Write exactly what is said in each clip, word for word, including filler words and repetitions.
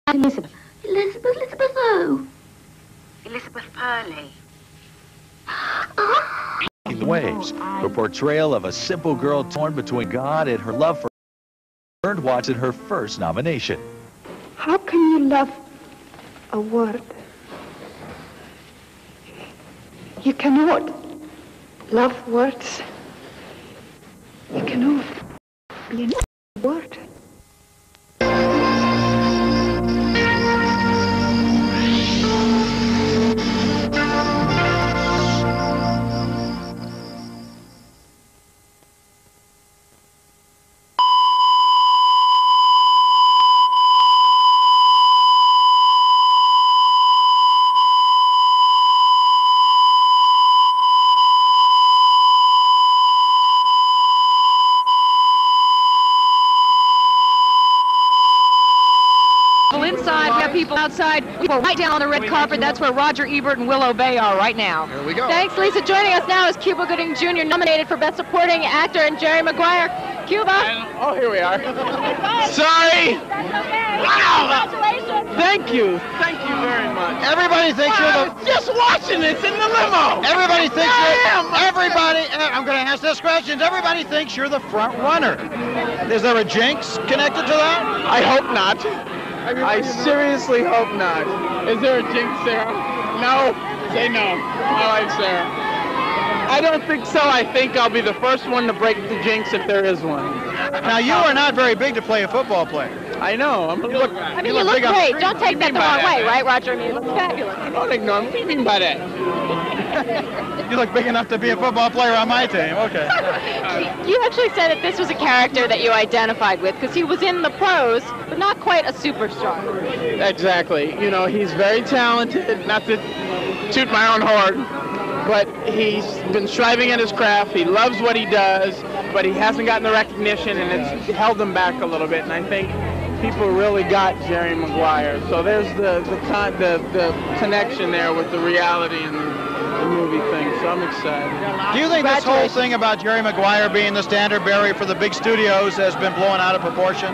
Elizabeth. Elizabeth, Elizabeth who? Elizabeth Purley. The Waves, her portrayal of a simple girl torn between God and her love for earned Watson her first nomination. How can you love a word? You cannot love words. You cannot be an word. Inside, we have people outside. We're right down on the red carpet. That's where Roger Ebert and Willow Bay are right now. Here we go. Thanks, Lisa. Joining us now is Cuba Gooding Junior, nominated for Best Supporting Actor, and Jerry Maguire. Cuba. And, oh, here we are. Sorry. Okay. Wow. Congratulations. Thank you. Thank you very much. Everybody thinks you're the... Just watching this in the limo. Everybody thinks you're... Everybody... I'm going to ask this question. Everybody thinks you're the front runner. Is there a jinx connected to that? I hope not. I seriously hope not. Is there a jinx, Sarah? No? Say no. All right, Sarah. I don't think so. I think I'll be the first one to break the jinx if there is one. Now, you are not very big to play a football player. I know. I'm a little, I mean, you, you look, look great. Don't take that the wrong way, right, Roger? I mean, you look fabulous. Don't ignore me. What do you mean by that? You look big enough to be a football player on my team. Okay. You actually said that this was a character that you identified with because he was in the pros, but not quite a superstar. Exactly. You know, he's very talented. Not to toot my own horn, but he's been striving at his craft. He loves what he does, but he hasn't gotten the recognition, and it's held him back a little bit. And I think people really got Jerry Maguire. So there's the the con the, the connection there with the reality and the, the movie thing. So I'm excited. Do you think this whole thing about Jerry Maguire being the standard bearer for the big studios has been blown out of proportion?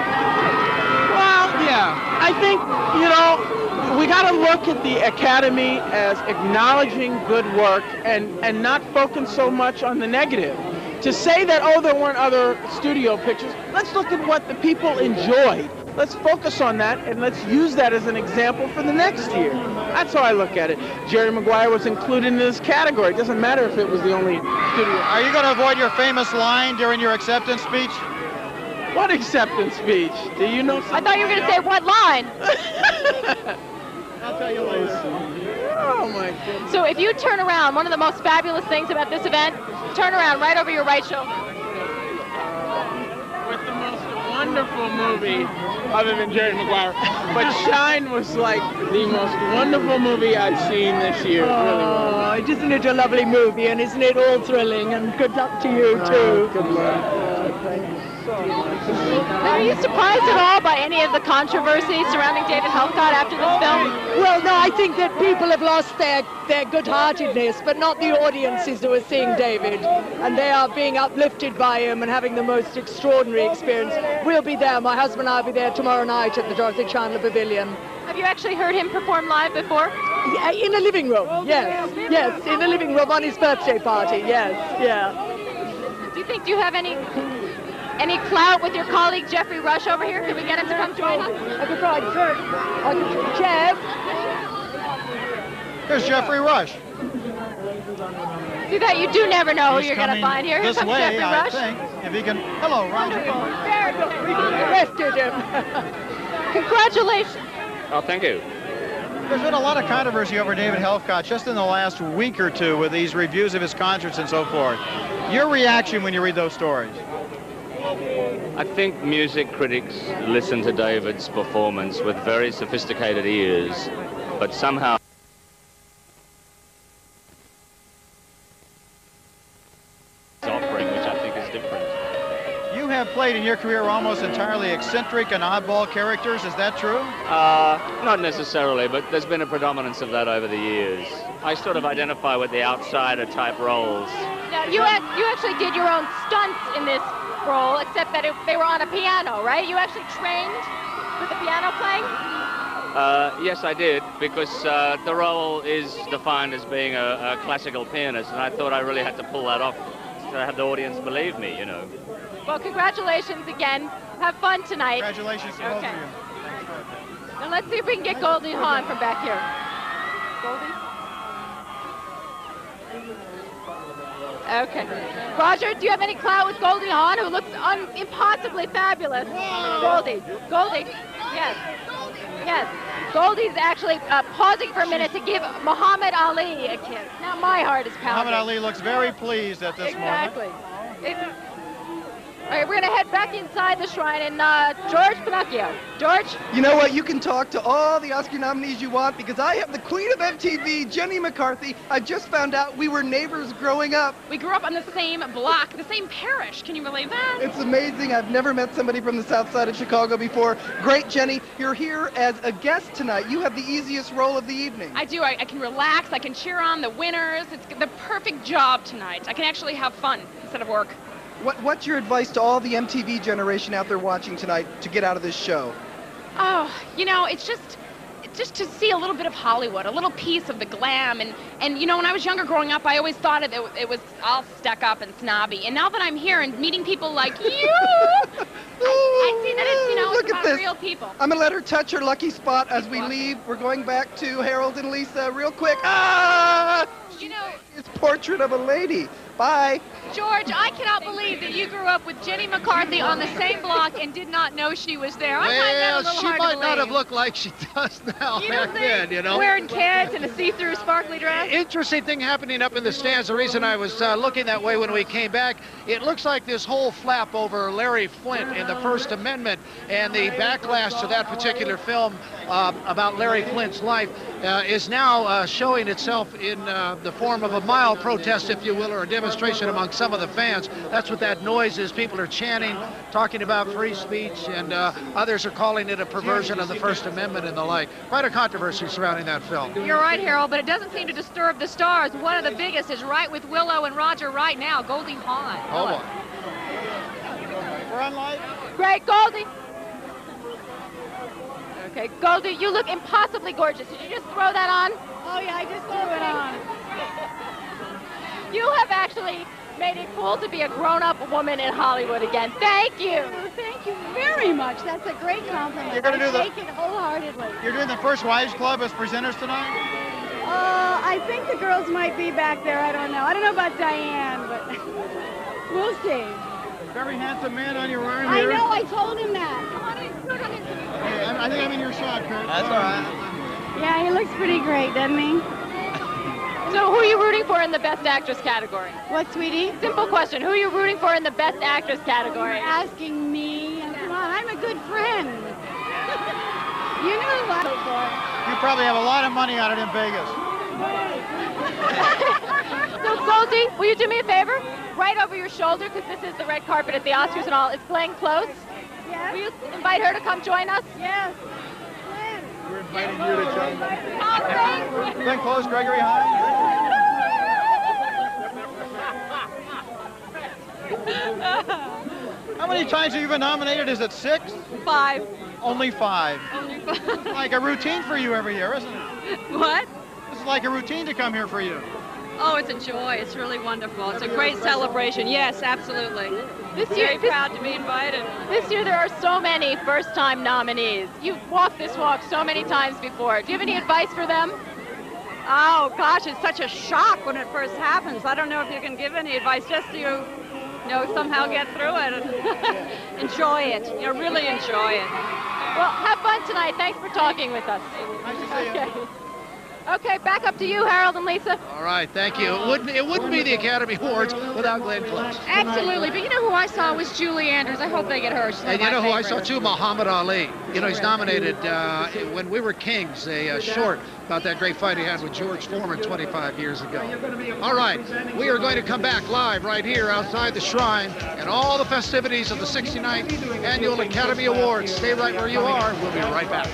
Well, yeah. I think, you know, we got to look at the Academy as acknowledging good work and, and not focus so much on the negative. To say that, oh, there weren't other studio pictures, let's look at what the people enjoyed. Let's focus on that, and let's use that as an example for the next year. That's how I look at it. Jerry Maguire was included in this category. It doesn't matter if it was the only studio. Are you going to avoid your famous line during your acceptance speech? What acceptance speech? Do you know something? I thought you were going to say what line? I'll tell you later. Oh, my goodness. So if you turn around, one of the most fabulous things about this event, turn around right over your right shoulder. With the most wonderful movie, other than Jerry Maguire, but Shine was like the most wonderful movie I've seen this year. It really was. Oh, isn't it a lovely movie, and isn't it all thrilling? And good luck to you, too. Oh, good luck. Oh, thank you so much. Are you surprised at all by any of the controversy surrounding David Helfgott after this film? Well, no, I think that people have lost their, their good-heartedness, but not the audiences who are seeing David. And they are being uplifted by him and having the most extraordinary experience. We'll be there. My husband and I will be there tomorrow night at the Dorothy Chandler Pavilion. Have you actually heard him perform live before? Yeah, in a living room, yes. Yes, in a living room on his birthday party, yes, yeah. Do you think, do you have any... Any clout with your colleague Jeffrey Rush over here? Can we get him to come join us? I could try, Jeff. Here's Jeffrey Rush. See that? You do never know who He's you're going to find here. Here this comes way, Jeffrey I Rush. think. If he can. Hello, Roger. Very good. We arrested him. Congratulations. Oh, thank you. There's been a lot of controversy over David Helfgott just in the last week or two with these reviews of his concerts and so forth. Your reaction when you read those stories? I think music critics listen to David's performance with very sophisticated ears, but somehow offering, which I think is different. You have played in your career almost entirely eccentric and oddball characters. Is that true? Uh, not necessarily, but there's been a predominance of that over the years. I sort of identify with the outsider type roles. Now, you, act, you actually did your own stunts in this role, except that it, they were on a piano, right? You actually trained? with the piano playing? Uh, yes, I did, because uh, the role is defined as being a, a classical pianist, and I thought I really had to pull that off to have the audience believe me, you know. Well, congratulations again. Have fun tonight. Congratulations to both Okay. of you. Now let's see if we can get Goldie Hawn from back here. Goldie? Okay. Roger, do you have any clout with Goldie Hawn, who looks un impossibly fabulous? Goldie. Goldie. Yes. Yes. Goldie's actually uh, pausing for a minute to give Muhammad Ali a kiss. Now my heart is pounding. Muhammad Ali looks very pleased at this Exactly. moment. It- All right, we're going to head back inside the shrine, and uh, George Pinocchio. George? You know what? You can talk to all the Oscar nominees you want, because I have the queen of M T V, Jenny McCarthy. I just found out we were neighbors growing up. We grew up on the same block, the same parish. Can you believe that? It's amazing. I've never met somebody from the south side of Chicago before. Great, Jenny. You're here as a guest tonight. You have the easiest role of the evening. I do. I, I can relax. I can cheer on the winners. It's the perfect job tonight. I can actually have fun instead of work. What, what's your advice to all the M T V generation out there watching tonight to get out of this show? Oh, you know, it's just just to see a little bit of Hollywood, a little piece of the glam. And, and you know, when I was younger growing up, I always thought it, it was all stuck up and snobby. And now that I'm here and meeting people like you, I, I see that it's, you know, Look it's at about this. real people. I'm going to let her touch her lucky spot as we leave. We're going back to Harold and Lisa real quick. Ah! You know, It's Portrait of a Lady. Bye. George, I cannot believe that you grew up with Jenny McCarthy on the same block and did not know she was there. I find that a Well, little she hard might to not have believe. looked like she does now You back don't then, think? you know. Wearing kids in a see-through sparkly dress? Interesting thing happening up in the stands. The reason I was uh, looking that way when we came back, it looks like this whole flap over Larry Flint in the First Amendment and the backlash to that particular film uh, about Larry Flint's life uh, is now uh, showing itself in uh, the form of a mild protest, if you will, or a demonstration among some of the fans. That's what that noise is. People are chanting, talking about free speech, and uh, others are calling it a perversion of the First Amendment and the like. Quite a controversy surrounding that film. You're right, Harold, but it doesn't seem to disturb the stars. One of the biggest is right with Willow and Roger right now, Goldie Hawn. Oh, boy. We're on live. Great, Goldie. Okay, Goldie, you look impossibly gorgeous. Did you just throw that on? Oh, yeah, I just threw it on. You have actually made it cool to be a grown-up woman in Hollywood again. Thank you. Oh, thank you very much. That's a great compliment. You're gonna I do the- take it wholeheartedly. You're doing the First Wives Club as presenters tonight? Uh, I think the girls might be back there. I don't know. I don't know about Diane, but we'll see. Very handsome man on your arm I here. know. I told him that. Come on in. Hey, I I think I'm in your shot, Kurt. That's all right. Yeah, he looks pretty great, doesn't he? So who are you rooting for in the Best Actress category? What, sweetie? Simple question. Who are you rooting for in the Best Actress category? You're asking me. Come on, I'm a good friend. You know who I vote for. You probably have a lot of money on it in Vegas. So Goldie, will you do me a favor? Right over your shoulder, because this is the red carpet at the Oscars and all. It's Glenn Close. Yes? Will you invite her to come join us? Yes. We're inviting you to join them. Oh, thanks. Glenn Close, Gregory Hines. How many times have you been nominated? Is it six? Five. Only five. Only five. Like a routine for you every year, isn't it? What? This is like a routine to come here for you. Oh, it's a joy. It's really wonderful. It's a great celebration. Yes, absolutely. This year, Very this, proud to be invited. this year there are so many first-time nominees. You've walked this walk so many times before. Do you have any advice for them? Oh, gosh, it's such a shock when it first happens. I don't know if you can give any advice, just to, you know, somehow get through it and enjoy it. You know, really enjoy it. Well, have fun tonight. Thanks for talking with us. Nice to see you. Okay. Okay, back up to you, Harold and Lisa. All right, thank you. It wouldn't, it wouldn't be the Academy Awards without Glenn Close. Absolutely, but you know who I saw was Julie Andrews. I hope they get her. She's one And of you my know who I saw favorites. too? Muhammad Ali. You know, he's nominated uh, when we were kings, a uh, short about that great fight he had with George Foreman twenty-five years ago. All right, we are going to come back live right here outside the shrine and all the festivities of the sixty-ninth Annual Academy Awards. Stay right where you are. We'll be right back.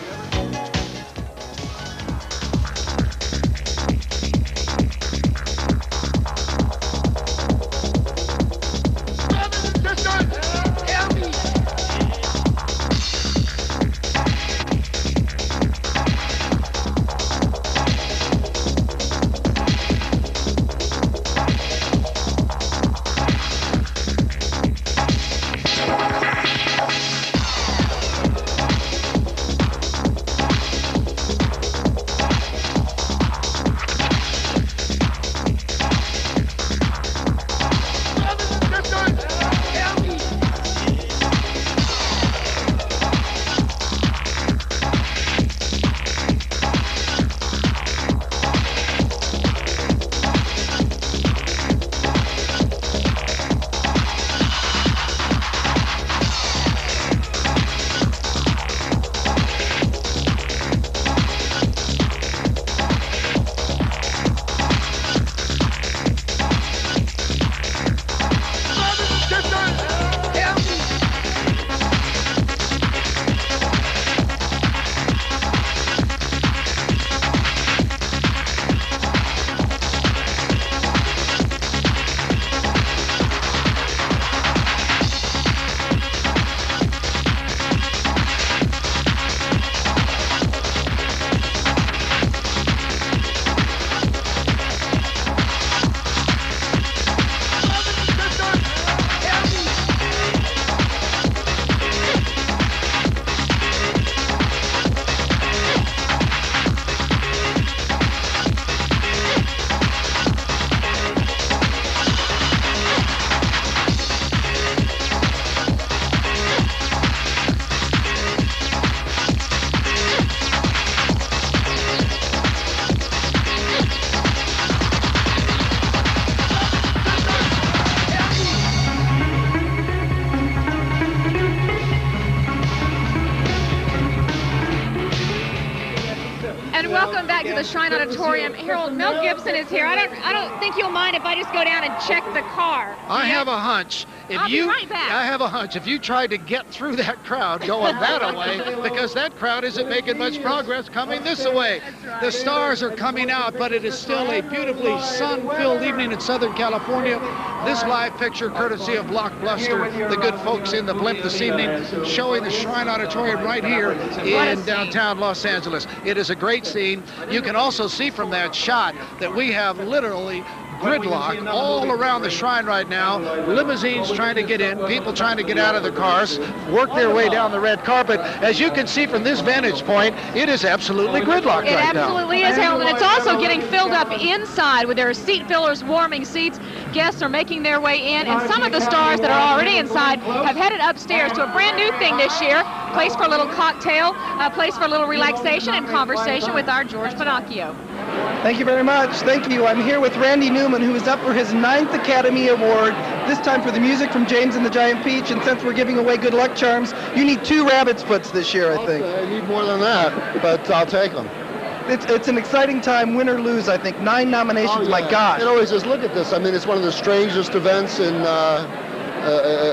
welcome back to the Shrine Auditorium. Harold, Mel Gibson is here. I don't, I don't think you'll mind if I just go down and check the car. I have a hunch. If I'll you, be right back. I have a hunch. If you tried to get through that crowd going that way, because that crowd isn't making much progress coming this way. The stars are coming out, but it is still a beautifully sun-filled evening in Southern California. This live picture, courtesy of Blockbuster, the good folks in the blimp this evening, showing the Shrine Auditorium right here in downtown Los Angeles. It is a great scene. You can also see from that shot that we have literally gridlock all around the shrine right now. Limousines trying to get in, people trying to get out of their cars, work their way down the red carpet. As you can see from this vantage point, it is absolutely gridlocked It right now. absolutely is, Harold, and it's also getting filled up inside with their seat fillers warming seats. Guests are making their way in, and some of the stars that are already inside have headed upstairs to a brand new thing this year, place for a little cocktail, a place for a little relaxation and conversation with our George Pinocchio. Thank you very much. Thank you. I'm here with Randy Newman, who is up for his ninth Academy Award, this time for the music from James and the Giant Peach. And since we're giving away good luck charms, you need two rabbit's foots this year, I think. I need more than that, but I'll take them. It's, it's an exciting time, win or lose, I think. Nine nominations, Oh, yeah. my gosh. It always says, look at this. I mean, it's one of the strangest events in uh, uh,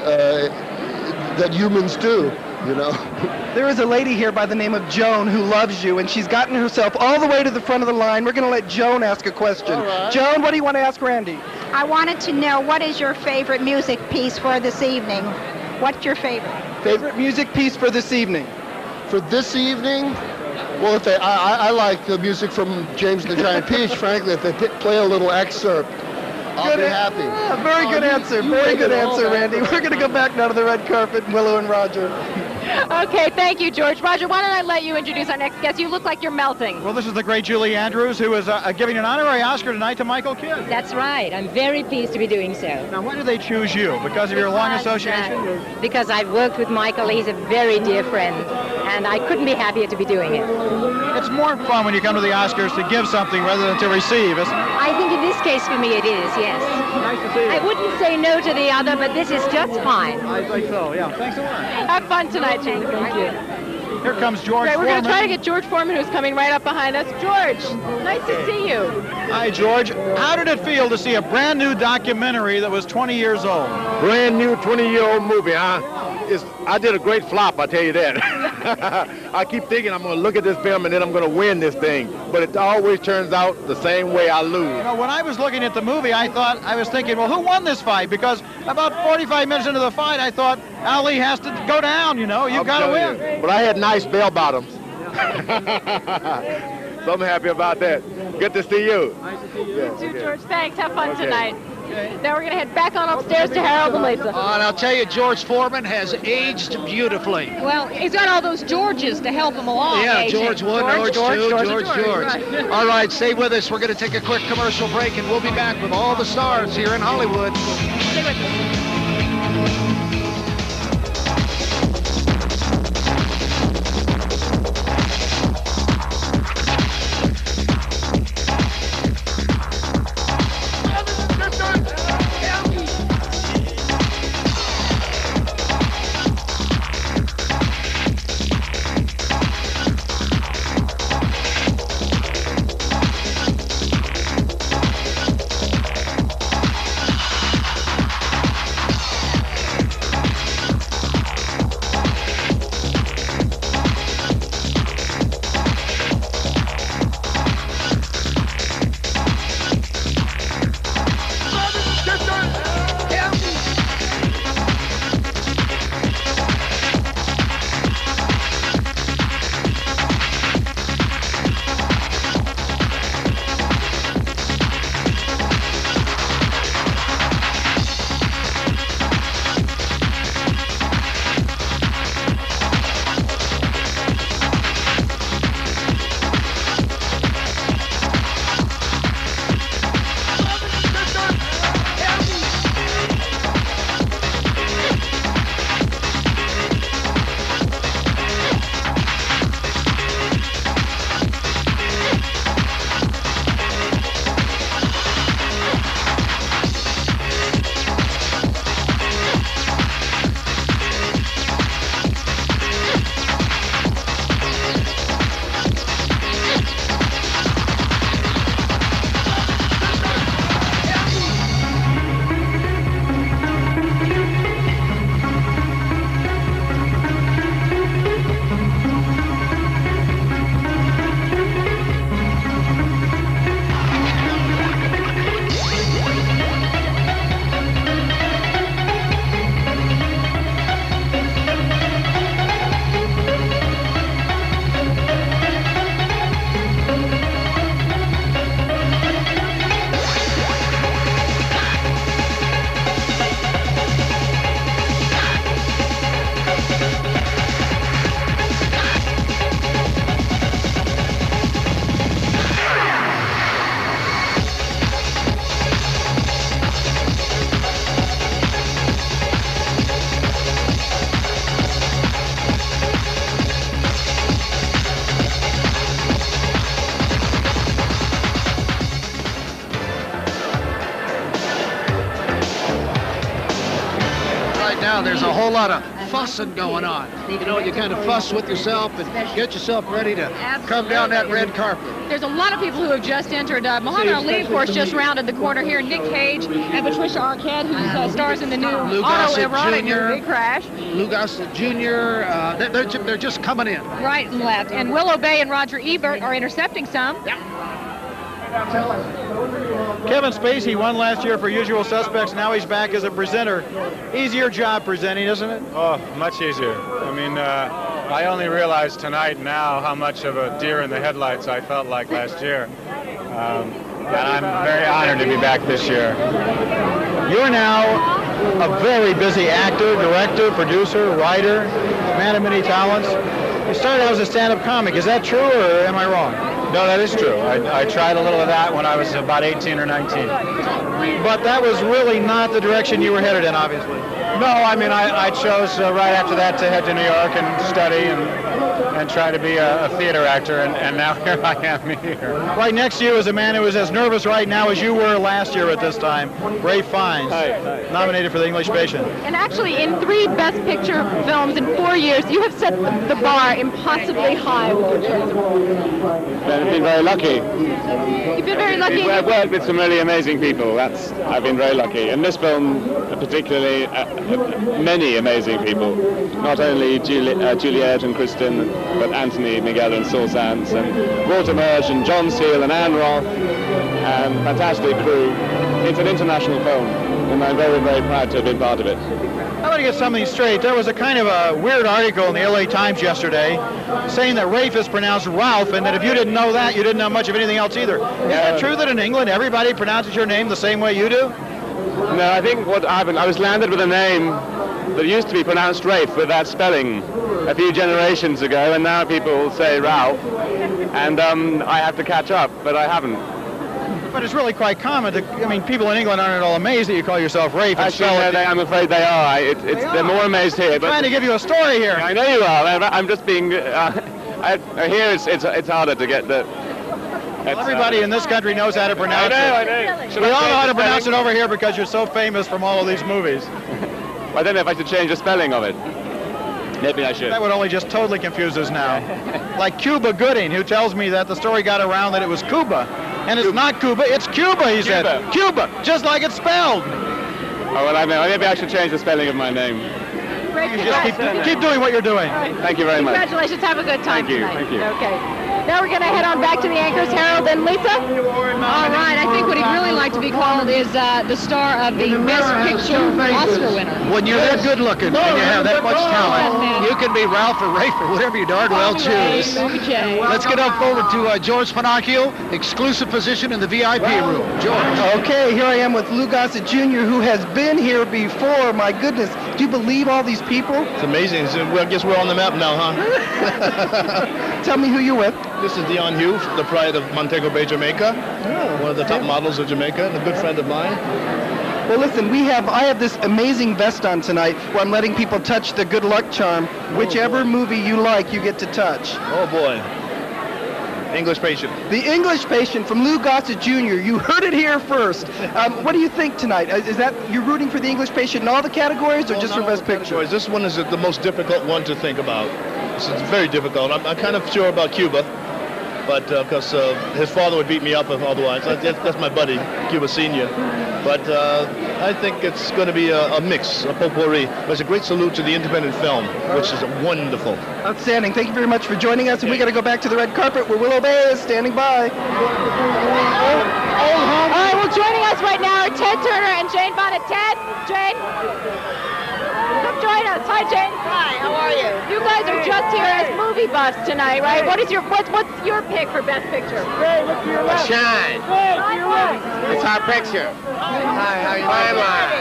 uh, that humans do, you know. There is a lady here by the name of Joan who loves you, and she's gotten herself all the way to the front of the line. We're going to let Joan ask a question. All right. Joan, what do you want to ask Randy? I wanted to know, what is your favorite music piece for this evening? What's your favorite? Favorite music piece for this evening? For this evening, well, if they, I, I, I like the music from James and the Giant Peach, frankly. If they p- play a little excerpt, I'll Good be a- happy. Yeah, very Oh, good you- answer. you Very make good it all answer, that. Randy. We're going to go back now to the red carpet, Willow and Roger. Okay, thank you, George. Roger, why don't I let you introduce our next guest? You look like you're melting. Well, this is the great Julie Andrews, who is uh, giving an honorary Oscar tonight to Michael Kidd. That's right. I'm very pleased to be doing so. Now, why did they choose you? Because of your long Because, association? uh, because I've worked with Michael. He's a very dear friend, and I couldn't be happier to be doing it. It's more fun when you come to the Oscars to give something rather than to receive, isn't it? I think in this case for me it is, yes. Nice to see you. I wouldn't say no to the other, but this is just fine. I think so, yeah. Thanks a lot. Have fun tonight, James. Thank you. Here comes George Okay, we're going Foreman. to try to get George Foreman, who's coming right up behind us. George, nice to see you. Hi, George. How did it feel to see a brand new documentary that was twenty years old? Brand new twenty-year-old movie, huh? It's, I did a great flop, I tell you that. I keep thinking I'm going to look at this film and then I'm going to win this thing. But it always turns out the same way I lose. You know, when I was looking at the movie, I thought, I was thinking, well, who won this fight? Because about forty-five minutes into the fight, I thought, Ali has to go down, you know, you I'll got to tell win. you. But I had nice bell bottoms. So I'm happy about that. Good to see you. Nice to see you. Yes, you too, George. Thanks. Have fun okay. tonight. Now we're going to head back on upstairs to Harold and Lisa. Oh, and I'll tell you, George Foreman has aged beautifully. Well, he's got all those Georges to help him along. Yeah, aging. George one, George, George, two, George, George, George. George. Right. All right, stay with us. We're going to take a quick commercial break, and we'll be back with all the stars here in Hollywood. Stay with us. whole lot of fussing going on. You know, you kind of fuss with yourself and get yourself ready to come down that red carpet. There's a lot of people who have just entered. Uh, Muhammad Ali, of course, just rounded the corner here. Nick Cage and Patricia Arquette, who uh, stars in the new autoerotic movie Crash. Lou Gossett Junior Uh, they're, they're, they're just coming in. Right and left. And Willow Bay and Roger Ebert are intercepting some. Kevin Spacey won last year for Usual Suspects. Now he's back as a presenter. Easier job presenting, isn't it? Oh, much easier. I mean, uh, I only realized tonight now how much of a deer in the headlights I felt like last year. Um, and I'm very honored to be back this year. You're now a very busy actor, director, producer, writer, man of many talents. You started out as a stand-up comic. Is that true, or am I wrong? No, that is true. I, I tried a little of that when I was about eighteen or nineteen. But that was really not the direction you were headed in, obviously. No, I mean, I, I chose uh, right after that to head to New York and study and and try to be a, a theater actor, and, and now here I am here. Right next to you is a man who is as nervous right now as you were last year at this time, Ralph Fiennes, hi, hi. nominated for The English Patient. And actually, in three Best Picture films in four years, you have set the bar impossibly high with your choice. I've been very lucky. You've been very lucky. I've worked with some really amazing people. That's I've been very lucky. In this film, particularly, uh, many amazing people. Not only Juli uh, Juliet and Kristen, but Anthony, Miguel and Saul Sands, and Walter Murch and John Seale and Anne Roth, and fantastic crew. It's an international film, and I'm very, very proud to have been part of it. I want to get something straight. There was a kind of a weird article in the L A Times yesterday saying that Rafe is pronounced Ralph, and that if you didn't know that, you didn't know much of anything else either. Is Yeah. it true that in England everybody pronounces your name the same way you do? No, I think what happened, I was landed with a name that used to be pronounced Rafe with that spelling a few generations ago, and now people say Ralph, and um, I have to catch up, but I haven't. But it's really quite common. To, I mean, people in England aren't at all amazed that you call yourself Rafe. and Actually, spell no, it. they, I'm afraid they are. I, it, it's, They they're are. more amazed here. I'm But trying to give you a story here. I know you are. I'm, I'm just being. Uh, I, here it's, it's it's harder to get the. Well, everybody in this country knows how to pronounce I know, it. I know. Should We I all know change how the to pronounce it spelling? over here because you're so famous from all of these movies. I don't know if I should change the spelling of it. Maybe I should. That would only just totally confuse us now. Like Cuba Gooding, who tells me that the story got around that it was Cuba. And it's not Cuba, it's Cuba, he said. Cuba, just like it's spelled. Oh, well, I know. Maybe I should change the spelling of my name. Great. You just keep, keep doing what you're doing. Thank you very much. Congratulations. Have a good time Thank you, tonight. thank you. Okay. Now we're going to head on back to the anchors, Harold and Lisa. All right, I think what he'd really like to be called is uh, the star of the Best Picture Oscar winner. When you're that good looking and you have that much talent, you can be Ralph or Rafe or whatever you darn well choose. Let's get up forward to uh, George Pinocchio, exclusive position in the V I P room. George. Okay, here I am with Lou Gossett Junior, who has been here before. My goodness, do you believe all these people? It's amazing. So, well, I guess we're on the map now, huh? Tell me who you're with. This is Dion Hughes, the pride of Montego Bay, Jamaica. Oh, one of the top models of Jamaica, and a good friend of mine. Well, listen, we have I have this amazing vest on tonight where I'm letting people touch the good luck charm. Whichever movie you like, you get to touch. Oh, boy. English Patient. The English Patient from Lou Gossett Junior You heard it here first. Um, what do you think tonight? Is that you're rooting for the English Patient in all the categories, or Well, just not for all Best the Picture? categories. This one is the most difficult one to think about. This is very difficult. I'm, I'm kind of sure about Cuba, but because uh, uh, his father would beat me up if otherwise. That's, that's my buddy, Cuba Senior. But uh, I think it's going to be a, a mix, a potpourri. But it's a great salute to the independent film, which is wonderful. Outstanding. Thank you very much for joining us, and we got to go back to the red carpet where Willow Bay is standing by. All right, well, joining us right now are Ted Turner and Jane Bonnet. Ted, Jane, come join us. Hi, Jane. Hi, how are you? You guys are just here as movie buffs tonight, right? What is your what's what's your pick for Best Picture? Ray, look to your left. Shine. Ray, to your left. It's our picture. Hi, how you doing? Line.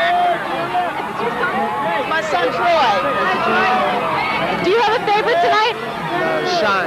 My son Troy. Do you have a favorite tonight? Shine.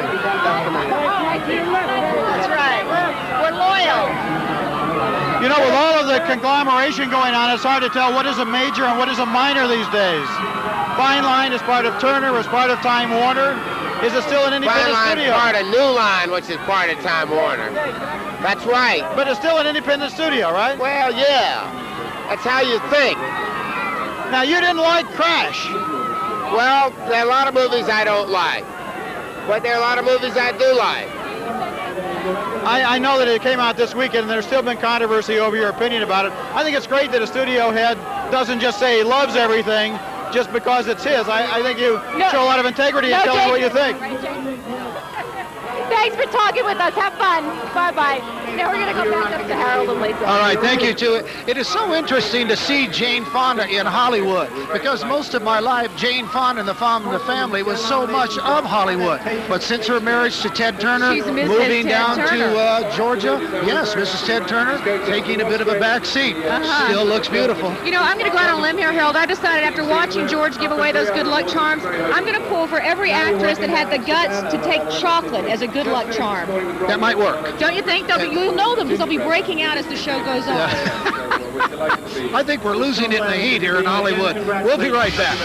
That's right. We're loyal. You know, with all of the conglomeration going on, it's hard to tell what is a major and what is a minor these days. Fine Line is part of Turner, was part of Time Warner. Is it still an independent Fine studio? Line part of New Line, which is part of Time Warner. That's right. But it's still an independent studio, right? Well, yeah. That's how you think. Now, you didn't like Crash. Well, there are a lot of movies I don't like, but there are a lot of movies I do like. I, I know that it came out this weekend, and there's still been controversy over your opinion about it. I think it's great that a studio head doesn't just say he loves everything just because it's his. I, I think you No. show a lot of integrity No, in telling Jake. what you think. Thanks for talking with us. Have fun. Bye-bye. Now we're going to go back up to Harold and Lisa. All right, thank you, too. It is so interesting to see Jane Fonda in Hollywood, because most of my life, Jane Fonda and the Fonda family was so much of Hollywood. But since her marriage to Ted Turner, She's Missus moving Ted down Turner. to uh, Georgia, yes, Missus Ted Turner, taking a bit of a back seat. Uh-huh. Still looks beautiful. You know, I'm going to go out on a limb here, Harold. I decided after watching George give away those good luck charms, I'm going to pull for every actress that had the guts to take chocolate as a good luck charm. That might work. Don't you think? They'll be, you'll know them because they'll be breaking out as the show goes on. I think we're losing it in the heat here in Hollywood. We'll be right back.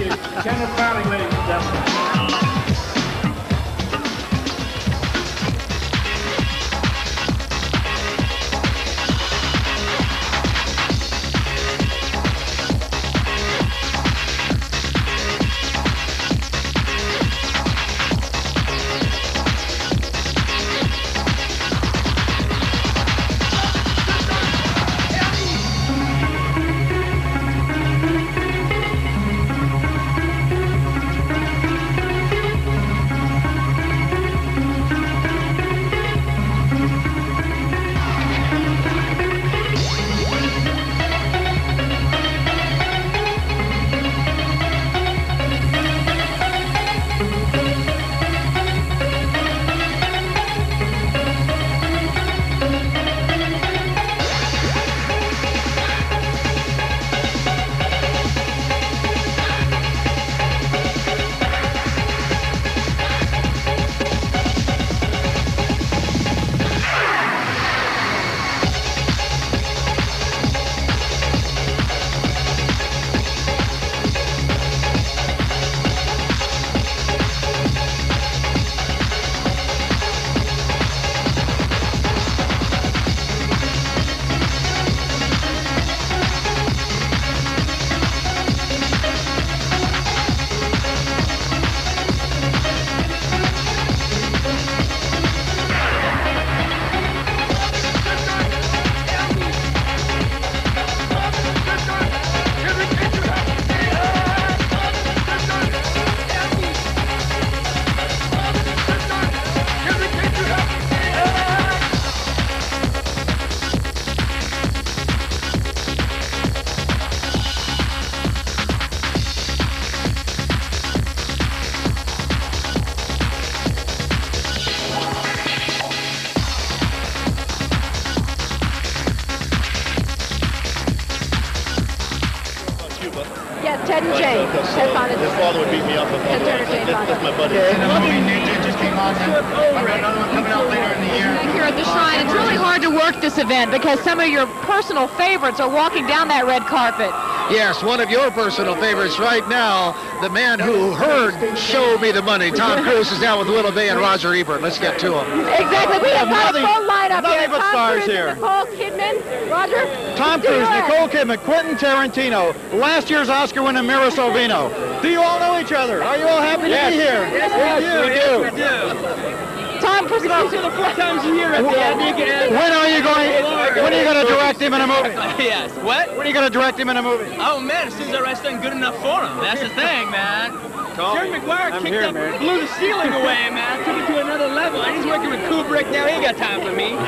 Yes, Ted and Jane. Ted Fonda. His father would beat me up if Ted Turner, Jane that's, Fonda. that's my buddy. And the movie Ninja just came out. Another one coming out later in the year. Here at the Shrine, it's really hard to work this event because some of your personal favorites are walking down that red carpet. Yes, one of your personal favorites right now, the man who heard Show Me the Money. Tom Cruise is down with Willow Bay and Roger Ebert. Let's get to him. Exactly. We have got a full lineup nothing here. but Tom stars Cruise, here. Nicole Kidman, Roger. Tom do Cruise, it. Nicole Kidman, Quentin Tarantino, last year's Oscar winner Mira Sorvino. Do you all know each other? Are you all happy Yes. to be here? Yes, we do. Yes, we do. Tom Cruise. the four times a year at the end. When are you going? When are you going to direct him in a movie? Yes. What? When are you going to direct him in a movie? Oh man, as soon as I write something good enough for him. That's the thing, man. Jerry Maguire I'm kicked here, up, man. blew the ceiling away, man. Took it to another level. And he's working with Kubrick now. He ain't got time for me.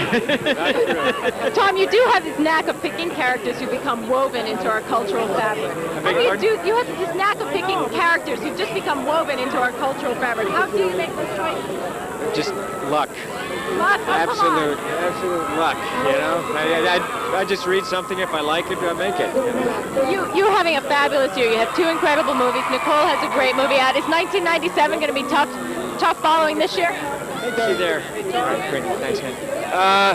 Tom, you do have this knack of picking characters who become woven into our cultural fabric. How do you do? You have this knack of picking characters who just become woven into our cultural fabric. How do you make those choices? Just luck. Luck. Oh, come Absolute, absolute luck. You know, I, I, I just read something. If I like it, I make it. You know? You, you're having a fabulous year. You have two incredible movies. Nicole has a great movie out. Is nineteen ninety-seven going to be tough, tough following this year? See there. All right, great. Thanks, man. Uh,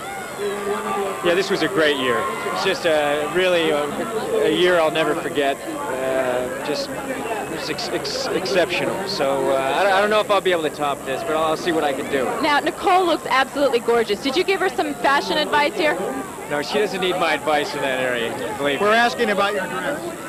yeah, this was a great year. It's just uh, really a, a year I'll never forget. Uh, just it's ex ex exceptional. So uh, I, don't, I don't know if I'll be able to top this, but I'll, I'll see what I can do. Now, Nicole looks absolutely gorgeous. Did you give her some fashion advice here? No, she doesn't need my advice in that area. Believe me. We're asking about your dress.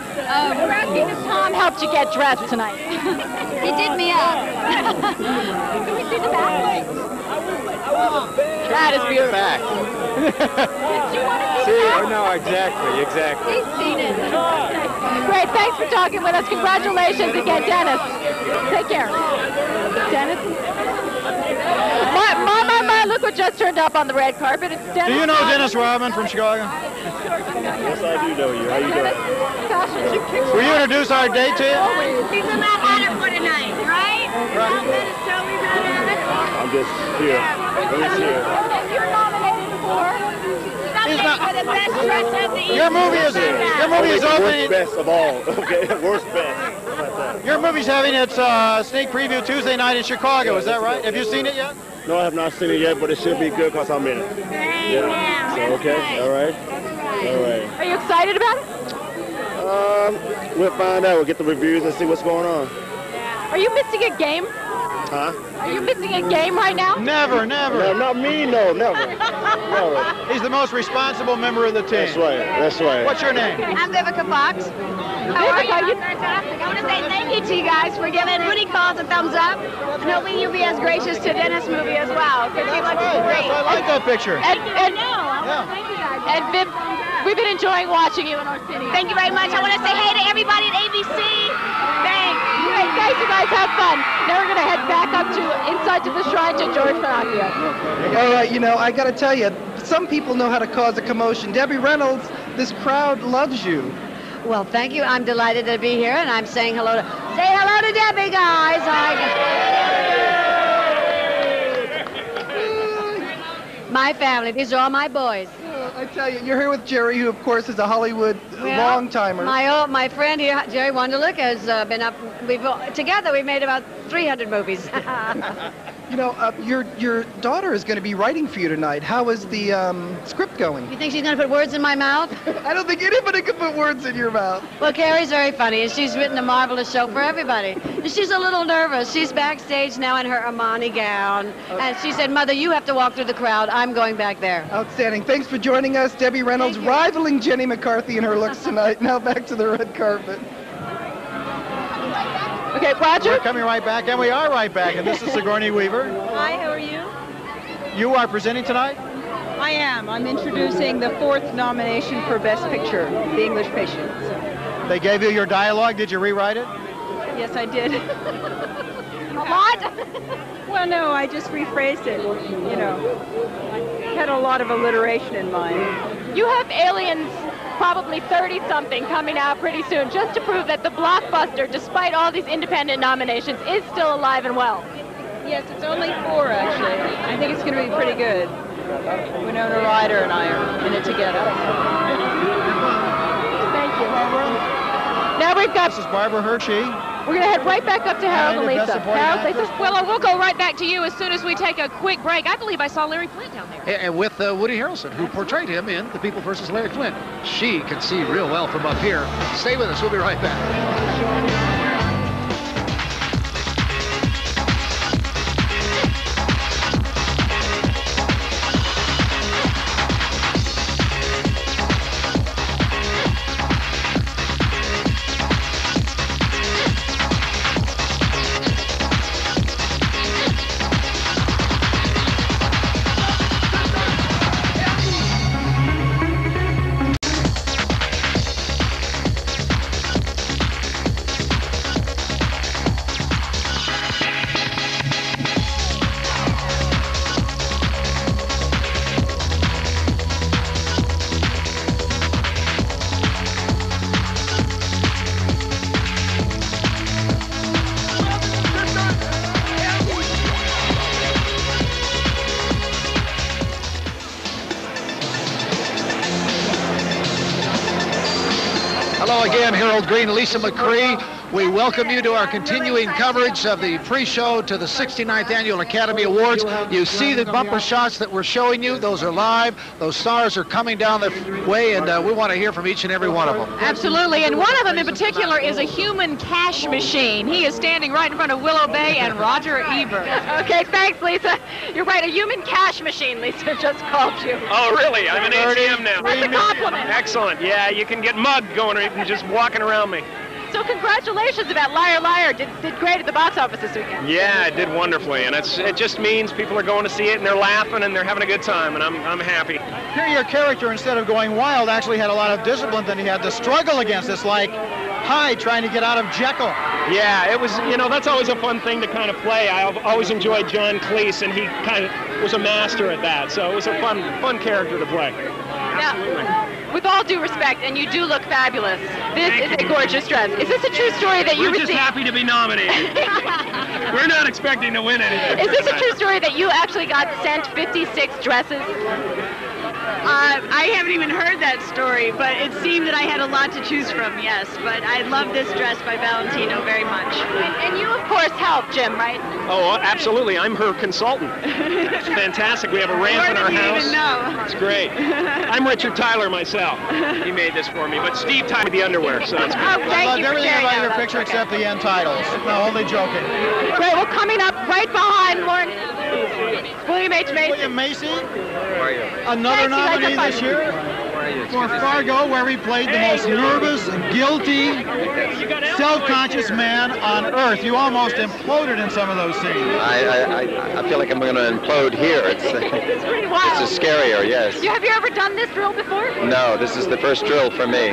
Uh, we're asking if Tom helped you get dressed tonight. He did me up. Can we see the back? That is beautiful. Back. Do you want to see, See, the back? oh, no, exactly, exactly. He's seen it. Great, thanks for talking with us. Congratulations again, Dennis. Take care. Dennis? My, my, my, my, look what just turned up on the red carpet. It's Dennis. Do you know Rodman. Dennis Rodman from Chicago? Yes, I do know you. How you doing? Will you introduce our date to you? We've been out at it for tonight, right? Right. So we've been at it. I'm just here. I'm just here. You're nominated for? Nominated for the best dress of the evening. Your movie is your movie is Worst opening. best of all. Okay, worst best. How about that? Your movie's having its uh, sneak preview Tuesday night in Chicago. Is that right? Have you seen it yet? No, I have not seen it yet, but it should be good because I'm in it. Yeah. So, okay, all right. All right. Are you excited about it? Um, we'll find out. We'll get the reviews and see what's going on. Are you missing a game? Huh? Are you missing a game right now? Never, never. No, not me, no, never. Never. He's the most responsible member of the team. That's right, that's right. What's your name? I'm Vivica Fox. How are you? I'm fantastic. I want to say thank you to you guys for giving Rudy Calls a thumbs up. And hopefully you'll be as gracious to Dennis' movie as well, because he looks great. Yes, I like that picture. And, and, No, I want to thank you guys. and Viv, we've been enjoying watching you in our city. Thank you very much. I want to say hey to everybody at A B C. Thanks. Great, thanks, you guys. Have fun. Now we're going to head back up to inside to the shrine to George Pinocchio. All right, you know, I got to tell you, some people know how to cause a commotion. Debbie Reynolds, this crowd loves you. Well, thank you. I'm delighted to be here, and I'm saying hello to... Say hello to Debbie, guys. I... My family. These are all my boys. Uh, I tell you, you're here with Jerry, who, of course, is a Hollywood Well, long-timer. My old, my friend here, Jerry Wunderlich, has uh, been up... We've together we've made about three hundred movies. You know, uh, your your daughter is going to be writing for you tonight. How is the um, script going? You think she's going to put words in my mouth? I don't think anybody can put words in your mouth. Well, Carrie's very funny, and she's written a marvelous show for everybody. And she's a little nervous. She's backstage now in her Armani gown, and she said, "Mother, you have to walk through the crowd. I'm going back there." Outstanding. Thanks for joining us. Debbie Reynolds rivaling Jenny McCarthy in her looks tonight. Now back to the red carpet. Okay, Roger. We're coming right back, and we are right back. And this is Sigourney Weaver. Hi, how are you? You are presenting tonight? I am. I'm introducing the fourth nomination for Best Picture, The English Patient. They gave you your dialogue. Did you rewrite it? Yes, I did. A lot? Well, no, I just rephrased it, you know. Had a lot of alliteration in mind. You have Aliens probably thirty-something coming out pretty soon, just to prove that the blockbuster, despite all these independent nominations, is still alive and well. Yes, it's only four, actually. I think it's going to be pretty good. Winona Ryder and I are in it together. Thank you. Now we've got... This is Barbara Hershey. We're going to head right back up to Harold and Best Lisa. Supporting Harold, Actress. Lisa? Well, uh, we'll go right back to you as soon as we take a quick break. I believe I saw Larry Flint down there. And with uh, Woody Harrelson, who portrayed him in The People versus Larry Flint. She can see real well from up here. Stay with us. We'll be right back. Hello again, Harold Green, Lisa McCree. We welcome you to our continuing coverage of the pre-show to the sixty-ninth Annual Academy Awards. You see the bumper shots that we're showing you. Those are live. Those stars are coming down the way, and uh, we want to hear from each and every one of them. Absolutely, and one of them in particular is a human cash machine. He is standing right in front of Willow Bay and Roger Ebert. Okay, thanks, Lisa. You're right, a human cash machine, Lisa just called you. Oh, really? I'm an A T M now. That's a compliment. Excellent. Yeah, you can get mugged going or even just walking around me. So congratulations about Liar Liar. Did, did great at the box office this weekend. Yeah, it did wonderfully, and it's it just means people are going to see it and they're laughing and they're having a good time, and I'm I'm happy. Here, your character, instead of going wild, actually had a lot of discipline that he had to struggle against. It's like Hyde trying to get out of Jekyll. Yeah, it was, you know, that's always a fun thing to kind of play. I've always enjoyed John Cleese, and he kind of was a master at that, so it was a fun fun character to play. Absolutely. Now, with all due respect, and you do look fabulous, this Thank is you. a gorgeous dress. Is this a true story that you We're received? just happy to be nominated. We're not expecting to win anything. Is this a true story that you actually got sent fifty-six dresses? Uh, I haven't even heard that story, but it seemed that I had a lot to choose from, yes. But I love this dress by Valentino very much. And, and you, of course, helped Jim, right? Oh, absolutely. I'm her consultant. It's fantastic. We have a ramp More in our than you house. even know. It's great. I'm Richard Tyler myself. He made this for me, but Steve tied me the underwear, so it's good. Oh, thank I loved you for everything sharing about that your with us. picture Okay. except the end titles. No, only joking. Great. Well, coming up right behind Lauren, William H. Macy. William Macy, How are you? another Thanks, you guys nominee are this fun. year How are you? for Fargo, where he played the most nervous, guilty, self-conscious man on earth. You almost imploded in some of those scenes. I, I, I feel like I'm going to implode here. It's, It's pretty wild. this is scarier, yes. You, have you ever done this drill before? No, this is the first drill for me.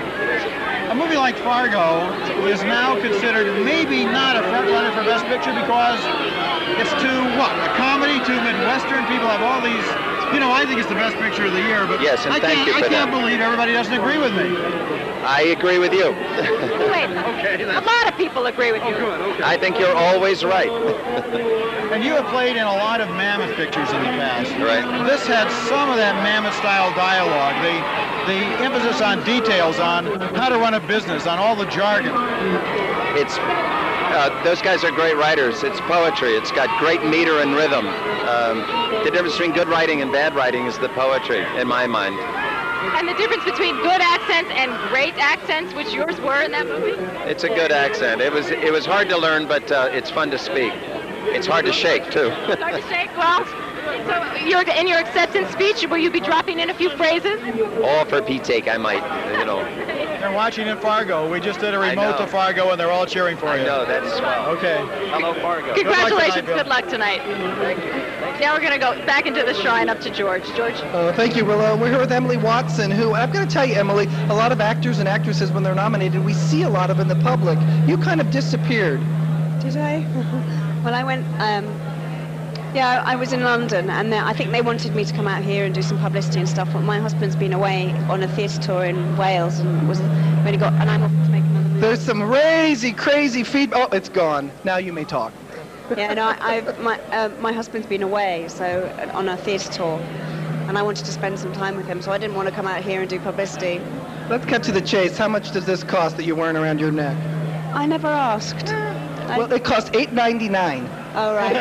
A movie like Fargo is now considered maybe not a front runner for Best Picture because it's too, what, a comedy, too Midwestern. People have all these, you know, I think it's the Best Picture of the year, but Yes, and I thank can't, you for I can't that. believe everybody doesn't agree with me. I agree with you. Wait, a lot of people agree with you. I think you're always right. And you have played in a lot of Mammoth pictures in the past. Right. This had some of that Mammoth-style dialogue, the, the emphasis on details, on how to run a business, on all the jargon. It's uh, those guys are great writers. It's poetry. It's got great meter and rhythm. Um, the difference between good writing and bad writing is the poetry, in my mind. And the difference between good accents and great accents, which yours were in that movie? It's a good accent. It was it was hard to learn, but uh, it's fun to speak. It's hard to shake too. It's hard to shake. Well, so your, in your acceptance speech, will you be dropping in a few phrases? All for Pete's sake, I might, you know. They're watching in Fargo. We just did a I remote know. to Fargo, and they're all cheering for you. I know, that's swell. Okay. Hello, Fargo. Congratulations. Bill. Good luck tonight. Now we're going to go back into the shrine up to George. George? Uh, thank you, Willow. We're here with Emily Watson, who, I've got to tell you, Emily, a lot of actors and actresses, when they're nominated, we see a lot of in the public. You kind of disappeared. Did I? Well, I went, um, yeah, I was in London, and I think they wanted me to come out here and do some publicity and stuff, but my husband's been away on a theatre tour in Wales and was really got, and I'm off to make another movie. There's some crazy, crazy feedback. Oh, it's gone. Now you may talk. Yeah, no, I, I've, my, uh, my husband's been away, so uh, on a theatre tour, and I wanted to spend some time with him, so I didn't want to come out here and do publicity. Let's cut to the chase. How much does this cost that you're wearing around your neck? I never asked. Well, it cost eight ninety-nine. All right.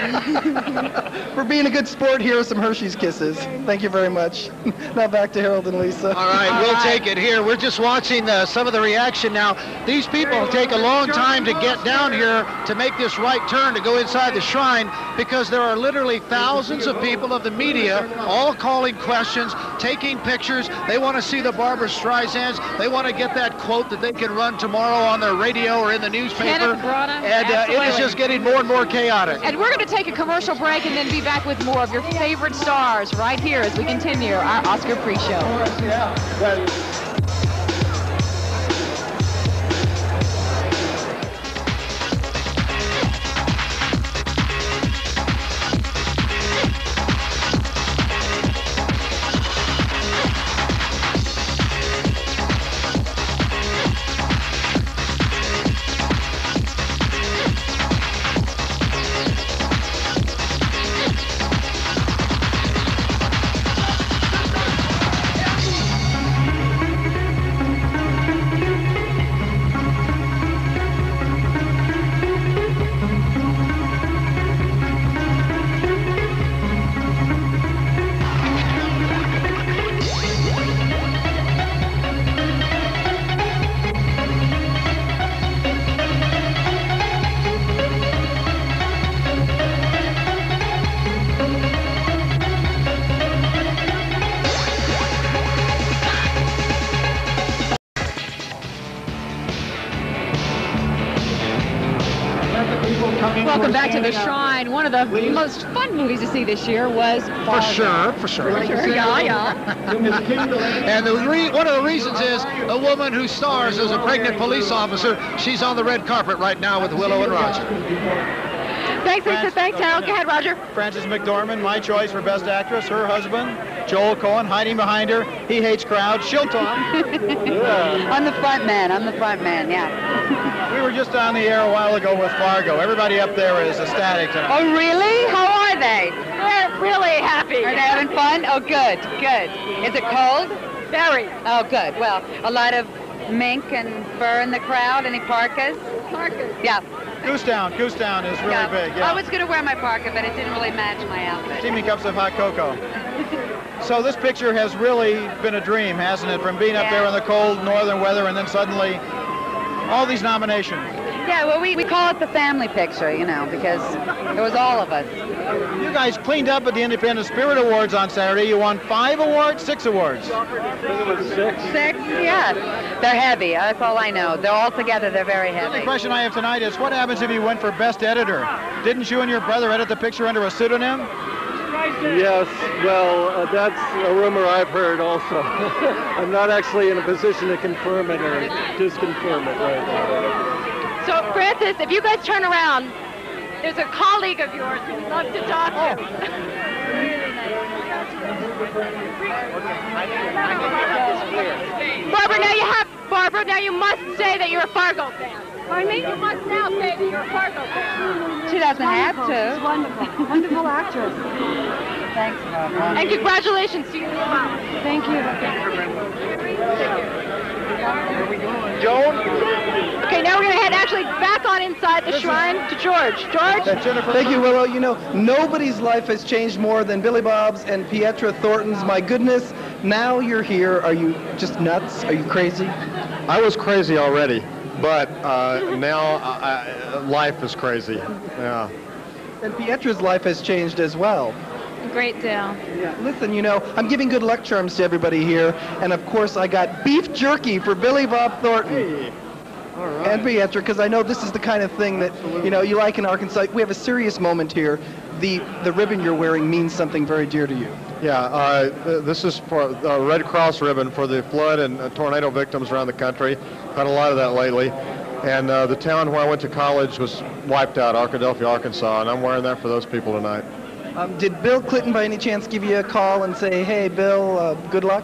For being a good sport, here are some Hershey's Kisses. Thank you very much. Now back to Harold and Lisa. All right, we'll take it here. We're just watching uh, some of the reaction now. These people take a long time to get down here to make this right turn to go inside the shrine because there are literally thousands of people of the media all calling questions, taking pictures. They want to see the Barbra Streisands. They want to get that quote that they can run tomorrow on their radio or in the newspaper. Kenneth Branagh, and uh, it is absolutely. just getting more and more chaotic. And we're going to take a commercial break and then be back with more of your favorite stars right here as we continue our Oscar pre-show. Yeah. Welcome back to the Shrine. One of the most fun movies to see this year was For Fargo. sure, for sure. For sure, yeah, yeah. And the re one of the reasons is a woman who stars as a pregnant police officer. She's on the red carpet right now with Willow and Roger. Thanks, Lisa. Thanks, Harold. Go ahead, Roger. Frances McDormand, my choice for Best Actress. Her husband, Joel Cohen, hiding behind her. He hates crowds. She'll talk. I'm the front man. I'm the front man, yeah. We were just on the air a while ago with Fargo. Everybody up there is ecstatic tonight. Oh, really? How are they? They're really happy. Are they having fun? Oh, good, good. Is it cold? Very. Oh, good. Well, a lot of mink and fur in the crowd. Any parkas? Parkas. Yeah. Goosetown. Goosetown is really yeah. big. Yeah. I was going to wear my parka, but it didn't really match my outfit. Too many cups of hot cocoa. So this picture has really been a dream, hasn't it? From being up there in the cold northern weather and then suddenly all these nominations. Yeah, well, we, we call it the family picture, you know, because it was all of us. You guys cleaned up at the Independent Spirit Awards on Saturday. You won five awards, six awards. Six? Six, yes. They're heavy. That's all I know. They're all together. They're very heavy. The question I have tonight is, what happens if you win for Best Editor? Didn't you and your brother edit the picture under a pseudonym? Yes, well, uh, that's a rumor I've heard also. I'm not actually in a position to confirm it or disconfirm it right now. So, Francis, if you guys turn around, there's a colleague of yours who would love to talk to you. Barbara, now you have, Barbara, now you must say that you're a Fargo fan. Pardon me? You must now say that you're a Fargo fan. She doesn't have to. She's wonderful. Wonderful actress. Thanks, Barbara. And congratulations to you as well. Thank you. Joan? Okay, now we're going to head actually back on inside the shrine to George. George? Thank you, Willow. You know, nobody's life has changed more than Billy Bob's and Pietra Thornton's. My goodness, now you're here. Are you just nuts? Are you crazy? I was crazy already, but uh, now I, I, life is crazy. Yeah. And Pietra's life has changed as well. A great deal. Yeah. Listen, you know, I'm giving good luck charms to everybody here, and of course I got beef jerky for Billy Bob Thornton. Hey. All right. And Pietra, because I know this is the kind of thing that, you know, you like in Arkansas. We have a serious moment here. The, the ribbon you're wearing means something very dear to you. Yeah, uh, this is for the Red Cross ribbon for the flood and uh, tornado victims around the country. Had a lot of that lately. And uh, the town where I went to college was wiped out, Arkadelphia, Arkansas, and I'm wearing that for those people tonight. Um, did Bill Clinton by any chance give you a call and say, hey, Bill, uh, good luck?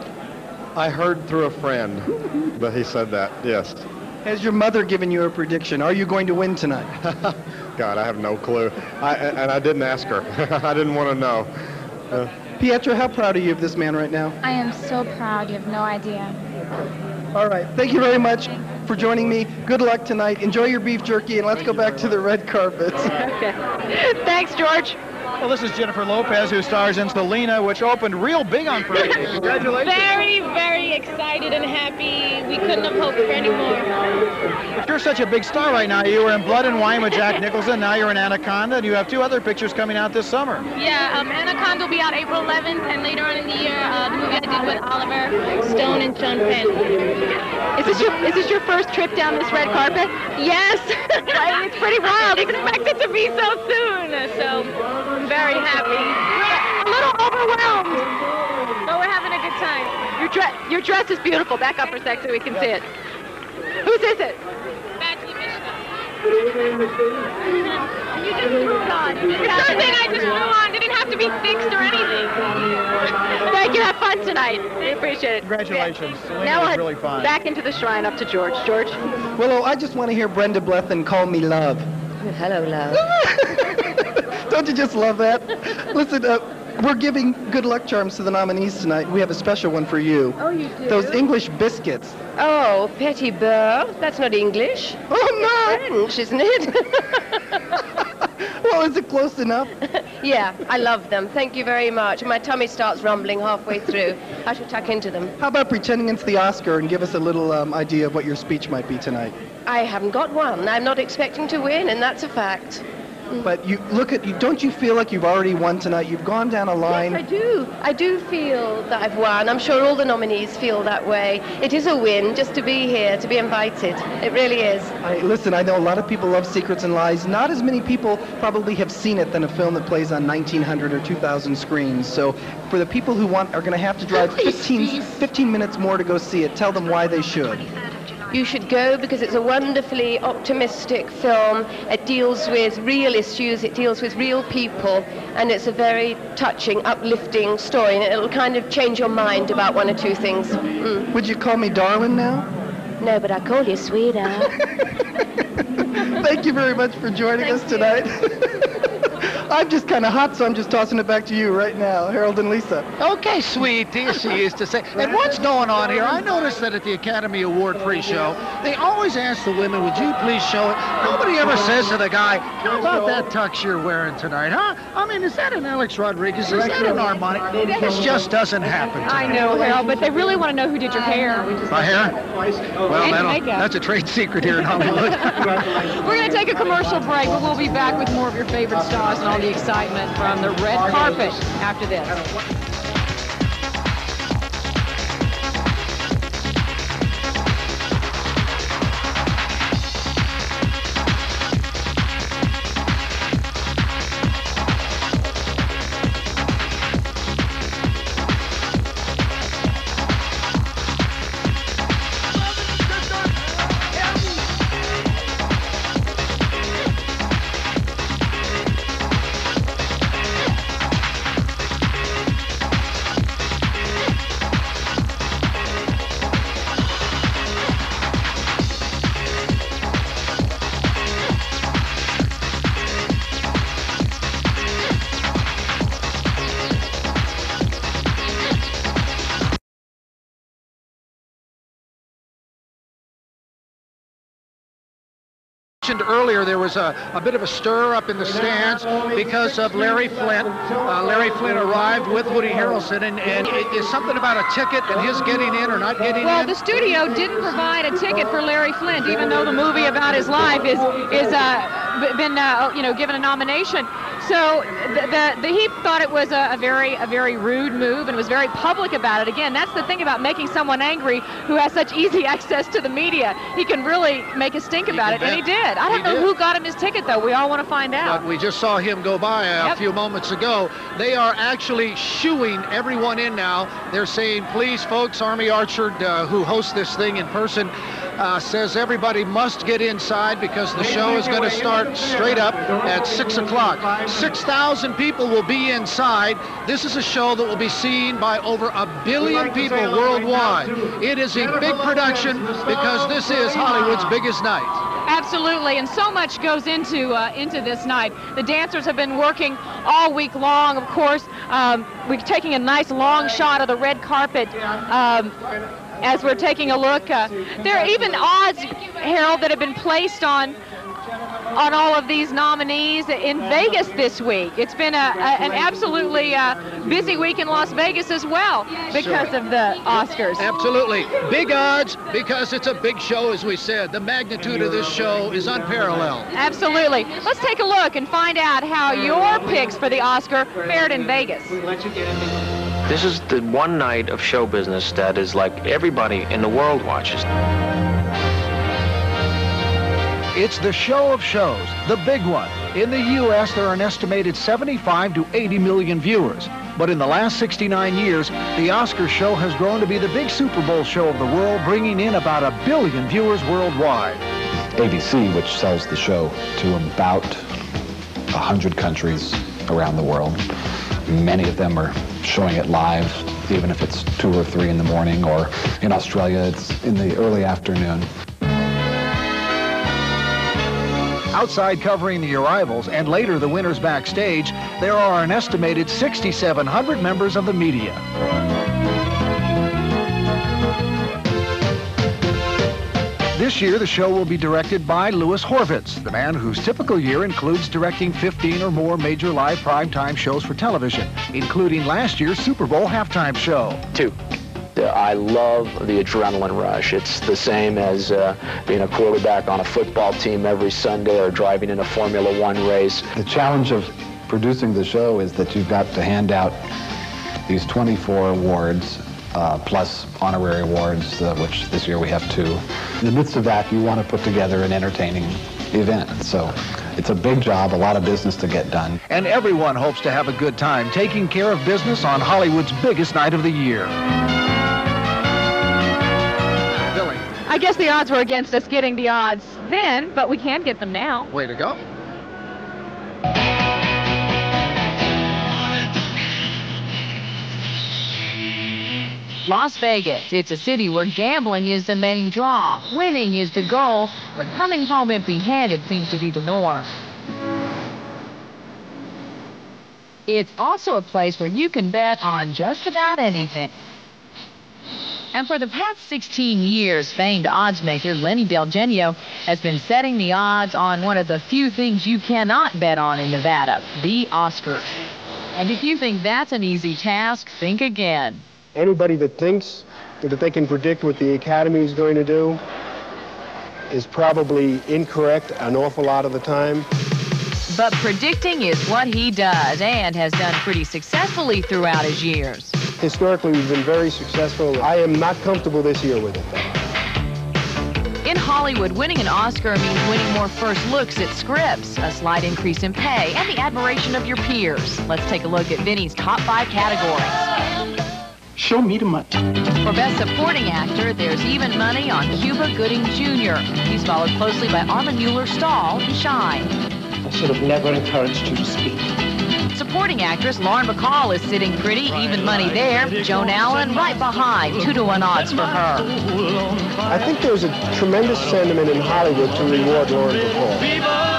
I heard through a friend that he said that, yes. Has your mother given you a prediction? Are you going to win tonight? God, I have no clue. I, and I didn't ask her. I didn't want to know. Uh, Pietra, how proud are you of this man right now? I am so proud. You have no idea. All right. Thank you very much for joining me. Good luck tonight. Enjoy your beef jerky, and let's go back to the red carpet. Okay. Thanks, George. Well, this is Jennifer Lopez, who stars in Selena, which opened real big on Friday. Congratulations. Very, very excited and happy. We couldn't have hoped for any more. But you're such a big star right now. You were in Blood and Wine with Jack Nicholson. Now you're in Anaconda, and you have two other pictures coming out this summer. Yeah, um, Anaconda will be out April eleventh, and later on in the year, uh, the movie I did with Oliver Stone and Sean Penn. Is this your is this your first trip down this red carpet? Yes. Right? It's pretty wild. Expect it to be so soon. So very happy. We're a little overwhelmed. But we're having a good time. Your dress your dress is beautiful. Back up for a sec so we can see it. Whose is it? Betsy Michelin. You just threw it on. It's something I just threw on. Didn't have to be fixed or anything. Thank you. Have fun tonight. We appreciate it. Congratulations. Selena Now was we'll really fun. back into the shrine up to George. George? Willow, I just want to hear Brenda Blethyn call me love. Hello, love. Don't you just love that? Listen, uh, we're giving good luck charms to the nominees tonight. We have a special one for you. Oh, you do? Those English biscuits. Oh, petit beurre. That's not English. Oh, no! French, isn't it? Well, is it close enough? Yeah, I love them. Thank you very much. My tummy starts rumbling halfway through. I should tuck into them. How about pretending it's the Oscar and give us a little um, idea of what your speech might be tonight? I haven't got one. I'm not expecting to win, and that's a fact. But you look at you. Don't you feel like you've already won tonight? You've gone down a line. Yes, I do. I do feel that I've won. I'm sure all the nominees feel that way. It is a win just to be here, to be invited. It really is. I, listen, I know a lot of people love Secrets and Lies. Not as many people probably have seen it than a film that plays on nineteen hundred or two thousand screens. So for the people who want are going to have to drive fifteen, fifteen minutes more to go see it, tell them why they should. You should go because it's a wonderfully optimistic film. It deals with real issues, it deals with real people, and it's a very touching, uplifting story, and it'll kind of change your mind about one or two things. Mm. Would you call me darling now? No, but I call you sweetheart. Thank you very much for joining Thank us tonight. I'm just kind of hot, so I'm just tossing it back to you right now, Harold and Lisa. Okay, sweetie, as she used to say. And what's going on here? I noticed that at the Academy Award pre-show, they always ask the women, would you please show it? Nobody ever says to the guy, how about that tux you're wearing tonight, huh? I mean, is that an Alex Rodriguez? Is that an Armani? This just doesn't happen tonight. I know, Harold, but they really want to know who did your hair. My hair? Well, that'll, that's a trade secret here in Hollywood. We're going to take a commercial break, but we'll be back with more of your favorite stars and all the excitement from the red carpet after this. Earlier, there was a, a bit of a stir up in the stands because of Larry Flynt. Uh, Larry Flynt arrived with Woody Harrelson, and, and it, it's something about a ticket and his getting in or not getting well, in. Well, the studio didn't provide a ticket for Larry Flynt, even though the movie about his life is is uh, been uh, you know given a nomination. So the, the, the he thought it was a, a very a very rude move and was very public about it. Again, that's the thing about making someone angry who has such easy access to the media. He can really make a stink about it, and he did. I don't know who got him his ticket, though. We all want to find out. But we just saw him go by a yep. few moments ago. They are actually shooing everyone in now. They're saying, please, folks, Army Archer, uh, who hosts this thing in person, uh, says everybody must get inside because the show is going to start straight up at six o'clock. six thousand people will be inside. This is a show that will be seen by over a billion people worldwide. It is a big production because this is Hollywood's biggest night. Absolutely, and so much goes into uh, into this night. The dancers have been working all week long. Of course, um, we're taking a nice long shot of the red carpet um, as we're taking a look. Uh, there are even odds, Harold, that have been placed on on all of these nominees in Vegas this week. It's been a, a, an absolutely uh, busy week in Las Vegas as well because sure. of the Oscars. Absolutely. Big odds because it's a big show, as we said. The magnitude of this show is unparalleled. Absolutely. Let's take a look and find out how your picks for the Oscar fared in Vegas. This is the one night of show business that is like everybody in the world watches. It's the show of shows, the big one. In the U S, there are an estimated seventy-five to eighty million viewers. But in the last sixty-nine years, the Oscar show has grown to be the big Super Bowl show of the world, bringing in about a billion viewers worldwide. A B C, which sells the show to about one hundred countries around the world. Many of them are showing it live, even if it's two or three in the morning, or in Australia, it's in the early afternoon. Outside covering the arrivals and later the winners backstage, there are an estimated six thousand seven hundred members of the media. This year, the show will be directed by Louis Horvitz, the man whose typical year includes directing fifteen or more major live primetime shows for television, including last year's Super Bowl halftime show. Two. I love the adrenaline rush. It's the same as uh, being a quarterback on a football team every Sunday or driving in a Formula One race. The challenge of producing the show is that you've got to hand out these twenty-four awards, uh, plus honorary awards, uh, which this year we have two. In the midst of that, you want to put together an entertaining event. So it's a big job, a lot of business to get done. And everyone hopes to have a good time taking care of business on Hollywood's biggest night of the year. Billy. I guess the odds were against us getting the odds then, but we can get them now. Way to go. Las Vegas, it's a city where gambling is the main draw, winning is the goal, but coming home empty-handed seems to be the norm. It's also a place where you can bet on just about anything. And for the past sixteen years, famed oddsmaker Lenny Del Genio has been setting the odds on one of the few things you cannot bet on in Nevada, the Oscars. And if you think that's an easy task, think again. Anybody that thinks that they can predict what the Academy is going to do is probably incorrect an awful lot of the time. But predicting is what he does, and has done pretty successfully throughout his years. Historically, we've been very successful. I am not comfortable this year with it, though. In Hollywood, winning an Oscar means winning more first looks at scripts, a slight increase in pay, and the admiration of your peers. Let's take a look at Vinny's top five categories. Show me the money. For Best Supporting Actor, there's even money on Cuba Gooding Junior He's followed closely by Armin Mueller-Stahl in Shine. I should have never encouraged you to speak. Supporting actress Lauren Bacall is sitting pretty, even money there. Joan Allen right behind, two to one odds for her. I think there's a tremendous sentiment in Hollywood to reward Lauren Bacall.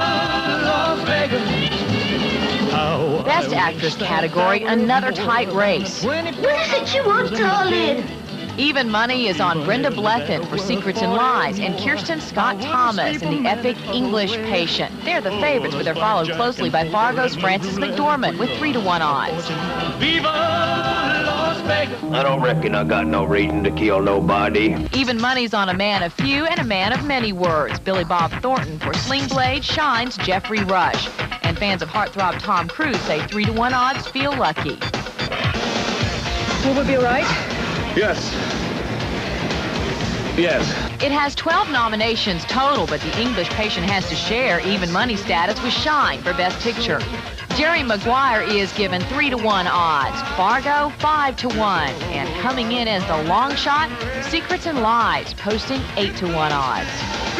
Best Actress category, another tight race. What is it you want, darling? Even money is on Brenda Blethyn for Secrets and Lies, and Kirsten Scott Thomas in the epic English Patient. They're the favorites, but they're followed closely by Fargo's Frances McDormand with three to one odds. I don't reckon I got no reason to kill nobody. Even money's on a man of few and a man of many words. Billy Bob Thornton for Sling Blade, Shine's Jeffrey Rush. And fans of heartthrob Tom Cruise say three to one odds feel lucky. Will we be right? Yes. Yes. It has twelve nominations total, but the English Patient has to share even money status with Shine for Best Picture. Jerry Maguire is given three to one odds. Fargo, five to one. And coming in as the long shot, Secrets and Lies, posting eight to one odds.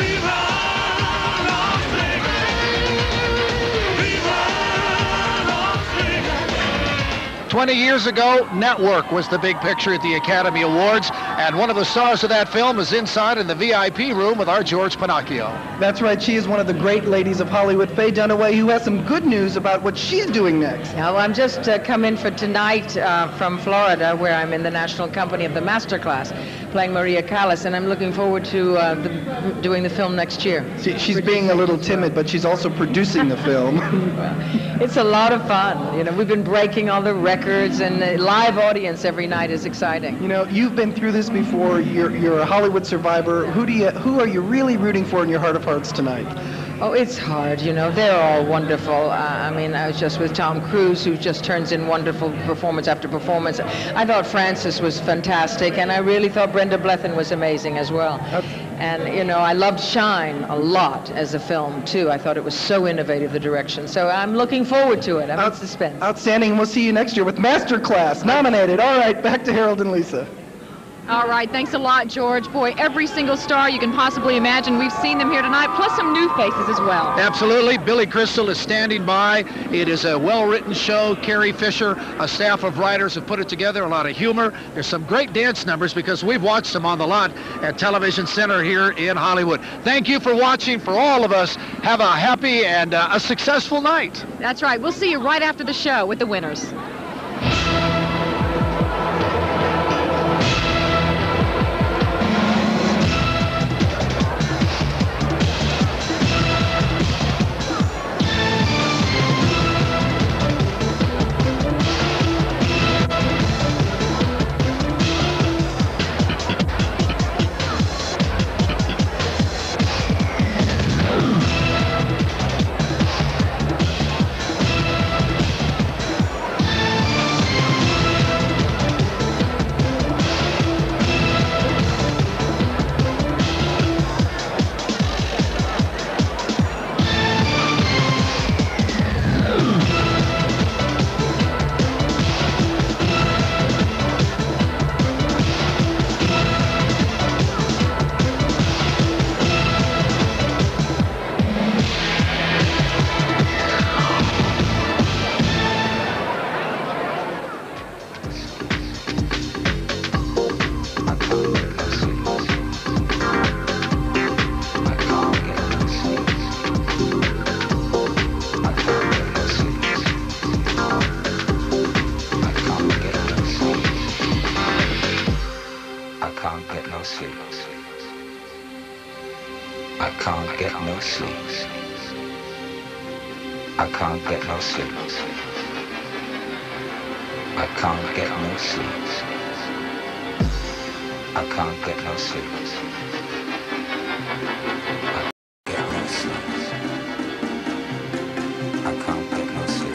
twenty years ago, Network was the big picture at the Academy Awards, and one of the stars of that film is inside in the V I P room with our George Pinocchio. That's right, she is one of the great ladies of Hollywood, Faye Dunaway, who has some good news about what she's doing next. Now, I'm just uh, come in for tonight uh, from Florida, where I'm in the National Company of the Masterclass, playing Maria Callas, and I'm looking forward to uh, the, doing the film next year. See, she's being a little timid, but she's also producing the film. It's a lot of fun. You know, we've been breaking all the records, and the live audience every night is exciting. You know, you've been through this before. You're you're a Hollywood survivor. Who do you who are you really rooting for in your heart of hearts tonight? Oh, it's hard, you know. They're all wonderful. Uh, I mean, I was just with Tom Cruise, who just turns in wonderful performance after performance. I thought Frances was fantastic, and I really thought Brenda Blethyn was amazing as well. Okay. And, you know, I loved Shine a lot as a film, too. I thought it was so innovative, the direction. So I'm looking forward to it. I'm in suspense. Outstanding. We'll see you next year with Masterclass, nominated. All right, back to Harold and Lisa. All right, thanks a lot, George. Boy, every single star you can possibly imagine, we've seen them here tonight, plus some new faces as well. Absolutely. Billy Crystal is standing by. It is a well-written show. Carrie Fisher, a staff of writers have put it together, a lot of humor. There's some great dance numbers because we've watched them on the lot at Television Center here in Hollywood. Thank you for watching. For all of us, have a happy and uh, a successful night. That's right. We'll see you right after the show with the winners. get no sleep. I can't get no sleep. I can't get no sleep. I can't get no sleep. I can't get no sleep. I can't get no sleep.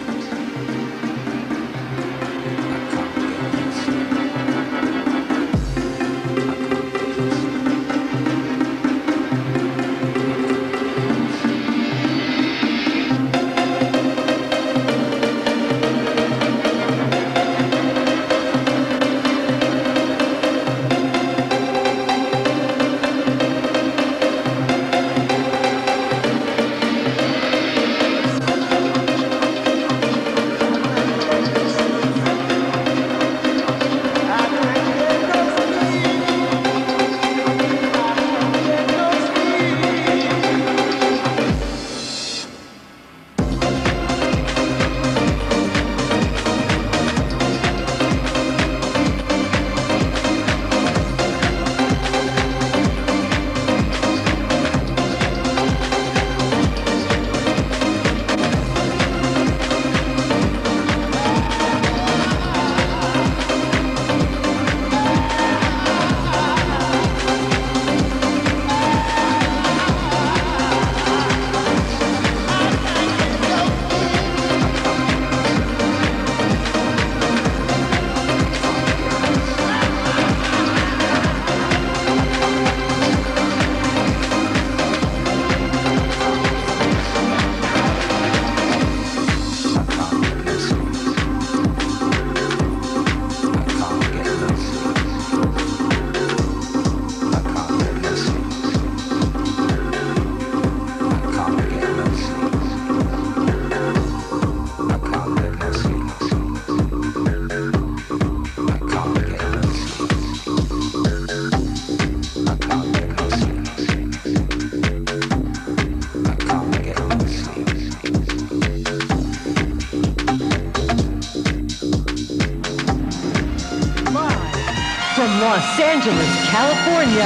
Los Angeles, California,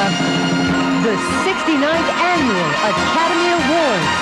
the sixty-ninth Annual Academy Awards.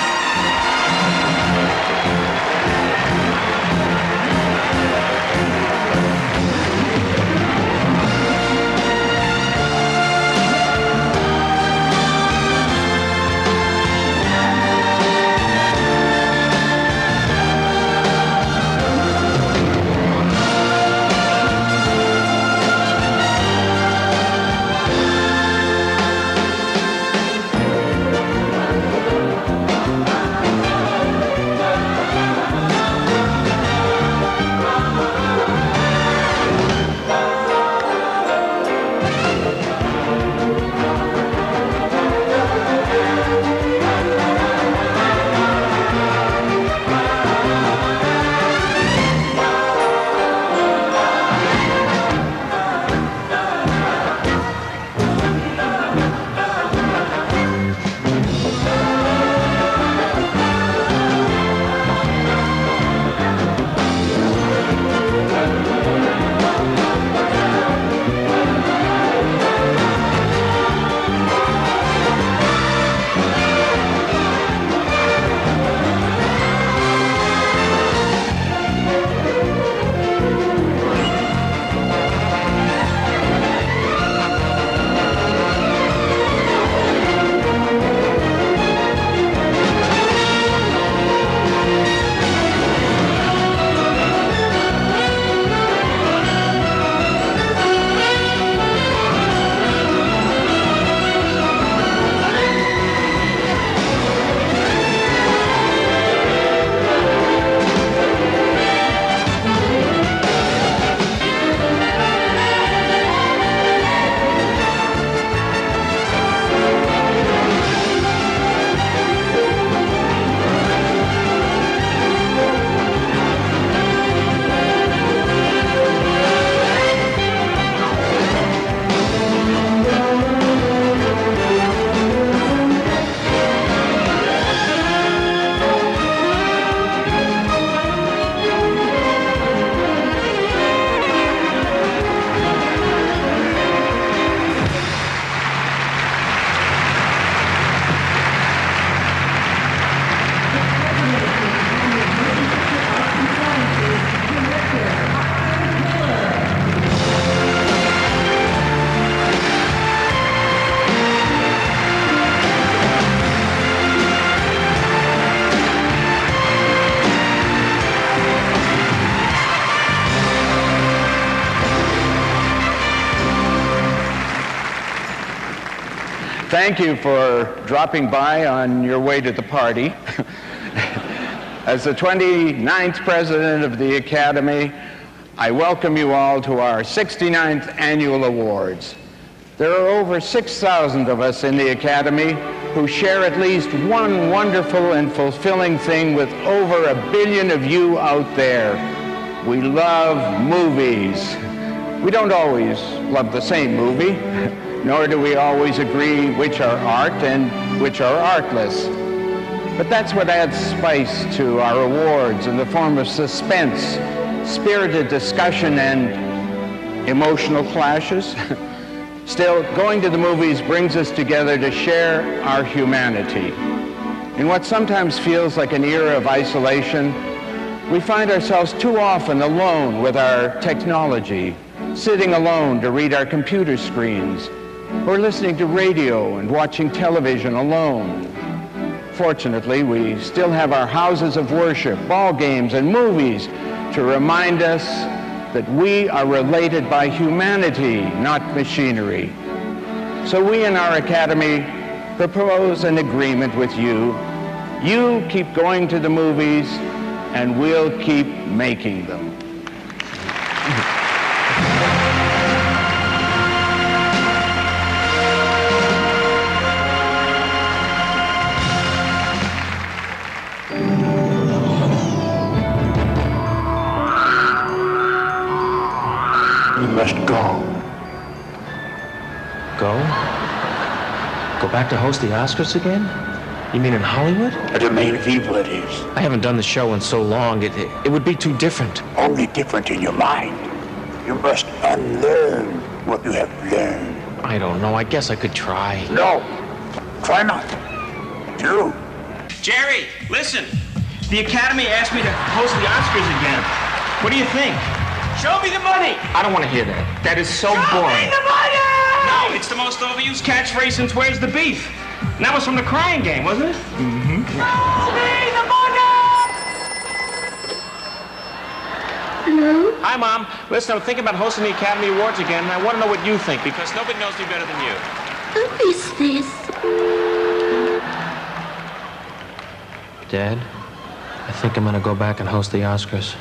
thank you for dropping by on your way to the party. As the twenty-ninth president of the Academy, I welcome you all to our sixty-ninth annual awards. There are over six thousand of us in the Academy who share at least one wonderful and fulfilling thing with over a billion of you out there. We love movies. We don't always love the same movie, nor do we always agree which are art and which are artless. But that's what adds spice to our awards in the form of suspense, spirited discussion, and emotional clashes. Still, going to the movies brings us together to share our humanity. In what sometimes feels like an era of isolation, we find ourselves too often alone with our technology, sitting alone to read our computer screens, or listening to radio and watching television alone. Fortunately, we still have our houses of worship, ball games, and movies to remind us that we are related by humanity, not machinery. So we in our Academy propose an agreement with you. You keep going to the movies, and we'll keep making them. You must go. Go? Go back to host the Oscars again? You mean in Hollywood? At the main evil it is. I haven't done the show in so long. It, it, it would be too different. Only different in your mind. You must unlearn what you have learned. I don't know. I guess I could try. No. Try not. Do. Jerry, listen. The Academy asked me to host the Oscars again. What do you think? Show me the money! I don't want to hear that. That is so Show boring. me the money! No, it's the most overused catchphrase since Where's the Beef? And that was from the Crying Game, wasn't it? Mm-hmm. Show me the money! Hello? Hi, Mom. Listen, I'm thinking about hosting the Academy Awards again, and I want to know what you think, because nobody knows me better than you. Who is this? Dad, I think I'm going to go back and host the Oscars.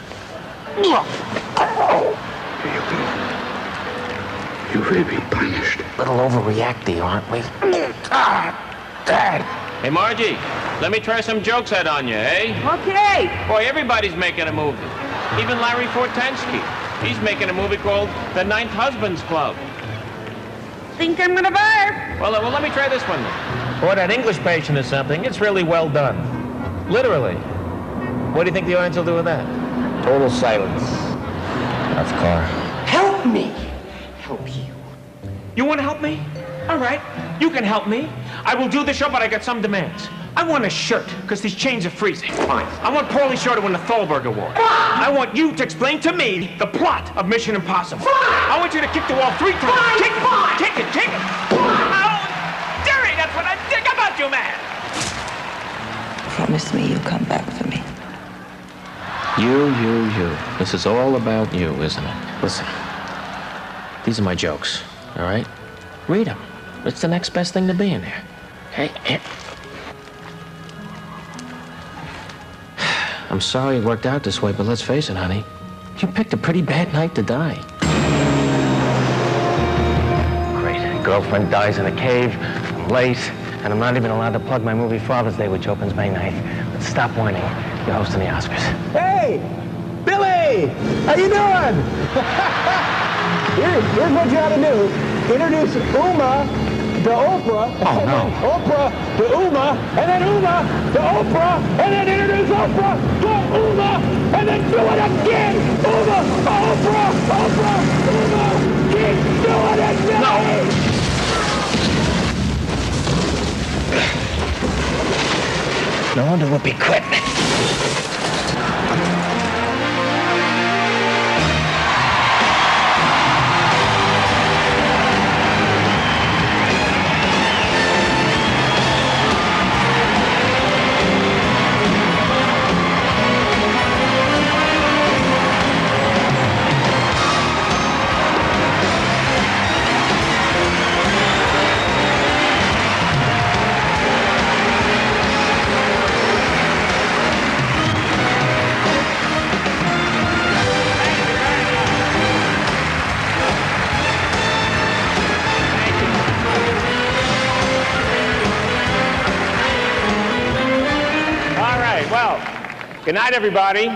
You will be punished. A little overreacty, aren't we? Dad! Hey, Margie, let me try some jokes out on you, eh? Okay. Boy, everybody's making a movie. Even Larry Fortensky. He's making a movie called The Ninth Husbands Club. Think I'm gonna barf. Well, uh, well, let me try this one then. Boy, that English patient is something. It's really well done. Literally. What do you think the audience will do with that? Total silence. That's car. Help me. Help you. You want to help me? All right, you can help me. I will do the show, but I got some demands. I want a shirt, because these chains are freezing. Fine. I want Paulie Shore to win the Thalberg Award. Fine. I want you to explain to me the plot of Mission Impossible. Fine. I want you to kick the wall three times. Fine. Kick it, Fine. kick it, kick it. Fine. Oh, Jerry, that's what I think about you, man. Promise me you'll come back for me. You, you, you. This is all about you, isn't it? Listen, these are my jokes, all right? Read them. It's the next best thing to being there. Okay? Here. I'm sorry it worked out this way, but let's face it, honey. You picked a pretty bad night to die. Great. Girlfriend dies in a cave. I'm late, and I'm not even allowed to plug my movie Father's Day, which opens May ninth. But stop whining. You're hosting the Oscars. Hey! Billy! How you doing? Here, here's what you gotta do. Introduce Uma to Oprah. Oh, no. Oprah to Uma, and then Uma to Oprah, and then introduce Oprah to Uma, and then do it again. Uma, Oprah, Oprah, Uma. Keep doing it, Billy! No. No wonder Whoopi quit. Good night, everybody.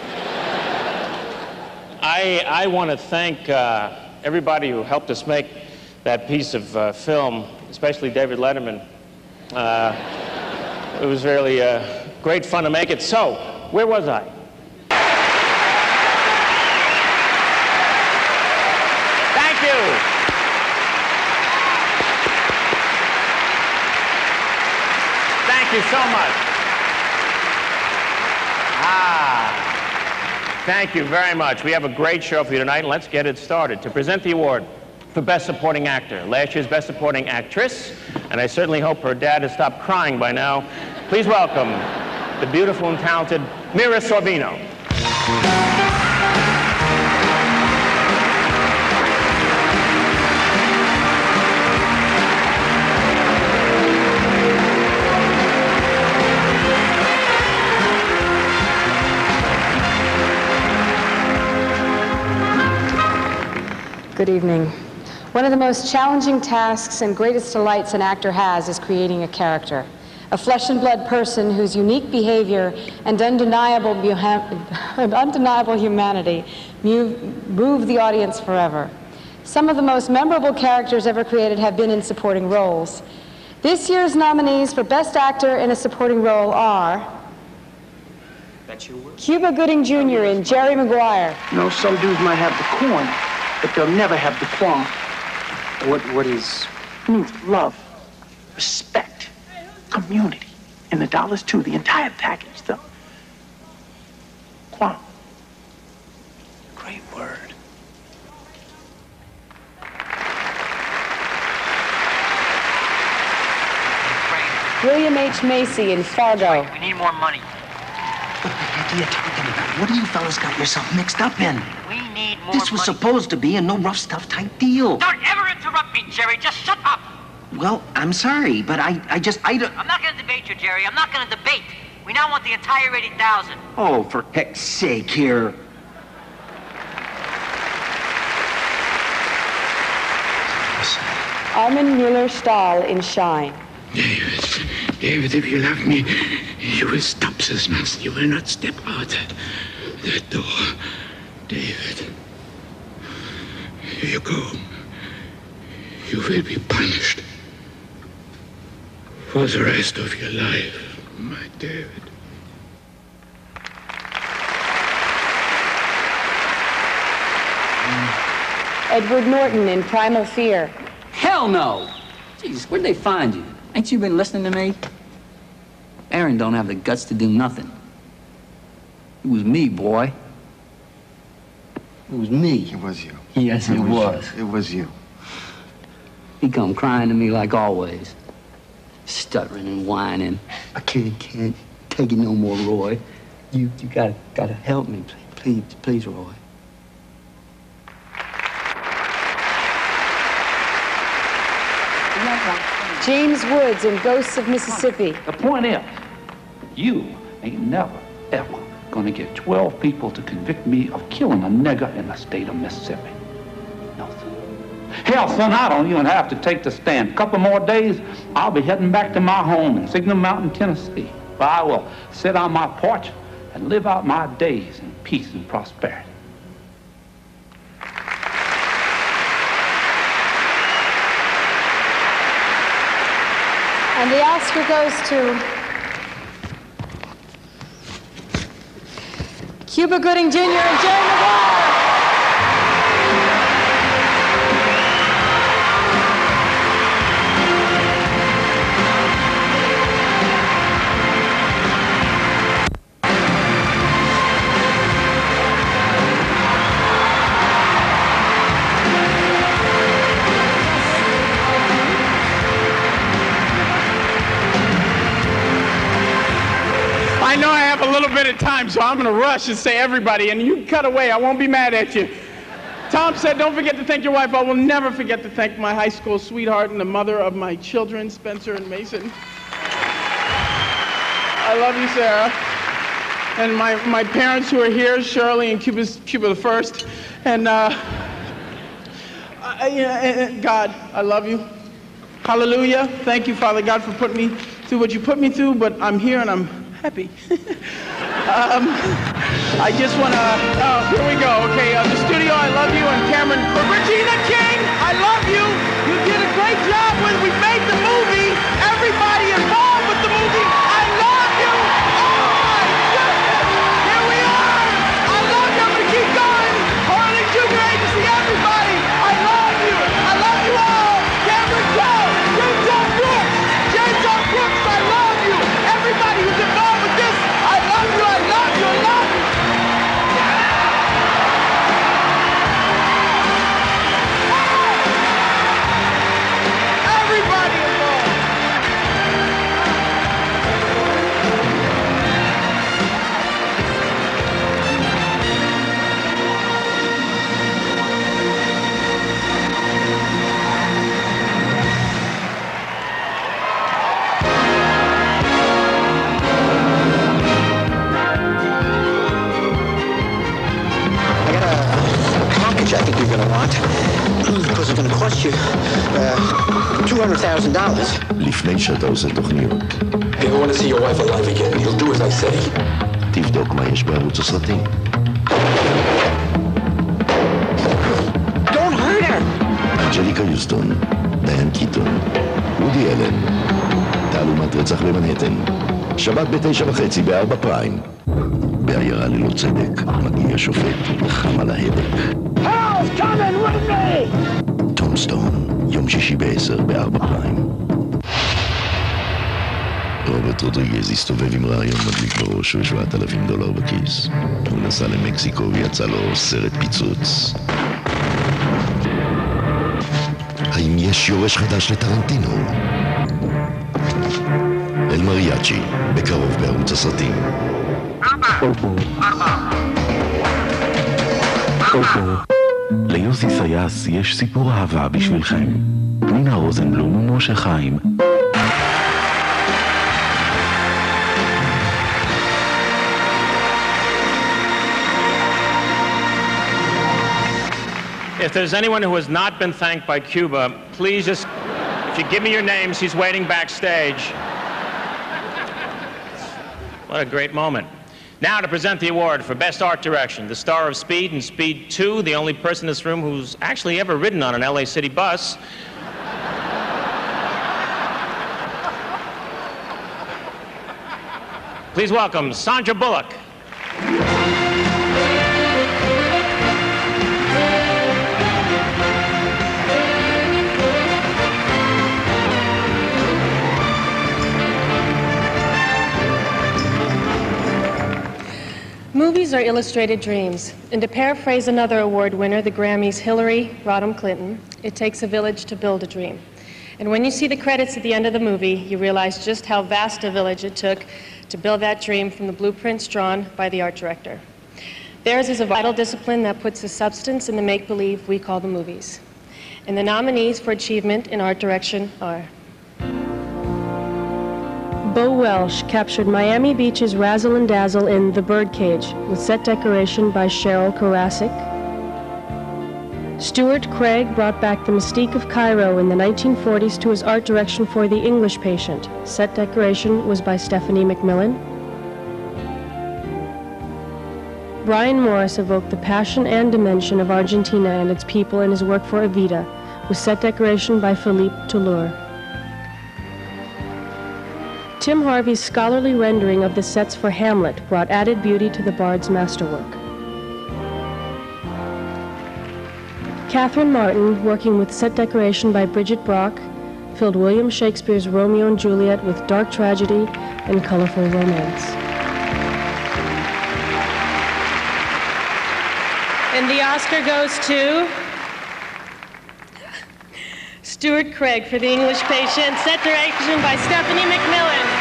I, I want to thank uh, everybody who helped us make that piece of uh, film, especially David Letterman. Uh, it was really uh, great fun to make it. So, where was I? Thank you. Thank you so much. Ah, thank you very much. We have a great show for you tonight, and let's get it started. To present the award for Best Supporting Actor, last year's Best Supporting Actress, and I certainly hope her dad has stopped crying by now. Please welcome the beautiful and talented Mira Sorvino. Good evening. One of the most challenging tasks and greatest delights an actor has is creating a character, a flesh and blood person whose unique behavior and undeniable, undeniable humanity move, move the audience forever. Some of the most memorable characters ever created have been in supporting roles. This year's nominees for Best Actor in a Supporting Role are Cuba Gooding Junior in Jerry Maguire. You know, some dudes might have the coin, but they'll never have the qualm. What, what is? Mm, love, respect, community, and the dollars too, the entire package, though. Qualm. Great word. William H. Macy in Fargo. We need more money. What the heck are you talking about? What do you fellas got yourself mixed up in? We need more This was money. supposed to be a no rough stuff type deal. Don't ever interrupt me, Jerry. Just shut up. Well, I'm sorry, but I, I just, I don't... I'm not going to debate you, Jerry. I'm not going to debate. We now want the entire eighty thousand. Oh, for heck's sake, here. Armin Mueller-Stahl in Shine. David, David, if you love me, you will stop this mess. You will not step out that, that door. David, if you go, you will be punished for the rest of your life, my David. Edward Norton in Primal Fear. Hell no! Jeez, where'd they find you? Ain't you been listening to me? Aaron don't have the guts to do nothing. It was me, boy. It was me. It was you. Yes, it, it was. was. You. It was you. He come crying to me like always. Stuttering and whining. I can't, can't take it no more, Roy. You, you gotta, gotta help me, please, please, Roy. James Woods in Ghosts of Mississippi. The point is, you ain't never, ever gonna get twelve people to convict me of killing a nigger in the state of Mississippi. No, son. Hell, son, I don't even have to take the stand. A couple more days, I'll be heading back to my home in Signal Mountain, Tennessee, where I will sit on my porch and live out my days in peace and prosperity. And the Oscar goes to Cuba Gooding Junior and Jerry Maguire. I know I have a little bit of time, so I'm going to rush and say everybody, and you can cut away. I won't be mad at you. Tom said, don't forget to thank your wife. I will never forget to thank my high school sweetheart and the mother of my children, Spencer and Mason. I love you, Sarah. And my, my parents who are here, Shirley and Cuba's, Cuba the First. And uh, I, yeah, God, I love you. Hallelujah. Thank you, Father God, for putting me through what you put me through, but I'm here and I'm happy. Um, I just want to, oh, here we go. Okay, uh, the studio, I love you, and Cameron, Regina King, I love you. You did a great job when we made the movie. Everybody involved with the movie, I love you. Oh my goodness, here we are. I love you, I'm going to keep going. Harley Junior Agency, everybody, I love you. I love you all. Cameron Crowe, James L. Brooks, James L. Brooks, I love you. Everybody who's involved with this, I love you, I love you, I love you. Everybody involved. Package I think you're going to want, because it's going to cost you uh, two hundred thousand dollars. לפני שאתה עושה תוכניות. If you want to see your wife alive again, you'll do as I say. תבדוק מה יש בערוץ הסרטים. Don't hurt her! אנג'ליקה יוסטון, דיין קיטון, וודי אלן, תעלומת רצח במנהטן, שבת בתשע וחצי בארבע פריים. בעיירה ללא צדק, מגיע שופט וחם על ההדק. Hell's coming with me! תום סטון, יום שישי בעשר בארבע פריים. רוברט רודריגז הסתובב עם רעיון מדליק בראש ושבעת אלפים דולר בכיס. הוא נסע למקסיקו ויצא לו סרט פיצוץ. האם יש יורש חדש לטרנטינו? אל מריאצ'י, בקרוב בערוץ הסרטים. ליוסי סייס יש סיפור אהבה בשבילכם. פנינה רוזנבלום ומשה חיים. If there's anyone who has not been thanked by Cuba, please just, if you give me your name, she's waiting backstage. What a great moment. Now to present the award for Best Art Direction, the star of Speed and Speed two, the only person in this room who's actually ever ridden on an L A City bus. Please welcome Sandra Bullock. Movies are illustrated dreams, and to paraphrase another award winner, the Grammys' Hillary Rodham Clinton, it takes a village to build a dream. And when you see the credits at the end of the movie, you realize just how vast a village it took to build that dream from the blueprints drawn by the art director. Theirs is a vital discipline that puts the substance in the make-believe we call the movies. And the nominees for achievement in art direction are: Bo Welsh captured Miami Beach's razzle and dazzle in The Birdcage with set decoration by Cheryl Karasik. Stuart Craig brought back the mystique of Cairo in the nineteen forties to his art direction for The English Patient. Set decoration was by Stephanie McMillan. Brian Morris evoked the passion and dimension of Argentina and its people in his work for Evita, with set decoration by Philippe Toulour. Tim Harvey's scholarly rendering of the sets for Hamlet brought added beauty to the bard's masterwork. Catherine Martin, working with set decoration by Bridget Brock, filled William Shakespeare's Romeo and Juliet with dark tragedy and colorful romance. And the Oscar goes to Stuart Craig for The English Patient, set direction by Stephanie McMillan.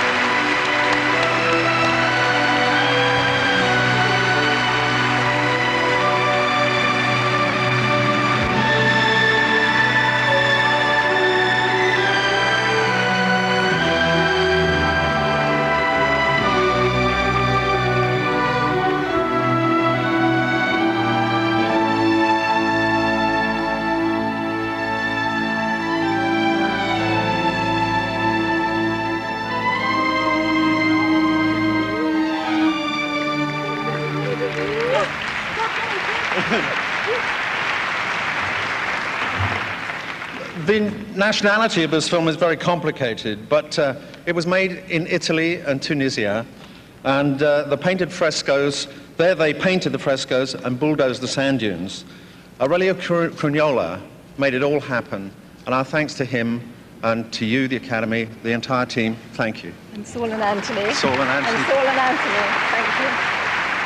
The nationality of this film is very complicated, but uh, it was made in Italy and Tunisia, and uh, the painted frescoes, there they painted the frescoes and bulldozed the sand dunes. Aurelio Crugnola made it all happen, and our thanks to him and to you, the Academy, the entire team, thank you. And Saul and Anthony. Saul and Anthony. And Saul and Anthony, thank you.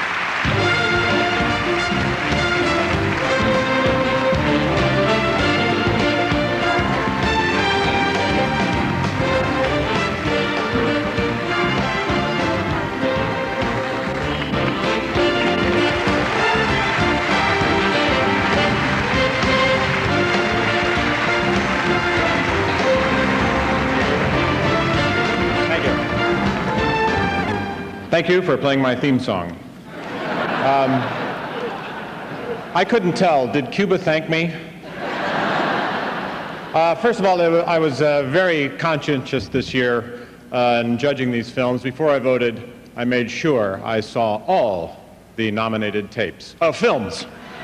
Thank you for playing my theme song. Um, I couldn't tell. Did Cuba thank me? Uh, first of all, I was uh, very conscientious this year uh, in judging these films. Before I voted, I made sure I saw all the nominated tapes. Oh, films.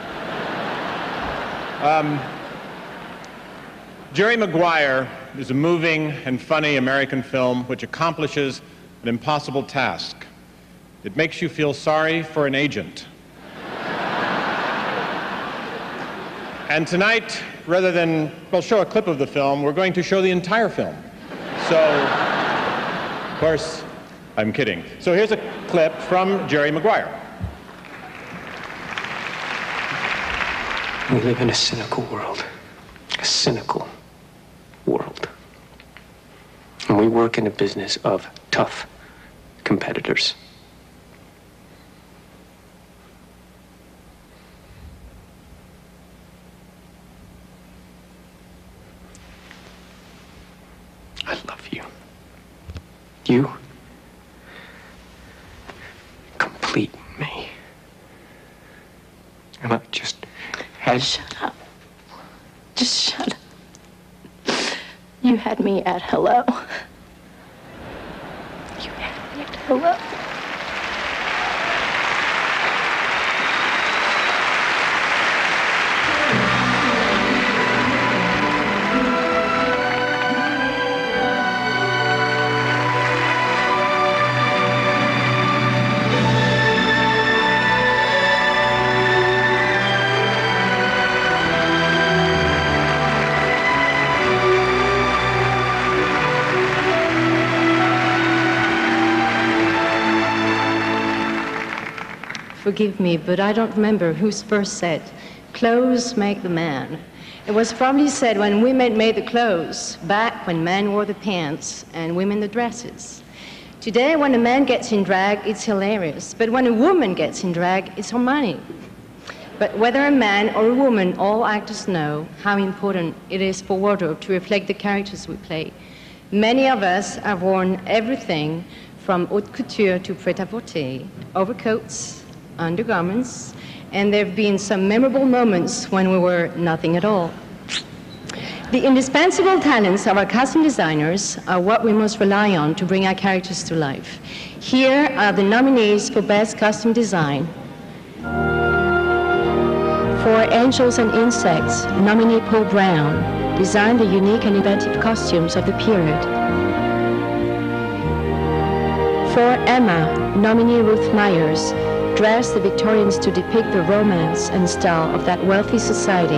Um, Jerry Maguire is a moving and funny American film which accomplishes an impossible task. It makes you feel sorry for an agent. And tonight, rather than, well, show a clip of the film, we're going to show the entire film. So, of course, I'm kidding. So here's a clip from Jerry Maguire. We live in a cynical world. A cynical world. And we work in a business of tough competitors. I love you. You complete me. And I just had... Shut up. Just shut up. You had me at hello. You had me at hello. Forgive me, but I don't remember who's first said, clothes make the man. It was probably said when women made the clothes, back when men wore the pants and women the dresses. Today, when a man gets in drag, it's hilarious, but when a woman gets in drag, it's Hermione. But whether a man or a woman, all actors know how important it is for wardrobe to reflect the characters we play. Many of us have worn everything from haute couture to prêt-à-porter, overcoats, undergarments, and there have been some memorable moments when we were nothing at all. The indispensable talents of our costume designers are what we must rely on to bring our characters to life. Here are the nominees for Best Costume Design. For Angels and Insects, nominee Paul Brown designed the unique and inventive costumes of the period. For Emma, nominee Ruth Myers dressed the Victorians to depict the romance and style of that wealthy society.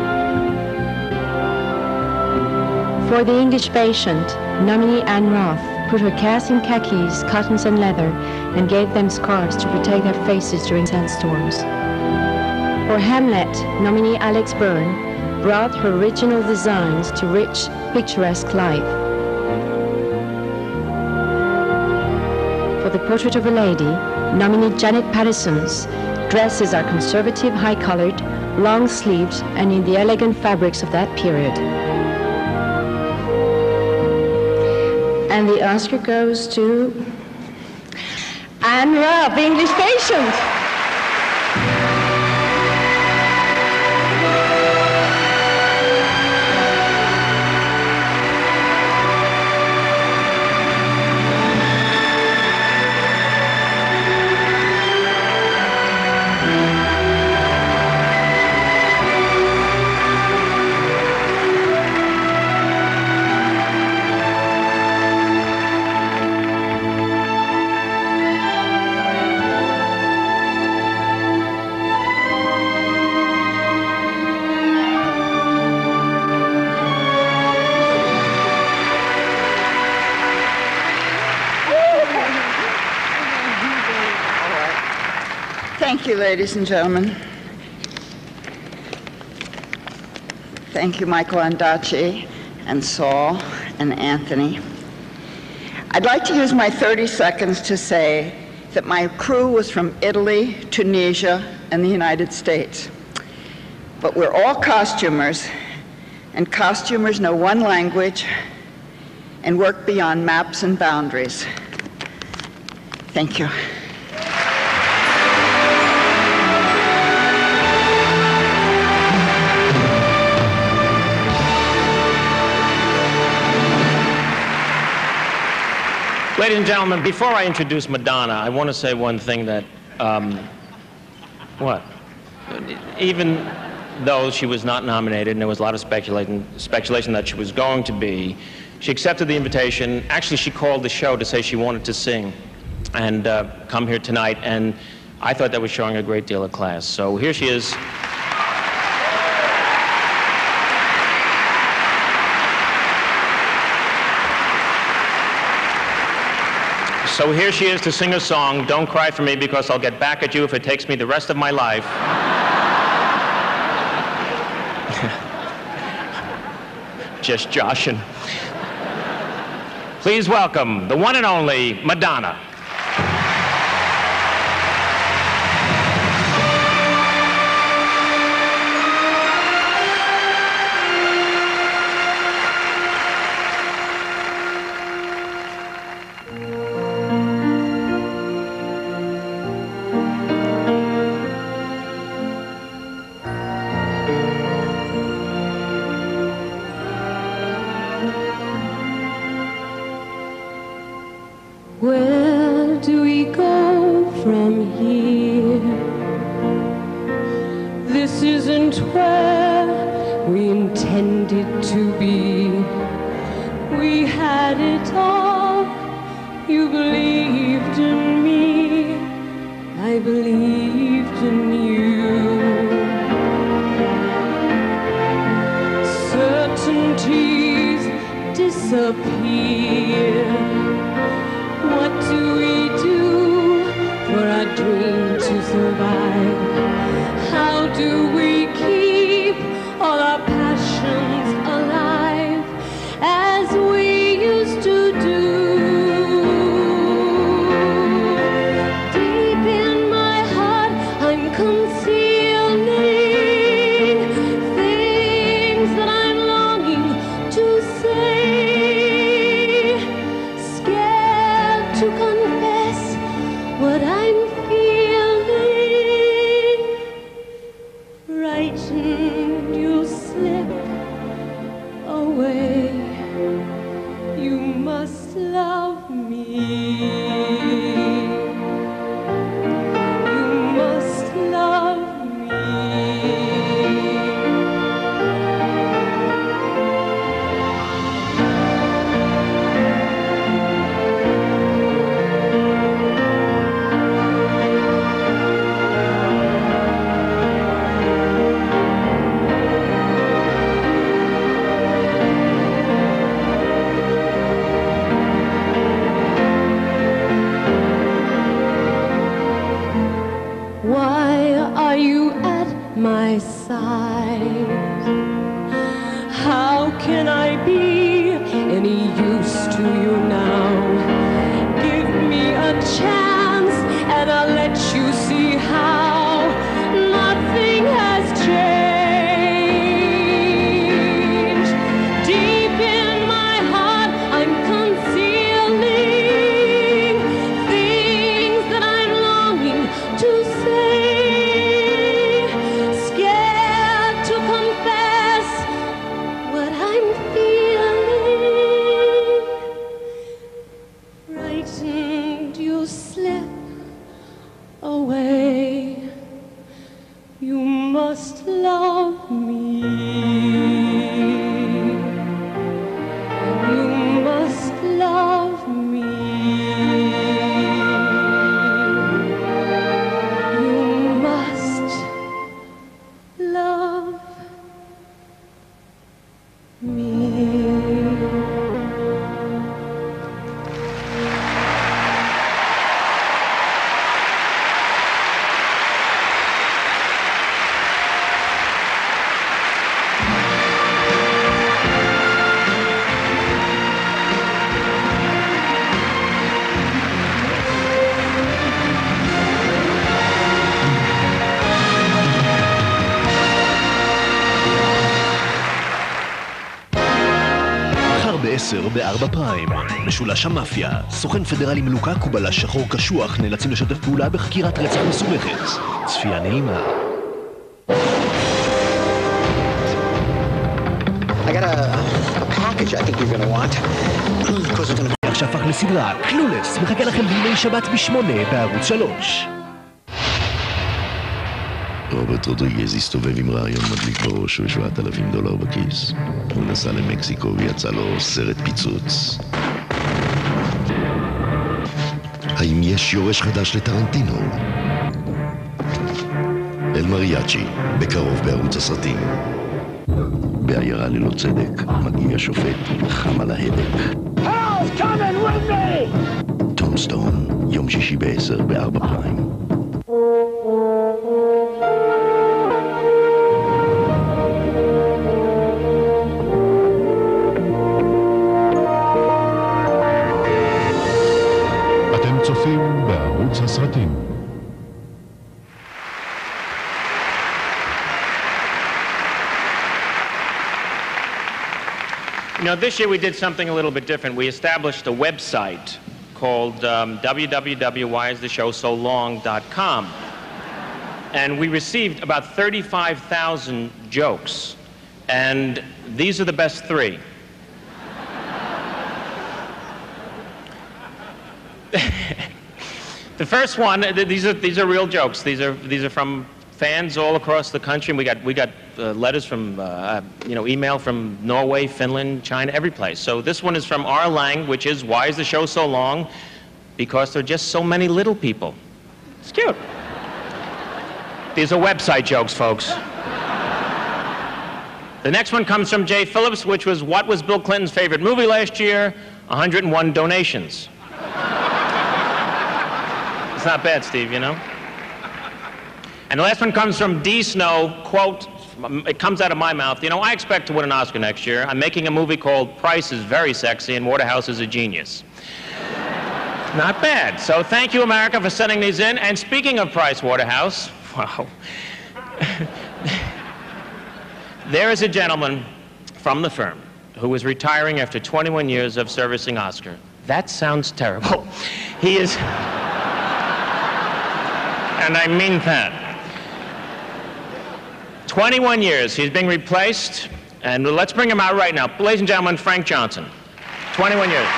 For The English Patient, nominee Anne Roth put her cast in khakis, cottons, and leather and gave them scarves to protect their faces during sandstorms. For Hamlet, nominee Alex Byrne brought her original designs to rich, picturesque life. For The Portrait of a Lady, nominee Janet Patterson's dresses are conservative, high-collared, long-sleeved, and in the elegant fabrics of that period. And the Oscar goes to Anne Roth, The English Patient. Thank you, ladies and gentlemen. Thank you, Michael Ondaatje and Saul and Anthony. I'd like to use my thirty seconds to say that my crew was from Italy, Tunisia, and the United States. But we're all costumers, and costumers know one language and work beyond maps and boundaries. Thank you. Ladies and gentlemen, before I introduce Madonna, I want to say one thing that, um, what? Even though she was not nominated and there was a lot of speculating, speculation that she was going to be, she accepted the invitation. Actually, she called the show to say she wanted to sing and uh, come here tonight, and I thought that was showing a great deal of class. So here she is. So here she is to sing a song, Don't Cry for Me Because I'll Get Back at You If It Takes Me the Rest of My Life. Just joshing. Please welcome the one and only Madonna. Where do we go from here? This isn't where we intended to be. We had it all. You believed in me. I believed in you. Certainties disappear. What do we do for our dream to survive? How do we keep all our passions alive as we used to do? Deep in my heart, I'm concealing things that I'm longing to say. Scared to confess what I'm feeling. Frightened you'll slip away. You must love me. You must love me. Why are you at my side? How can I be any use to you now? Give me a chance and I'll let you see how nothing has changed. Deep in my heart, I'm concealing things that I'm longing to say. Scared to confess what I'm feeling. Frightened you'll slip away. You must love me. You must love me. You must love me. עשר בארבע פריים. משולש המאפיה. סוכן פדרלי מלוקק ובלש שחור קשוח נאלצים לשתף פעולה בחקירת רצח מסובכת. צפייה נעימה. I got a, a package I think you're gonna want. שהפך לסדרה קלולס, מחכה לכם בימי שבת בשמונה בערוץ שלוש. רוברט רודריגז הסתובב עם רעיון מדליק בראש ושבעת אלפים דולר בכיס. הוא נסע למקסיקו ויצא לו סרט פיצוץ. האם יש יורש חדש לטרנטינו? אל מריאצ'י, בקרוב בערוץ הסרטים. בעיירה ללא צדק, מגיע שופט חם על ההדק. Hell's coming with me! תום סטון, יום שישי בעשר בארבע פריים. אתם צופים בערוץ הסרטים. You know, this year we did something a little bit different. We established a website called um, w w w dot why is the show so long dot com. And we received about thirty-five thousand jokes. And these are the best three. The first one, these are, these are real jokes. These are, these are from fans all across the country. We got, we got uh, letters from, uh, you know, email from Norway, Finland, China, every place. So this one is from our lang, which is, why is the show so long? Because there are just so many little people. It's cute. These are website jokes, folks. The next one comes from Jay Phillips, which was, what was Bill Clinton's favorite movie last year? one hundred and one donations. It's not bad, Steve, you know? And the last one comes from D. Snow, quote, it comes out of my mouth, you know, I expect to win an Oscar next year. I'm making a movie called Price is Very Sexy and Waterhouse is a Genius. Not bad. So thank you, America, for sending these in. And speaking of Price Waterhouse, wow. There is a gentleman from the firm who is retiring after twenty-one years of servicing Oscar. That sounds terrible. He is, and I mean that. twenty-one years, he's being replaced, and let's bring him out right now. Ladies and gentlemen, Frank Johnson. twenty-one years.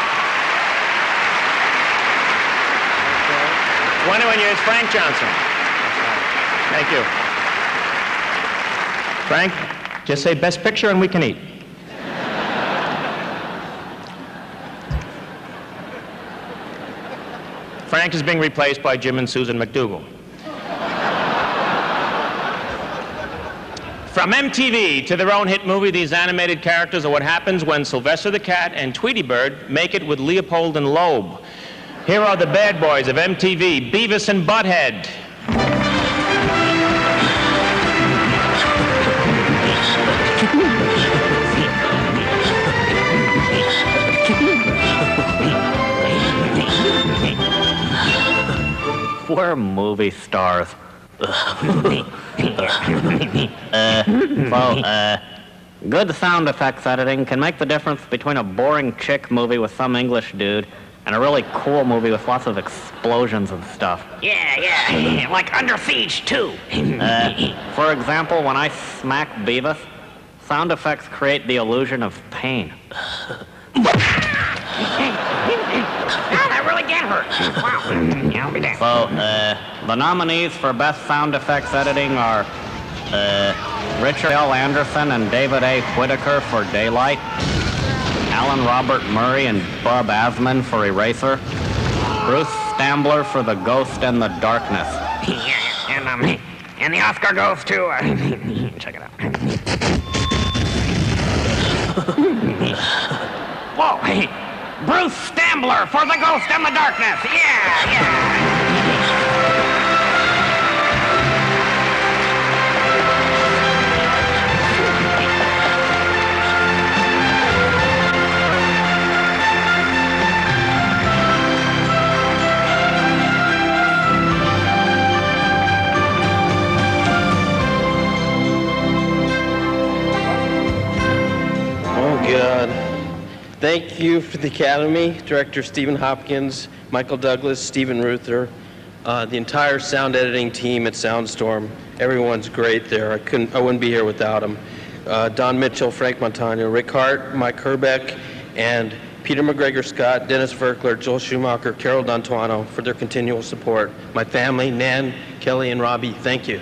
twenty-one years, Frank Johnson. Thank you. Frank, just say best picture and we can eat. Frank is being replaced by Jim and Susan McDougal. From M T V to their own hit movie, these animated characters are what happens when Sylvester the Cat and Tweety Bird make it with Leopold and Loeb. Here are the bad boys of M T V, Beavis and Butthead. We're movie stars. uh, so, uh, good sound effects editing can make the difference between a boring chick movie with some English dude and a really cool movie with lots of explosions and stuff. Yeah, yeah, like Under Siege two. Uh, for example, when I smack Beavis, sound effects create the illusion of pain. Ah, that really did hurt. Wow. I'll be damned. So, uh, the nominees for Best Sound Effects Editing are uh, Richard L. Anderson and David A. Whitaker for Daylight, Alan Robert Murray and Bob Asman for Eraser, Bruce Stambler for The Ghost and the Darkness. Yeah, and, um, and the Oscar goes to, uh, check it out. Whoa, hey, Bruce Stambler for The Ghost and the Darkness. Yeah, yeah. Oh, God. Thank you for the Academy, Director Stephen Hopkins, Michael Douglas, Stephen Ruther, uh, the entire sound editing team at Soundstorm. Everyone's great there. I couldn't, I wouldn't be here without them. Uh, Don Mitchell, Frank Montano, Rick Hart, Mike Herbeck, and Peter McGregor Scott, Dennis Verkler, Joel Schumacher, Carol D'Antuono for their continual support. My family, Nan, Kelly, and Robbie, thank you.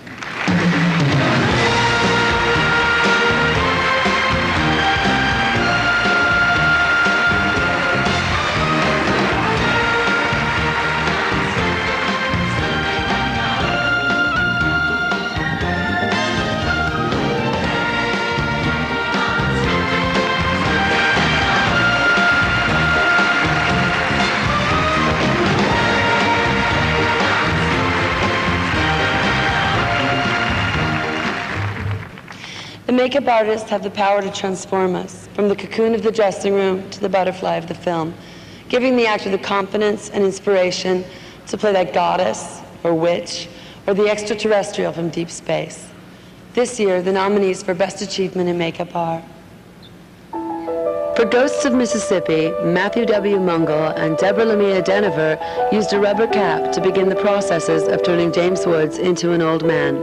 The makeup artists have the power to transform us from the cocoon of the dressing room to the butterfly of the film, giving the actor the confidence and inspiration to play that goddess or witch or the extraterrestrial from deep space. This year, the nominees for Best Achievement in Makeup are: for Ghosts of Mississippi, Matthew W. Mungle and Deborah Lamia Deniver used a rubber cap to begin the processes of turning James Woods into an old man.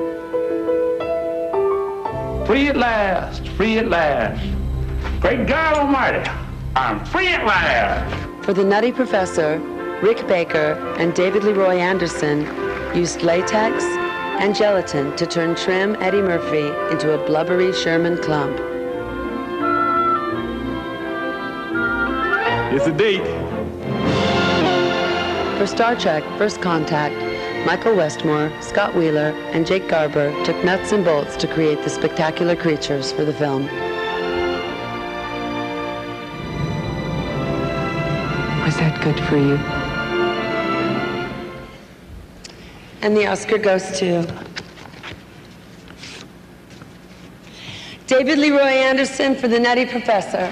Free at last, free at last. Great God Almighty, I'm free at last. For The Nutty Professor, Rick Baker and David Leroy Anderson used latex and gelatin to turn trim Eddie Murphy into a blubbery Sherman clump. It's a date. For Star Trek First Contact, Michael Westmore, Scott Wheeler, and Jake Garber took nuts and bolts to create the spectacular creatures for the film. Was that good for you? And the Oscar goes to David Leroy Anderson for The Nutty Professor.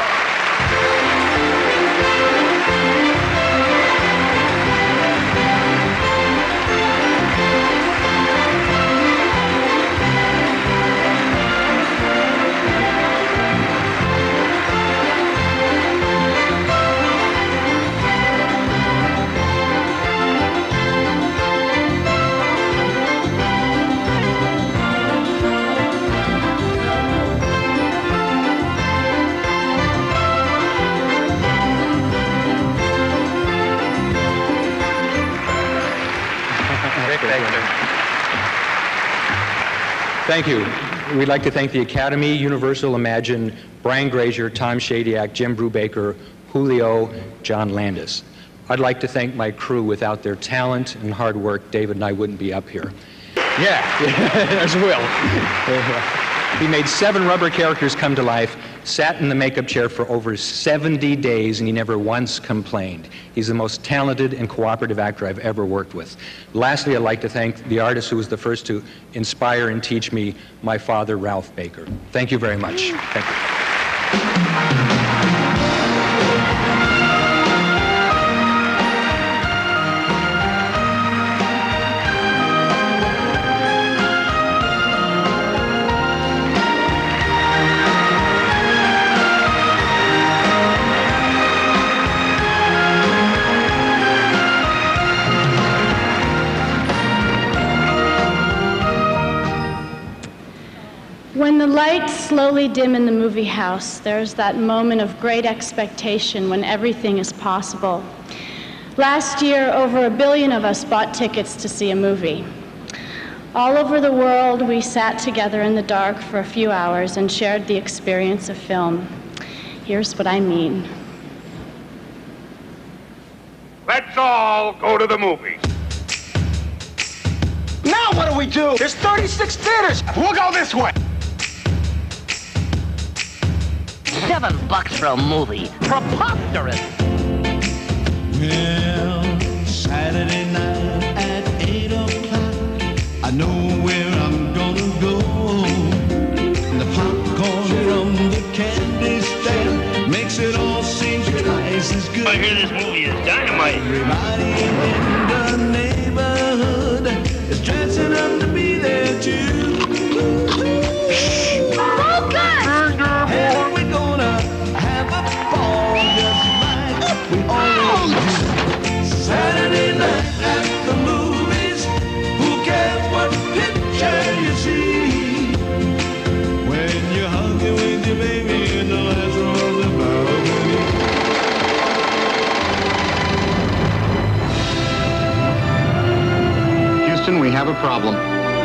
Thank you. We'd like to thank the Academy, Universal, Imagine, Brian Grazer, Tom Shadyac, Jim Brubaker, Julio, John Landis. I'd like to thank my crew. Without their talent and hard work, David and I wouldn't be up here. Yeah, there's Will. He made seven rubber characters come to life, sat in the makeup chair for over seventy days, and he never once complained. He's the most talented and cooperative actor I've ever worked with. Lastly, I'd like to thank the artist who was the first to inspire and teach me, my father, Ralph Baker. Thank you very much. Thank you. When the lights slowly dim in the movie house, there's that moment of great expectation when everything is possible. Last year, over a billion of us bought tickets to see a movie. All over the world, we sat together in the dark for a few hours and shared the experience of film. Here's what I mean. Let's all go to the movies. Now what do we do? There's thirty-six theaters. We'll go this way. Seven bucks for a movie. Preposterous. Well, Saturday night at eight o'clock, I know where I'm gonna go. The popcorn from the candy stand makes it all seem twice as good. I hear this movie is dynamite. Everybody in the neighborhood is dressing up to be there too. Focus! And we're gonna have a problem.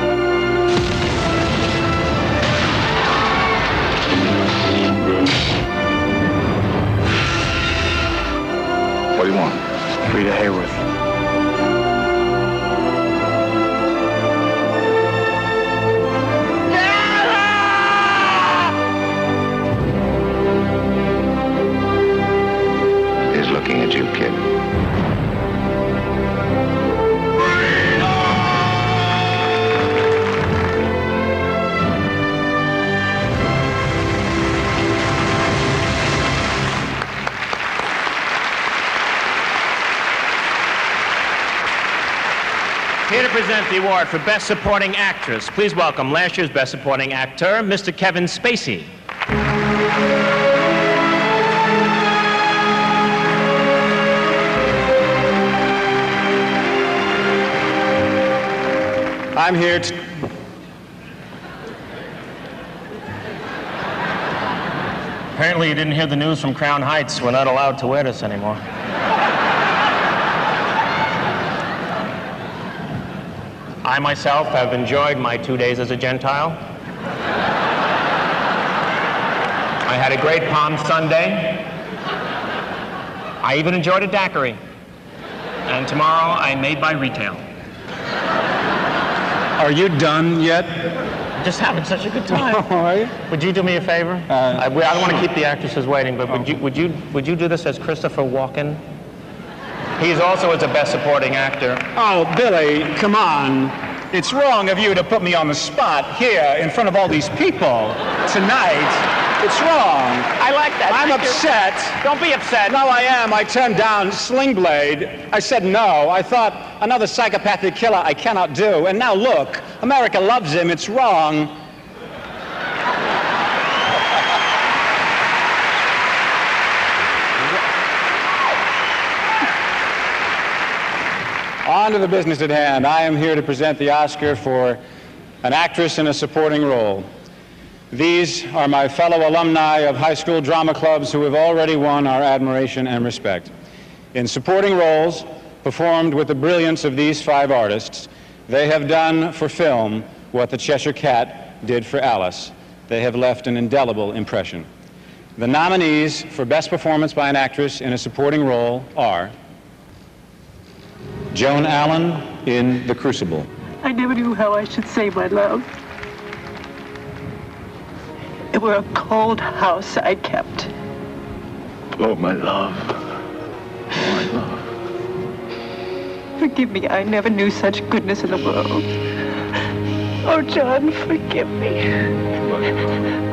What do you want? Rita Hayworth. He's looking at you, kid. Here to present the award for Best Supporting Actress, please welcome last year's Best Supporting Actor, Mister Kevin Spacey. I'm here to... Apparently you didn't hear the news from Crown Heights. We're not allowed to wear this anymore. I myself have enjoyed my two days as a Gentile. I had a great Palm Sunday. I even enjoyed a daiquiri. And tomorrow I made by retail. Are you done yet? Just having such a good time. Oh, are you? Would you do me a favor? Uh, I, I don't want to keep the actresses waiting, but would you would you would you do this as Christopher Walken? He's also as a Best Supporting Actor. Oh, Billy, come on. It's wrong of you to put me on the spot here in front of all these people tonight. It's wrong. I like that. I'm Thank upset. You. Don't be upset. No, I am. I turned down Sling Blade. I said no. I thought another psychopathic killer I cannot do. And now look, America loves him. It's wrong. On to the business at hand. I am here to present the Oscar for an actress in a supporting role. These are my fellow alumni of high school drama clubs who have already won our admiration and respect. In supporting roles, performed with the brilliance of these five artists, they have done for film what the Cheshire Cat did for Alice. They have left an indelible impression. The nominees for Best Performance by an Actress in a Supporting Role are Joan Allen in The Crucible. I never knew how I should say my love. It were a cold house I kept. Oh, my love. Oh, my love. Forgive me, I never knew such goodness in the world. Oh, John, forgive me.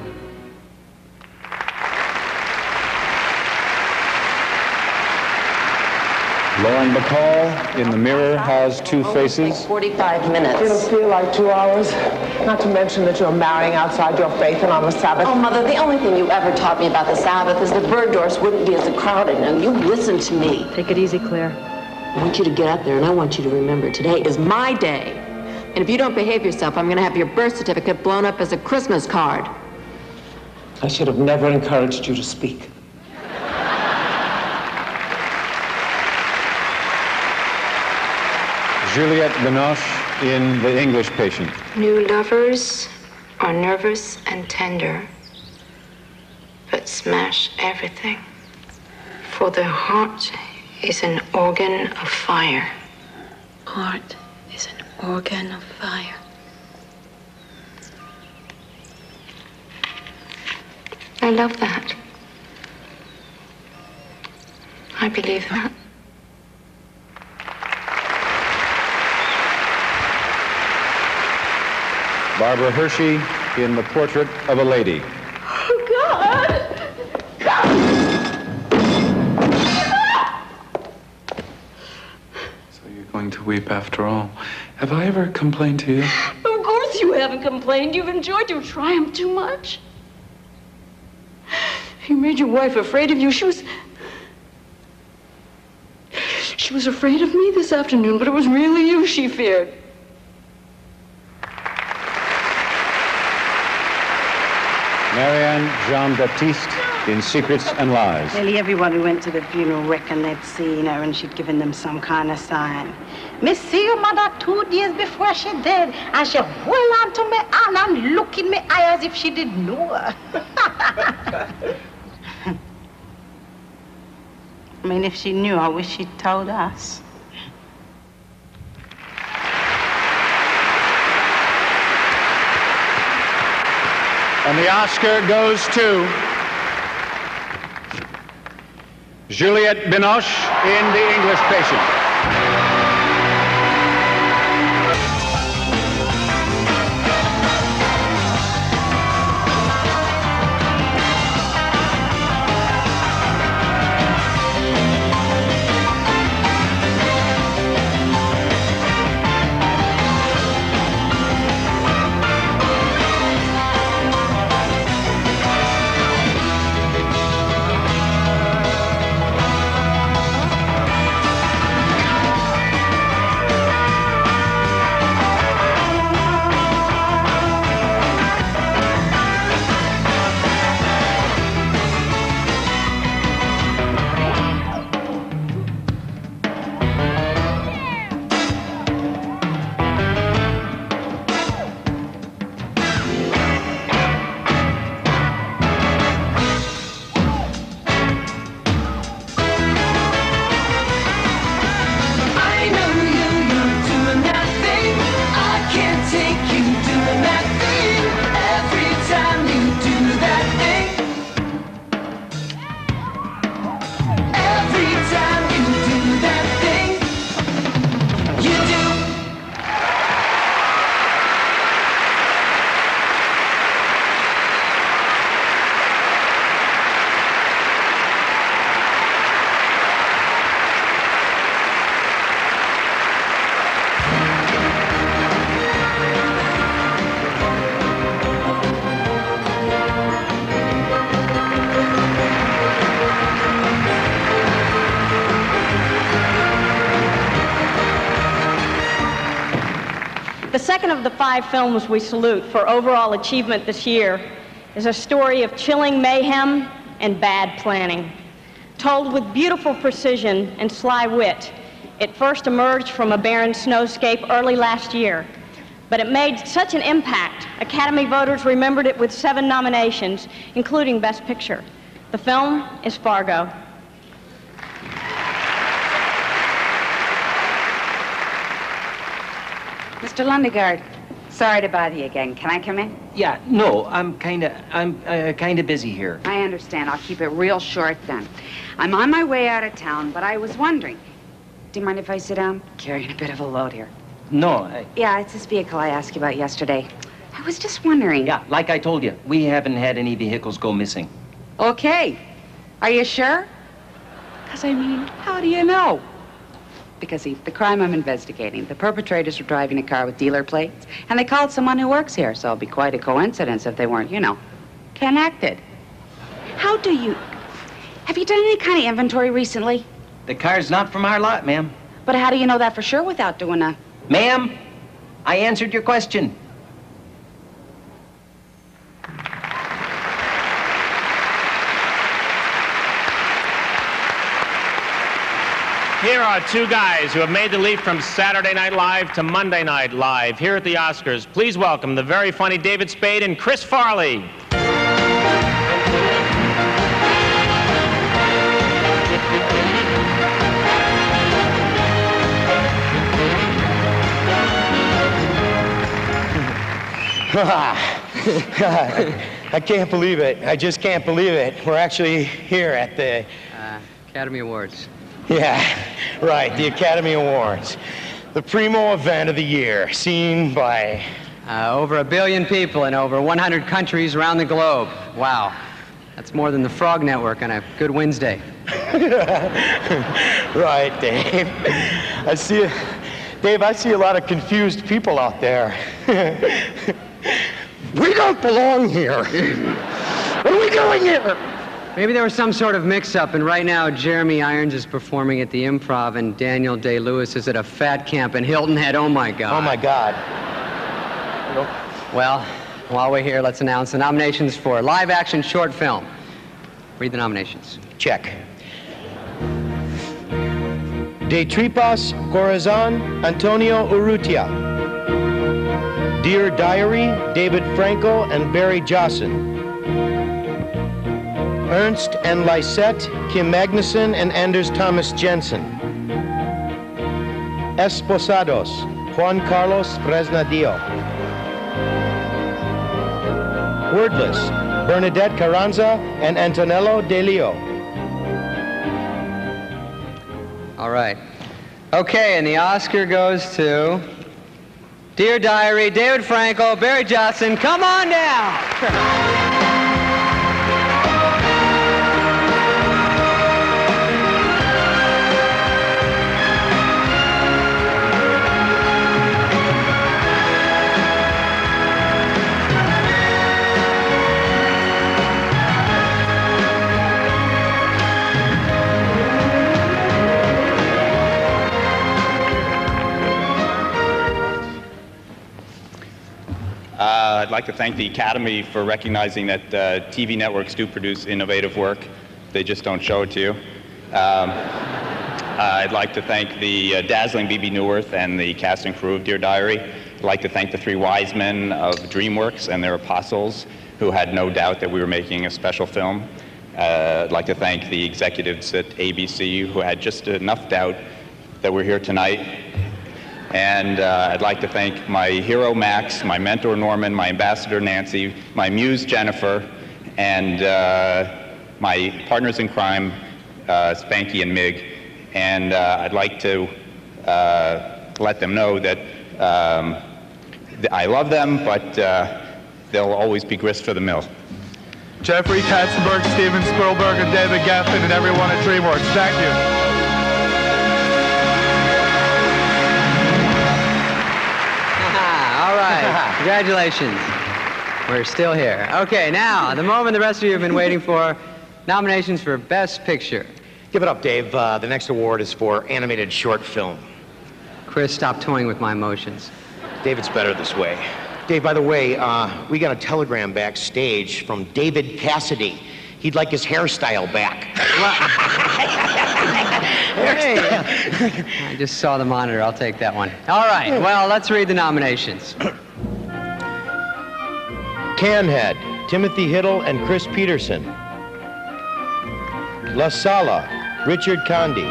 Lauren Bacall in The Mirror Has Two Faces. forty-five minutes. It'll feel like two hours. Not to mention that you're marrying outside your faith and on the Sabbath. Oh, Mother, the only thing you ever taught me about the Sabbath is that Bergdorf's wouldn't be as crowded. Now, you listen to me. Take it easy, Claire. I want you to get up there, and I want you to remember, today is my day. And if you don't behave yourself, I'm going to have your birth certificate blown up as a Christmas card. I should have never encouraged you to speak. Juliette Binoche in The English Patient. New lovers are nervous and tender, but smash everything. For the heart is an organ of fire. Heart is an organ of fire. I love that. I believe that. Barbara Hershey in The Portrait of a Lady. Oh, God! So you're going to weep after all. Have I ever complained to you? Of course you haven't complained. You've enjoyed your triumph too much. You made your wife afraid of you. She was... She was afraid of me this afternoon, but it was really you she feared. Marianne Jean-Baptiste in Secrets and Lies. Nearly everyone who went to the funeral reckoned they'd seen her and she'd given them some kind of sign. Me see your mother two days before she died, and she hold on to me hand and look in me eye as if she didn't know her. I mean, if she knew, I wish she'd told us. And the Oscar goes to Juliette Binoche in The English Patient. The second of the five films we salute for overall achievement this year is a story of chilling mayhem and bad planning. Told with beautiful precision and sly wit, it first emerged from a barren snowscape early last year, but it made such an impact, Academy voters remembered it with seven nominations, including Best Picture. The film is Fargo. Mister Lundegaard, sorry to bother you again. Can I come in? Yeah, no, I'm kind of, I'm uh, kind of busy here. I understand. I'll keep it real short then. I'm on my way out of town, but I was wondering, do you mind if I sit down? Carrying a bit of a load here. No, I, Yeah, it's this vehicle I asked you about yesterday. I was just wondering. yeah, like I told you, we haven't had any vehicles go missing. Okay. Are you sure? Because, I mean, how do you know? Because see, the crime I'm investigating, the perpetrators were driving a car with dealer plates, and they called someone who works here, so it'd be quite a coincidence if they weren't, you know, connected. How do you... Have you done any kind of inventory recently? The car's not from our lot, ma'am. But how do you know that for sure without doing a... Ma'am, I answered your question. Here are two guys who have made the leap from Saturday Night Live to Monday Night Live here at the Oscars. Please welcome the very funny David Spade and Chris Farley. I can't believe it. I just can't believe it. We're actually here at the... Uh, Academy Awards. Yeah, right, the Academy Awards. The primo event of the year, seen by... Uh, over a billion people in over one hundred countries around the globe. Wow. That's more than the Frog Network on a good Wednesday. Right, Dave. I see... Dave, I see a lot of confused people out there. We don't belong here. What are we doing here? Maybe there was some sort of mix-up, and right now Jeremy Irons is performing at the Improv, and Daniel Day-Lewis is at a fat camp in Hilton Head. Oh, my God. Oh, my God. Well, while we're here, let's announce the nominations for live-action short film. Read the nominations. Check. De Tripas Corazon, Antonio Urrutia. Dear Diary, David Franco and Barry Jossen. Ernst and Lisette, Kim Magnuson and Anders Thomas Jensen. Esposados, Juan Carlos Fresnadillo. Wordless, Bernadette Carranza and Antonello De Leo. All right. Okay, and the Oscar goes to Dear Diary, David Franco, Barry Johnson. Come on down. Uh, I'd like to thank the Academy for recognizing that uh, T V networks do produce innovative work. They just don't show it to you. Um, uh, I'd like to thank the uh, dazzling B B Newirth and the cast and crew of Dear Diary. I'd like to thank the three wise men of DreamWorks and their apostles who had no doubt that we were making a special film. Uh, I'd like to thank the executives at A B C who had just enough doubt that we're here tonight. And uh, I'd like to thank my hero, Max, my mentor, Norman, my ambassador, Nancy, my muse, Jennifer, and uh, my partners in crime, uh, Spanky and Mig. And uh, I'd like to uh, let them know that um, th I love them, but uh, they'll always be grist for the mill. Jeffrey Katzenberg, Steven Spielberg, and David Geffen, and everyone at DreamWorks. Thank you. Congratulations. We're still here. Okay, now, the moment the rest of you have been waiting for, nominations for Best Picture. Give it up, Dave. Uh, the next award is for animated short film. Chris, stop toying with my emotions. David's better this way. Dave, by the way, uh, we got a telegram backstage from David Cassidy. He'd like his hairstyle back. Hey, I just saw the monitor. I'll take that one. All right, well, let's read the nominations. Canhead, Timothy Hiddle and Chris Peterson. La Sala, Richard Condi.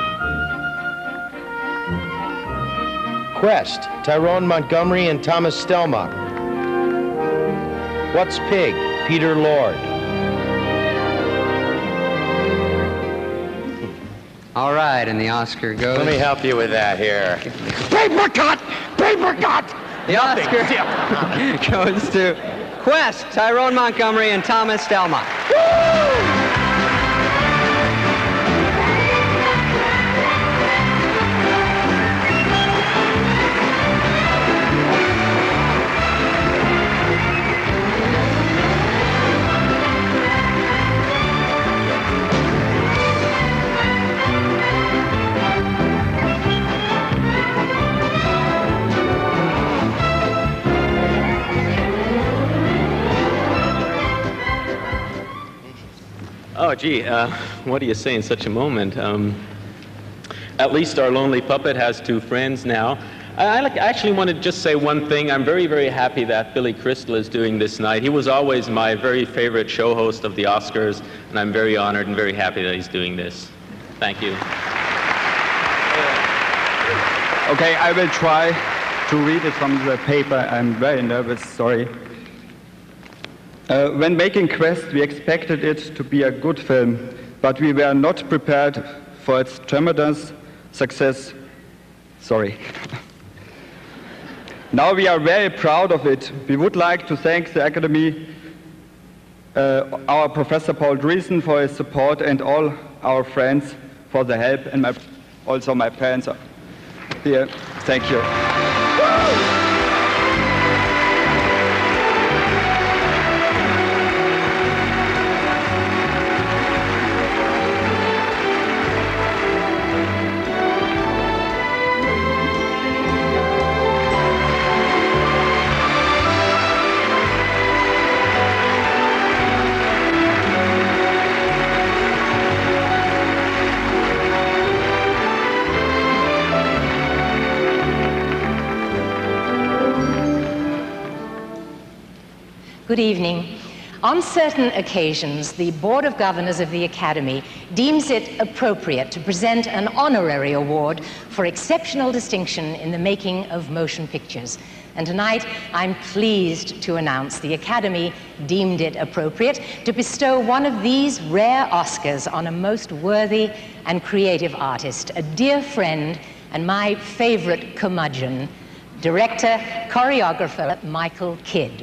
Quest, Tyrone Montgomery and Thomas Stelmach. What's Pig, Peter Lord. All right, and the Oscar goes... Let me help you with that here. Paper cut! Paper cut! The Oscar goes to Quest, Tyrone Montgomery, and Thomas Stelmach. Oh, gee, uh, what do you say in such a moment? Um, at least our lonely puppet has two friends now. I, I like, actually want to just say one thing. I'm very, very happy that Billy Crystal is doing this night. He was always my very favorite show host of the Oscars, and I'm very honored and very happy that he's doing this. Thank you. Okay, I will try to read it from the paper. I'm very nervous, sorry. Uh, when making Quest, we expected it to be a good film, but we were not prepared for its tremendous success. Sorry. Now we are very proud of it. We would like to thank the Academy, uh, our Professor Paul Dreesen for his support, and all our friends for the help, and my, also my parents are here. Thank you. Good evening. On certain occasions, the Board of Governors of the Academy deems it appropriate to present an honorary award for exceptional distinction in the making of motion pictures. And tonight, I'm pleased to announce the Academy deemed it appropriate to bestow one of these rare Oscars on a most worthy and creative artist, a dear friend and my favorite curmudgeon, director, choreographer Michael Kidd.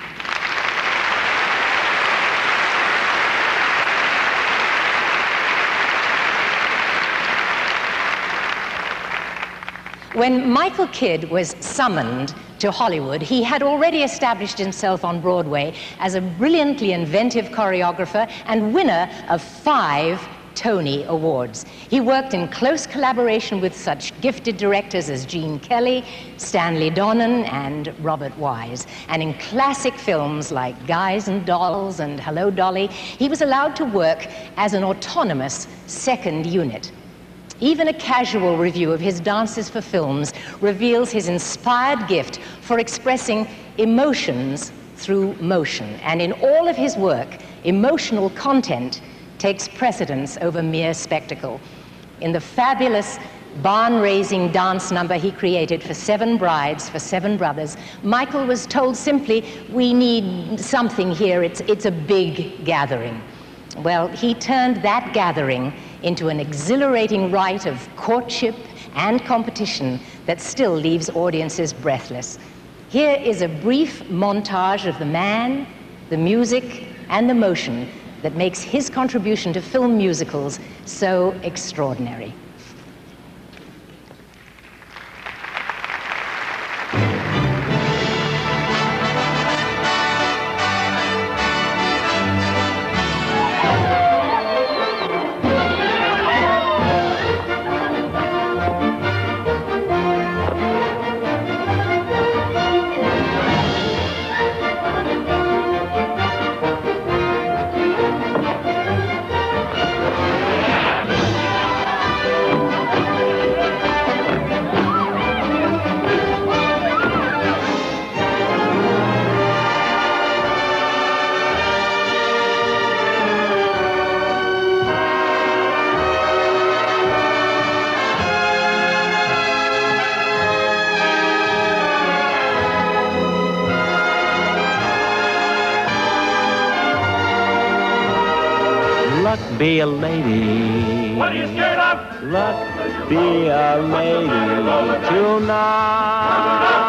When Michael Kidd was summoned to Hollywood, he had already established himself on Broadway as a brilliantly inventive choreographer and winner of five Tony Awards. He worked in close collaboration with such gifted directors as Gene Kelly, Stanley Donen, and Robert Wise. And in classic films like Guys and Dolls and Hello, Dolly, he was allowed to work as an autonomous second unit. Even a casual review of his Dances for Films reveals his inspired gift for expressing emotions through motion. And in all of his work, emotional content takes precedence over mere spectacle. In the fabulous barn-raising dance number he created for Seven Brides for Seven Brothers, Michael was told simply, we need something here, it's, it's a big gathering. Well, he turned that gathering into an exhilarating rite of courtship and competition that still leaves audiences breathless. Here is a brief montage of the man, the music, and the motion that makes his contribution to film musicals so extraordinary. Be a lady. What are you scared of? Luck be a lady tonight.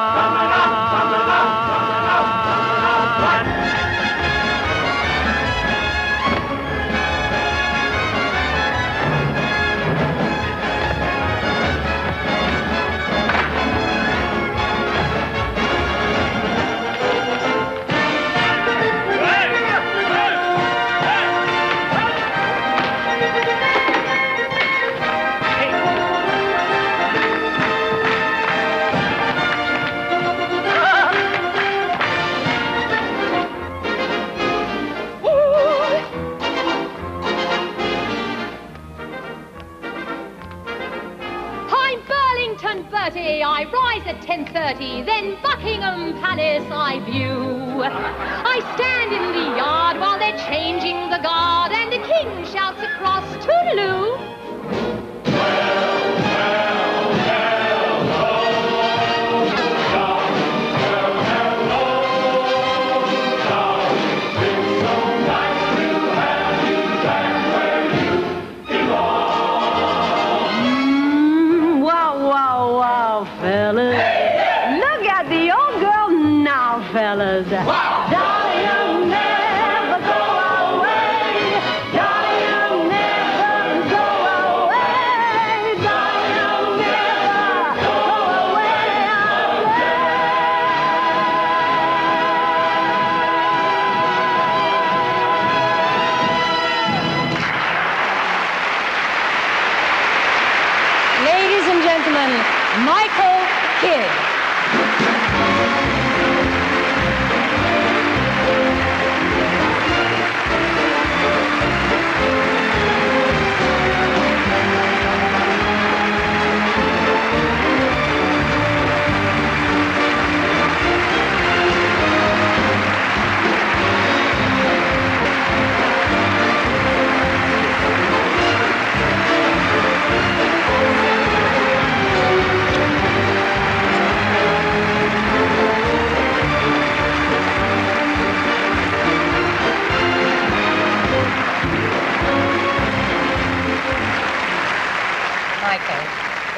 I rise at ten thirty, then Buckingham Palace I view. I stand in the yard while they're changing the guard, and the king shouts across, toodaloo. Fellas. Wow. Darling, never go away. Darling, never go away. Darling, never go away. Ladies and gentlemen, Michael Kidd.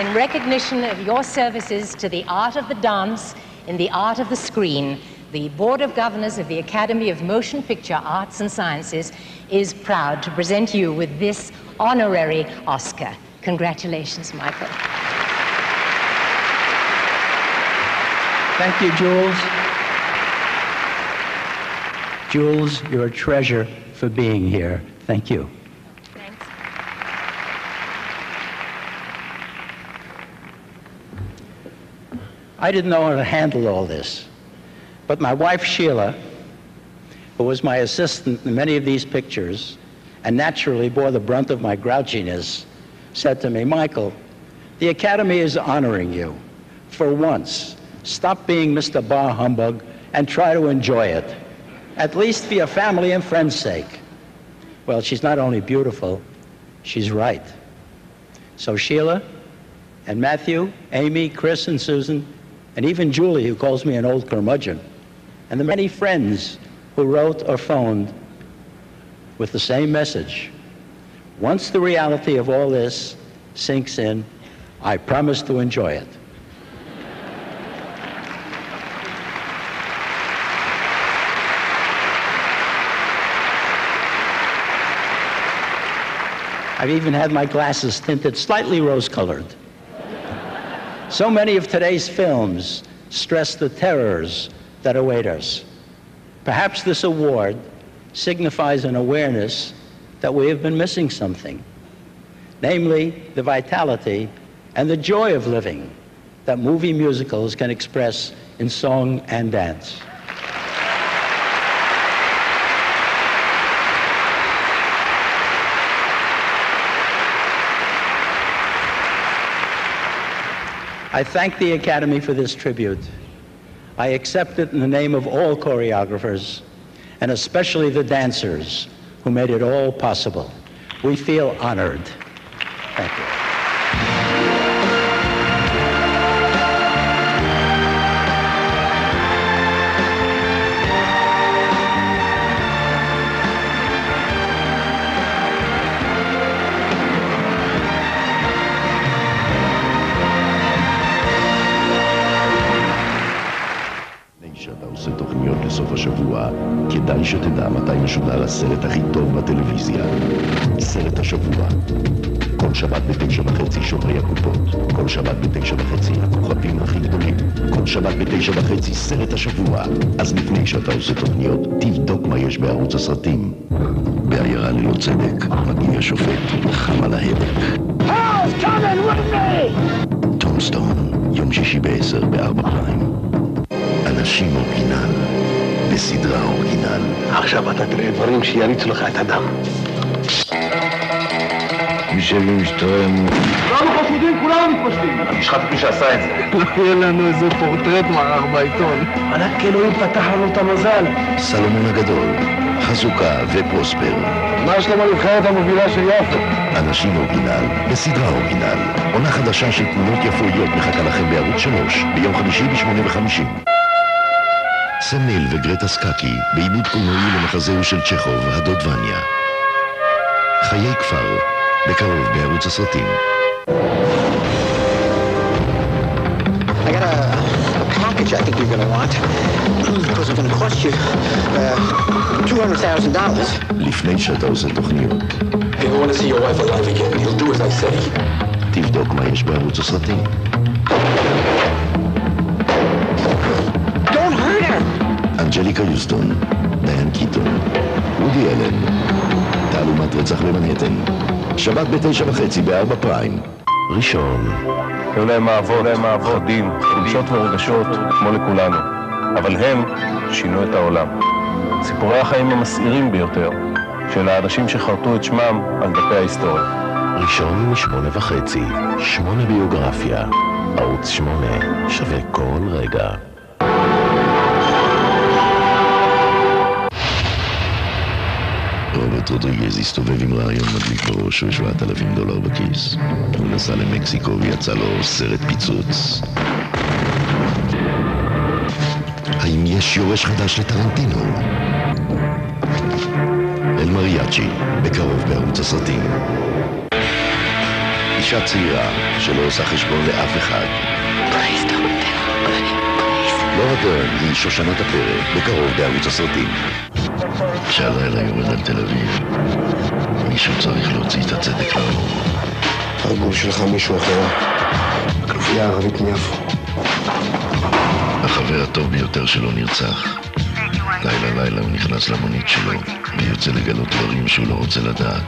in recognition of your services to the art of the dance and the art of the screen, the Board of Governors of the Academy of Motion Picture Arts and Sciences is proud to present you with this honorary Oscar. Congratulations, Michael. Thank you, Jules. Jules, you're a treasure for being here. Thank you. Thanks. I didn't know how to handle all this, but my wife, Sheila, who was my assistant in many of these pictures, and naturally bore the brunt of my grouchiness, said to me, Michael, the Academy is honoring you. For once, stop being Mister Bah Humbug and try to enjoy it, at least for your family and friends' sake. Well, she's not only beautiful, she's right. So Sheila and Matthew, Amy, Chris, and Susan, and even Julie, who calls me an old curmudgeon, and the many friends who wrote or phoned with the same message. Once the reality of all this sinks in, I promise to enjoy it. I've even had my glasses tinted slightly rose-colored. So many of today's films stress the terrors that await us. Perhaps this award signifies an awareness that we have been missing something, namely the vitality and the joy of living that movie musicals can express in song and dance. I thank the Academy for this tribute. I accept it in the name of all choreographers, and especially the dancers who made it all possible. We feel honored. Thank you. בסוף השבוע, כדאי שתדע מתי משודר הסרט הכי טוב בטלוויזיה. סרט השבוע. כל שבת בתשע וחצי שומרי הקופות. כל שבת בתשע וחצי הכוכבים הכי גדולים. כל שבת בתשע וחצי סרט השבוע. אז לפני שאתה עושה תוכניות, תבדוק מה יש בערוץ הסרטים. בעיירה ללא צדק, מגיע שופט, חם על ההדק. Hell's coming with me! טומסטון, יום שישי בעשר בארבע פריים. אנשים אורגינל, בסדרה אורגינל. עכשיו אתה תראה דברים שיריצו לך את הדם. משלים שטרם. כולנו חשודים, כולנו מתפשטים. אני אשחט את מי שעשה את זה. לא יהיה לנו איזה פורטרט מערך בעיתון. ענק אלוהים פתח לנו את המזל. סלומון הגדול, חזוקה ופרוספר. מה שלום הנבחרת המובילה של יפו? אנשים אורגינל, בסדרה אורגינל. עונה חדשה של תמונות יפויות מחכה לכם בערוץ שלוש, ביום חמישי בשמונה וחמישים. סמל וגרטה סקקי, בעיבוד קולנועי למחזהו של צ'כוב, הדוד וניה. חיי כפר, בקרוב בערוץ הסרטים. I got a, a package I think you're going to want. Because it's going to cost you uh, two hundred thousand dollars. לפני שאתה עושה תוכניות. If you want to see your wife alive again, you'll do as I say. תבדוק מה יש בערוץ הסרטים. Don't hurt her! אנג'ליקה יוסטון, דיין קיטון, וודי אלן, תעלומת רצח במנהטן, שבת בתשע וחצי בארבע פריים. ראשון. היו להם אהבות, להם פחדים, חולשות ורגשות, כמו לכולנו. אבל הם שינו את העולם. סיפורי החיים המסעירים ביותר של האנשים שחרטו את שמם על דפי ההיסטוריה. ראשון משמונה וחצי, שמונה ביוגרפיה. ערוץ שמונה, שווה כל רגע. רוברט רודריגז הסתובב עם רעיון מדליק בראש ושבעת אלפים דולר בכיס. הוא נסע למקסיקו ויצא לו סרט פיצוץ. האם יש יורש חדש לטרנטינו? אל מריאצ'י, בקרוב בערוץ הסרטים. אישה צעירה שלא עושה חשבון לאף אחד. לורה דרן היא שושנת הפרק, בקרוב בערוץ הסרטים. כשהלילה יורד על תל אביב, מישהו צריך להוציא את הצדק לאור. הרגול שלך מישהו אחר. הכנופיה הערבית מיפו. החבר הטוב ביותר שלו נרצח. לילה לילה הוא נכנס למונית שלו ויוצא לגלות דברים שהוא לא רוצה לדעת.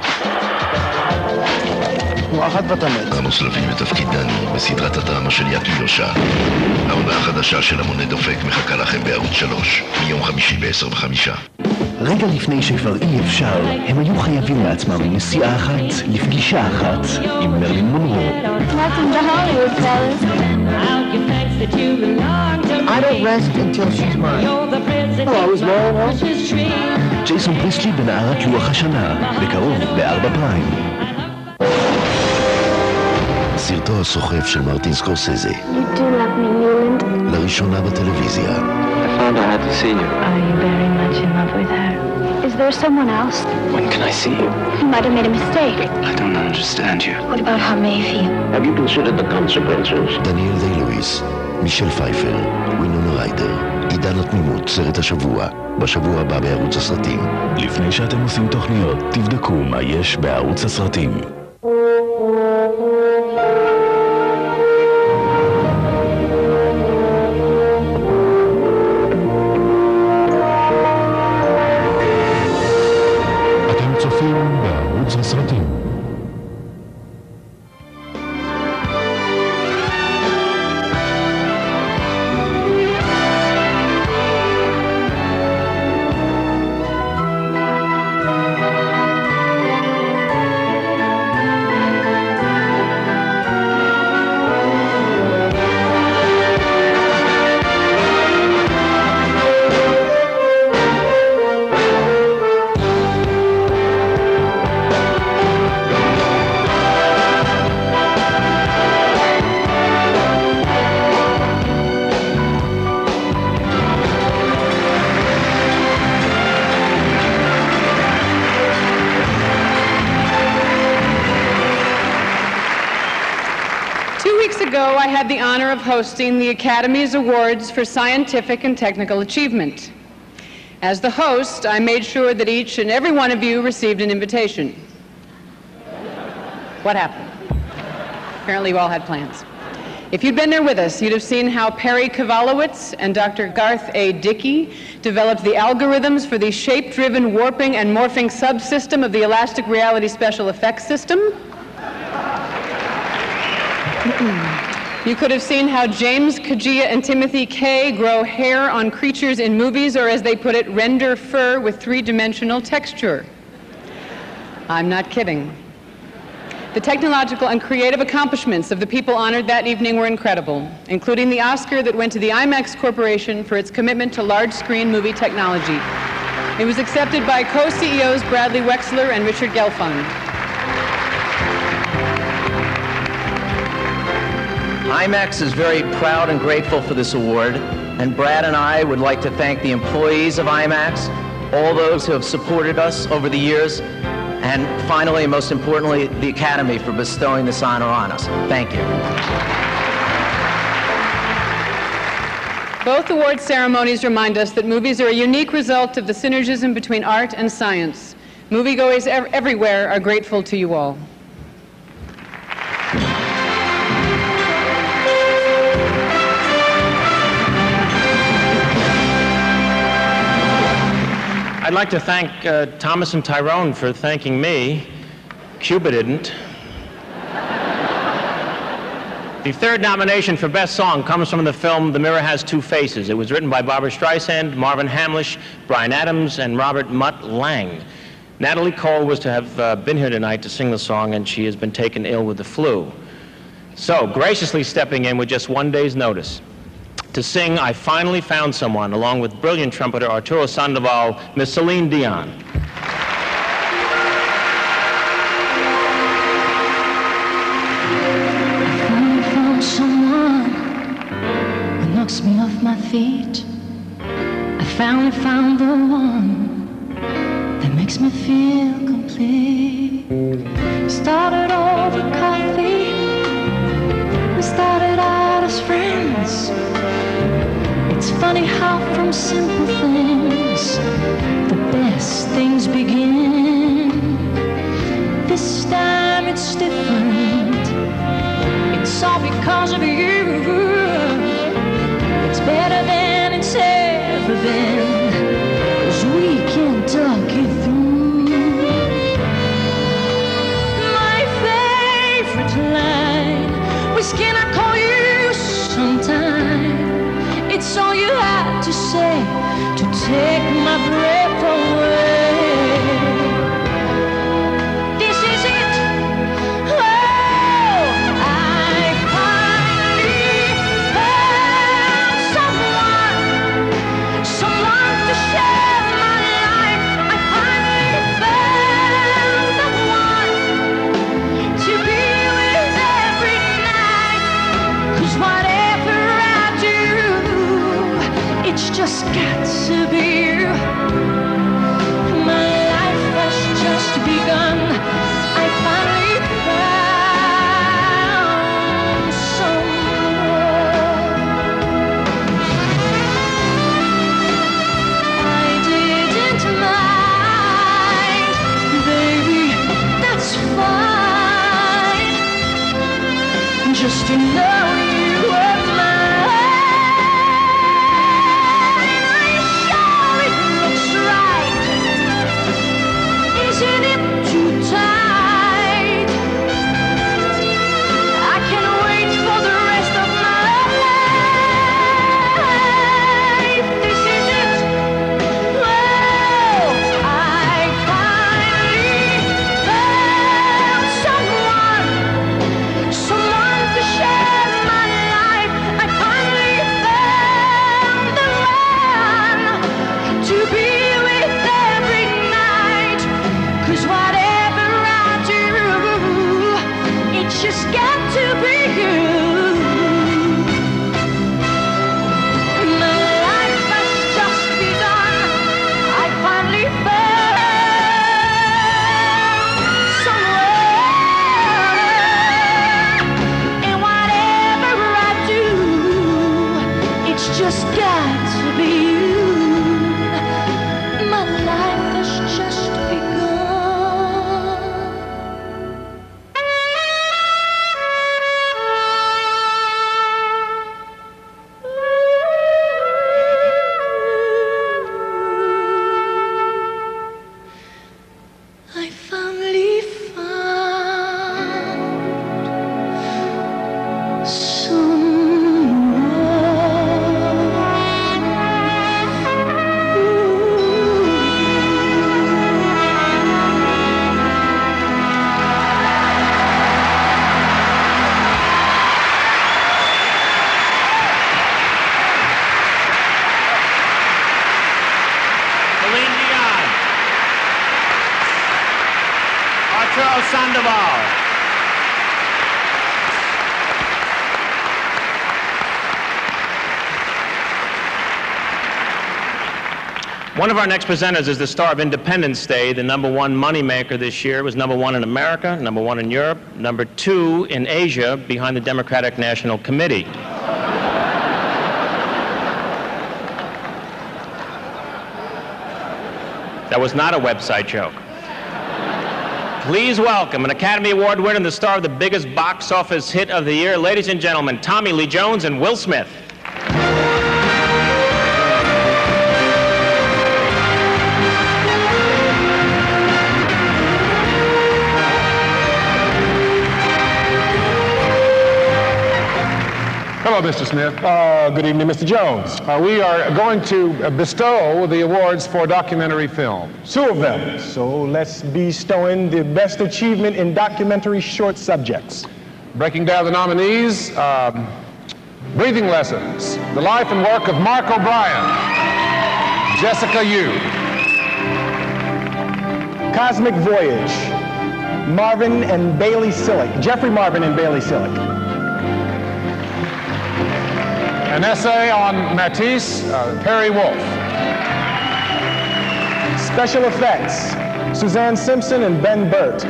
הוא אחת בתמד. עמוס לוי בתפקיד דני בסדרת הדרמה של יאקי יושע. העונה החדשה של המונה דופק מחכה לכם בערוץ שלוש מיום חמישי בעשר וחמישה. רגע לפני שכבר אי אפשר, הם היו חייבים לעצמם נסיעה אחת, לפגישה אחת עם מרלין מונרו. I don't rest until she's mine. Oh, I was married. ג'ייסון פריסלי בנערת לוח השנה, בקרוב בארבע פריים. סרטו הסוחף של מרטין סקורסזה. You do love me, Newland. לראשונה בטלוויזיה. I found I had to see you. Are you very much in love with her? Is there someone else? When can I see you? You might have made a mistake. I don't understand you. What about how May feel? Have you considered the consequences? דניאל די-לואיס, מישל פייפר, וינונה ריידר, עידן התמימות, סרט השבוע, בשבוע הבא בערוץ הסרטים. לפני שאתם עושים תוכניות, תבדקו מה יש בערוץ הסרטים. I had the honor of hosting the Academy's Awards for Scientific and Technical Achievement. As the host, I made sure that each and every one of you received an invitation. What happened? Apparently you all had plans. If you'd been there with us, you'd have seen how Perry Kowalowitz and Doctor Garth A. Dickey developed the algorithms for the shape-driven warping and morphing subsystem of the Elastic Reality Special Effects System. You could have seen how James Kajia and Timothy Kay grow hair on creatures in movies, or as they put it, render fur with three-dimensional texture. I'm not kidding. The technological and creative accomplishments of the people honored that evening were incredible, including the Oscar that went to the IMAX Corporation for its commitment to large-screen movie technology. It was accepted by co-C E Os Bradley Wexler and Richard Gelfand. IMAX is very proud and grateful for this award, and Brad and I would like to thank the employees of IMAX, all those who have supported us over the years, and finally, and most importantly, the Academy for bestowing this honor on us. Thank you. Both award ceremonies remind us that movies are a unique result of the synergism between art and science. Moviegoers ev- everywhere are grateful to you all. I'd like to thank uh, Thomas and Tyrone for thanking me. Cuba didn't. The third nomination for Best Song comes from the film The Mirror Has Two Faces. It was written by Barbra Streisand, Marvin Hamlish, Bryan Adams, and Robert Mutt Lang. Natalie Cole was to have uh, been here tonight to sing the song, and she has been taken ill with the flu. So, graciously stepping in with just one day's notice to sing I Finally Found Someone, along with brilliant trumpeter Arturo Sandoval, Miss Celine Dion. I finally found someone who knocks me off my feet. I finally found the one that makes me feel complete. Started over coffee funny how from simple things the best things begin. This time it's different. It's all because of you. It's better than it's ever been, 'cause we can talk it through. My favorite line, whiskey, I call you sometime. It's all you had to say to take my breath away. This is it. Oh, I finally found someone, someone to share my life. I finally found the one to be with every night. 'Cause whatever I do, it's just got to be you. My life has just begun. I finally found someone. I didn't mind, baby, that's fine. Just to know you were mine. I sure it looks right. Isn't it too tight? I can't wait for the rest of my life. This is it. Oh, I finally found someone, someone to share my life. I finally found the one to be with every night. 'Cause whatever I do, it's just got to be you. My life has just begun. I finally found someone. And whatever I do, it's just got to be you. My life has just begun. I finally found Celine Dion. Arturo Sandoval. One of our next presenters is the star of Independence Day, the number one moneymaker this year. It was number one in America, number one in Europe, number two in Asia, behind the Democratic National Committee. That was not a website joke. Please welcome an Academy Award winner and the star of the biggest box office hit of the year, ladies and gentlemen, Tommy Lee Jones and Will Smith. Hello, Mister Smith. Uh, good evening, Mister Jones. Uh, we are going to uh, bestow the awards for documentary film. Two of them. So let's be bestowing the best achievement in documentary short subjects. Breaking down the nominees, um, Breathing Lessons, the life and work of Mark O'Brien, Jessica Yu. Cosmic Voyage, Marvin and Bailey Sillick, Jeffrey Marvin and Bailey Sillick. An essay on Matisse, uh, Perry Wolf. Special effects, Suzanne Simpson and Ben Burt.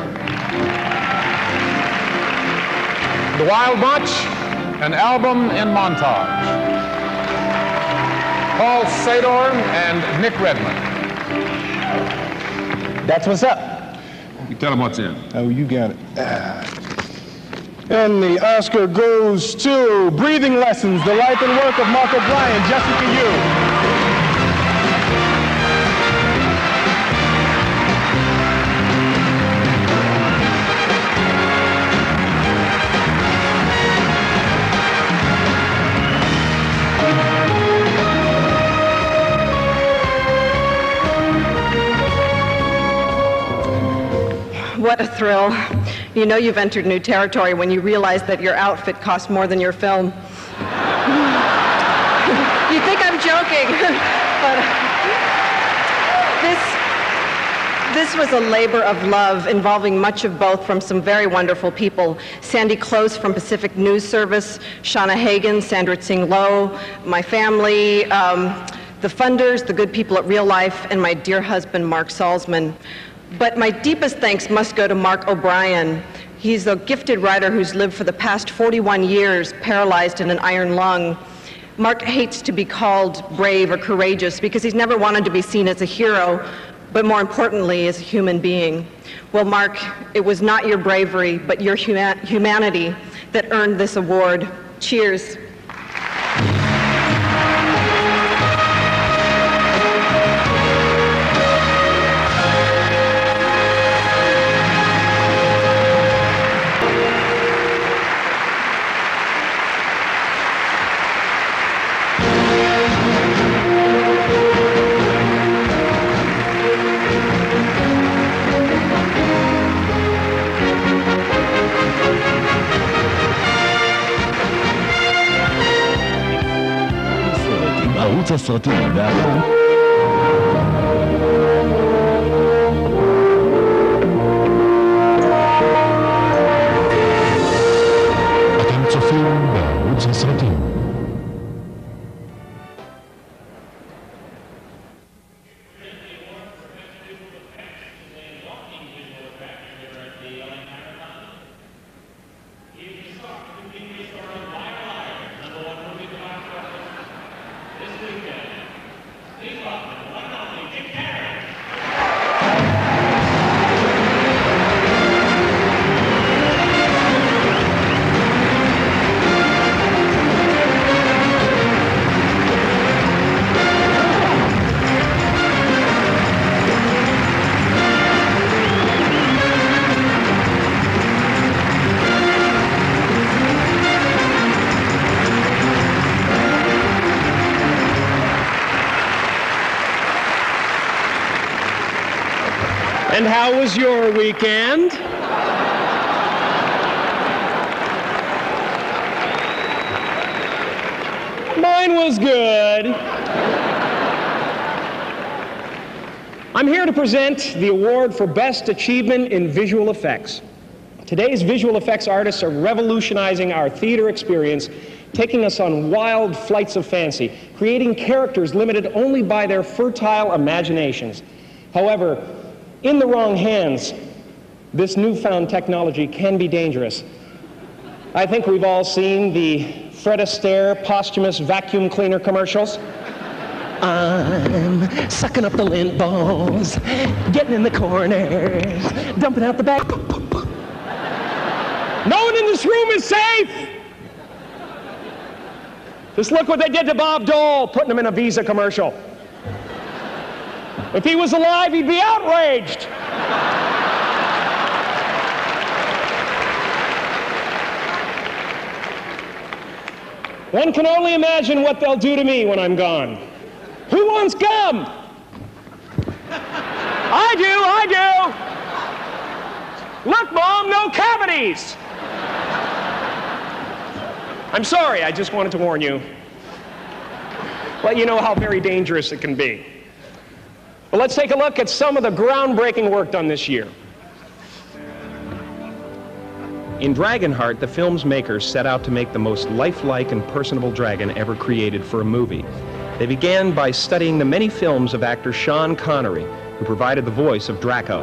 The Wild Bunch, an album in montage. Paul Sador and Nick Redmond. That's what's up. You tell them what's in. Oh, you got it. Ah. And the Oscar goes to Breathing Lessons, the life and work of Mark O'Brien. Jessica Yu. What a thrill. You know you've entered new territory when you realize that your outfit costs more than your film. You think I'm joking, but this, this was a labor of love involving much of both from some very wonderful people. Sandy Close from Pacific News Service, Shauna Hagan, Sandra Tsing Loh, my family, um, the funders, the good people at Real Life, and my dear husband, Mark Salzman. But my deepest thanks must go to Mark O'Brien. He's a gifted writer who's lived for the past forty-one years paralyzed in an iron lung. Mark hates to be called brave or courageous because he's never wanted to be seen as a hero, but more importantly, as a human being. Well, Mark, it was not your bravery, but your huma- humanity that earned this award. Cheers. ערוץ הסרטים והעולם. אתם צופים בערוץ הסרטים. And how was your weekend? Mine was good. I'm here to present the award for Best Achievement in Visual Effects. Today's visual effects artists are revolutionizing our theater experience, taking us on wild flights of fancy, creating characters limited only by their fertile imaginations. However, in the wrong hands, this newfound technology can be dangerous. I think we've all seen the Fred Astaire posthumous vacuum cleaner commercials. I'm sucking up the lint balls, getting in the corners, dumping out the back. No one in this room is safe! Just look what they did to Bob Dole, putting him in a Visa commercial. If he was alive, he'd be outraged. One can only imagine what they'll do to me when I'm gone. Who wants gum? I do, I do. Look, Mom, no cavities. I'm sorry, I just wanted to warn you. Let you know how very dangerous it can be. Well, let's take a look at some of the groundbreaking work done this year. In Dragonheart, the film's makers set out to make the most lifelike and personable dragon ever created for a movie. They began by studying the many films of actor Sean Connery, who provided the voice of Draco.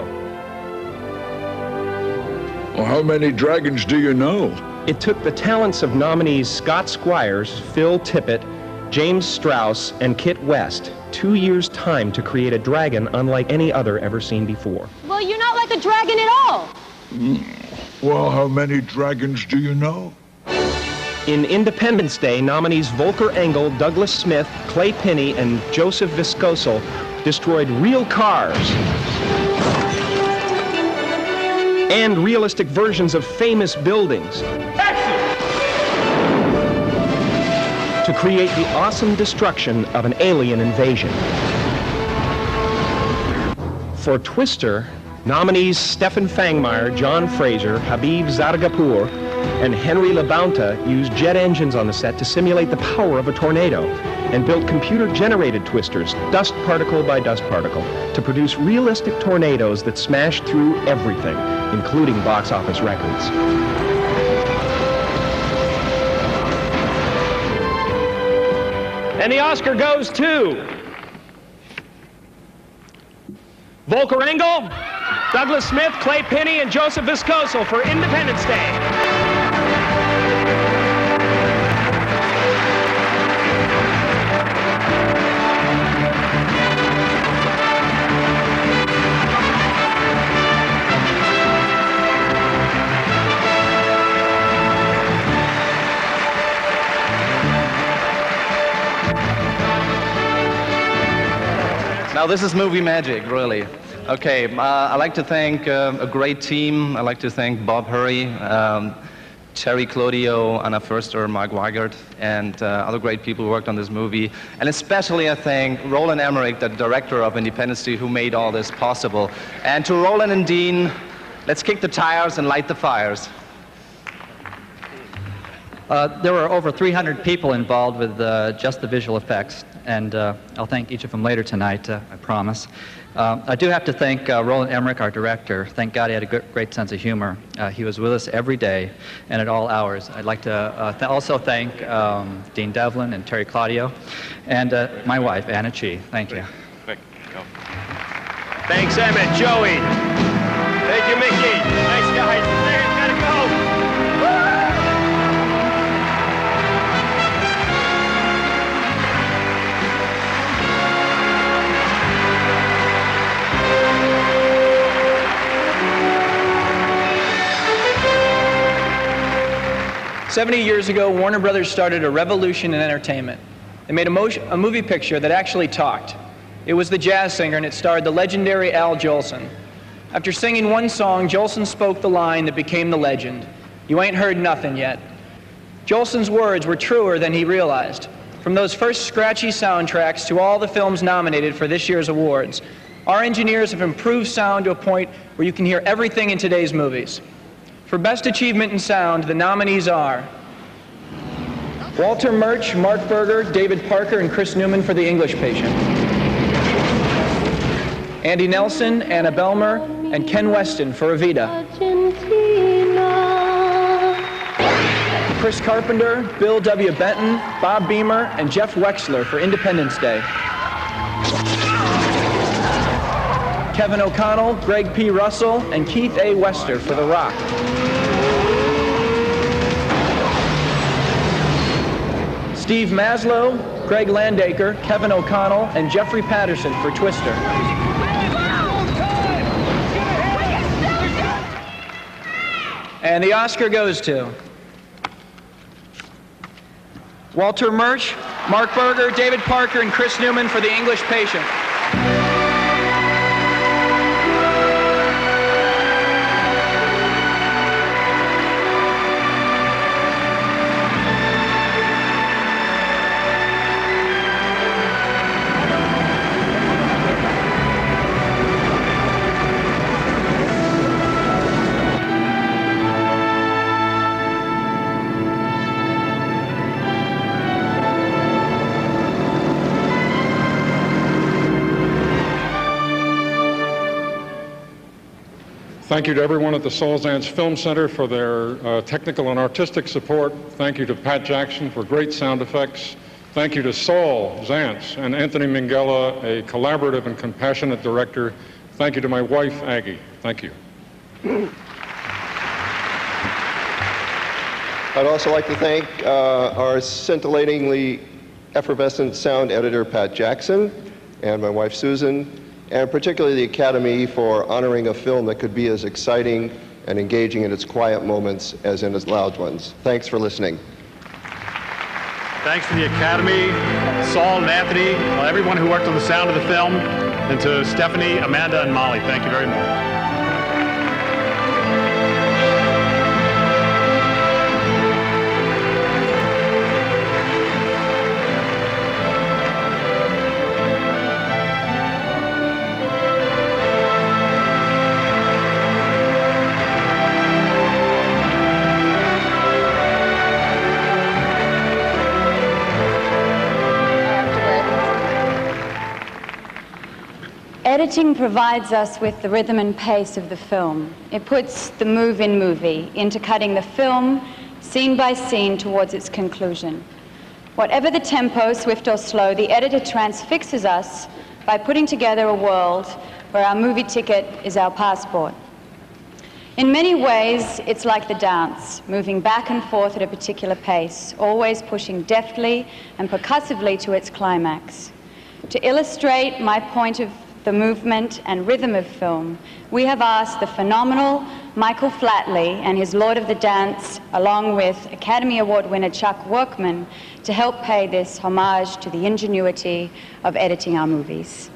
Well, how many dragons do you know? It took the talents of nominees Scott Squires, Phil Tippett, James Strauss and Kit West two years' time to create a dragon unlike any other ever seen before. Well, you're not like a dragon at all. Well, how many dragons do you know? In Independence Day, nominees Volker Engel, Douglas Smith, Clay Pinney, and Joseph Viscoso destroyed real cars and realistic versions of famous buildings to create the awesome destruction of an alien invasion. For Twister, nominees Stephen Fangmeyer, John Fraser, Habib Zadagapour, and Henry LaBonta used jet engines on the set to simulate the power of a tornado and built computer-generated twisters, dust particle by dust particle, to produce realistic tornadoes that smashed through everything, including box office records. And the Oscar goes to Volker Engel, Douglas Smith, Clay Pinney, and Joseph Viscoso for Independence Day. Now this is movie magic, really. Okay, uh, I'd like to thank uh, a great team. I'd like to thank Bob Hurry, um, Terry Clodio, Anna Förster, Mark Weigert, and uh, other great people who worked on this movie. And especially I thank Roland Emmerich, the director of Independence Day, who made all this possible. And to Roland and Dean, let's kick the tires and light the fires. Uh, there were over three hundred people involved with uh, just the visual effects, and uh, I'll thank each of them later tonight, uh, I promise. Uh, I do have to thank uh, Roland Emmerich, our director. Thank God he had a good, great sense of humor. Uh, he was with us every day and at all hours. I'd like to uh, th also thank um, Dean Devlin and Terry Claudio, and uh, my wife, Anna Chi. Thank you. Quick, go. Thanks, Emmett. Joey. Thank you, Mickey. Nice guys. There's gotta go. Seventy years ago, Warner Brothers started a revolution in entertainment. They made a, motion, a movie picture that actually talked. It was The Jazz Singer, and it starred the legendary Al Jolson. After singing one song, Jolson spoke the line that became the legend, "You ain't heard nothing yet." Jolson's words were truer than he realized. From those first scratchy soundtracks to all the films nominated for this year's awards, our engineers have improved sound to a point where you can hear everything in today's movies. For Best Achievement in Sound, the nominees are Walter Murch, Mark Berger, David Parker, and Chris Newman for The English Patient. Andy Nelson, Anna Belmer, and Ken Weston for Evita. Chris Carpenter, Bill W. Benton, Bob Beamer, and Jeff Wexler for Independence Day. Kevin O'Connell, Greg P. Russell, and Keith A. Wester for The Rock. Steve Maslow, Greg Landaker, Kevin O'Connell, and Jeffrey Patterson for Twister. And the Oscar goes to Walter Murch, Mark Berger, David Parker, and Chris Newman for The English Patient. Thank you to everyone at the Saul Zaentz Film Center for their uh, technical and artistic support. Thank you to Pat Jackson for great sound effects. Thank you to Saul Zaentz and Anthony Minghella, a collaborative and compassionate director. Thank you to my wife, Aggie. Thank you. I'd also like to thank uh, our scintillatingly effervescent sound editor Pat Jackson, and my wife Susan, and particularly the Academy for honoring a film that could be as exciting and engaging in its quiet moments as in its loud ones. Thanks for listening. Thanks to the Academy, Saul and Anthony, uh, everyone who worked on the sound of the film, and to Stephanie, Amanda, and Molly. Thank you very much. Editing provides us with the rhythm and pace of the film. It puts the move-in movie into cutting the film scene by scene towards its conclusion. Whatever the tempo, swift or slow, the editor transfixes us by putting together a world where our movie ticket is our passport. In many ways, it's like the dance, moving back and forth at a particular pace, always pushing deftly and percussively to its climax. To illustrate my point of the movement and rhythm of film, we have asked the phenomenal Michael Flatley and his Lord of the Dance, along with Academy Award winner Chuck Workman, to help pay this homage to the ingenuity of editing our movies.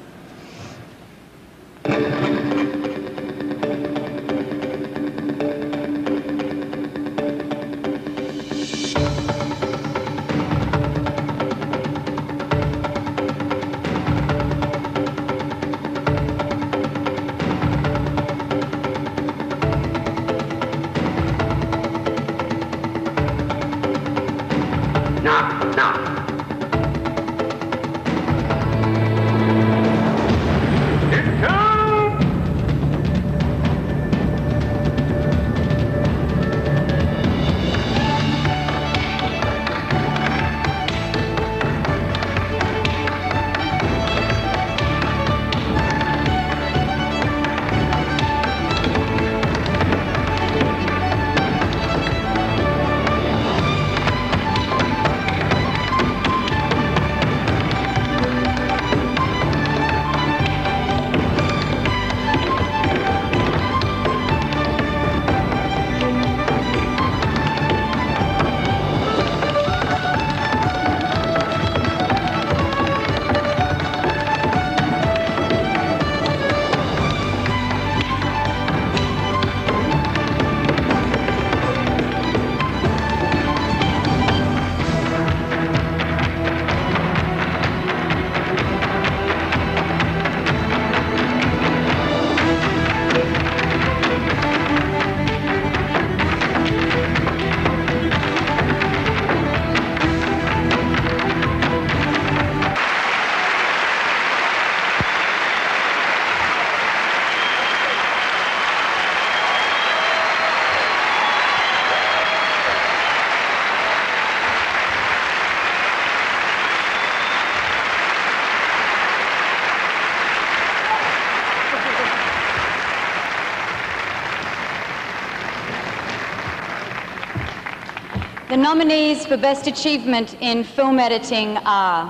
The nominees for Best Achievement in Film Editing are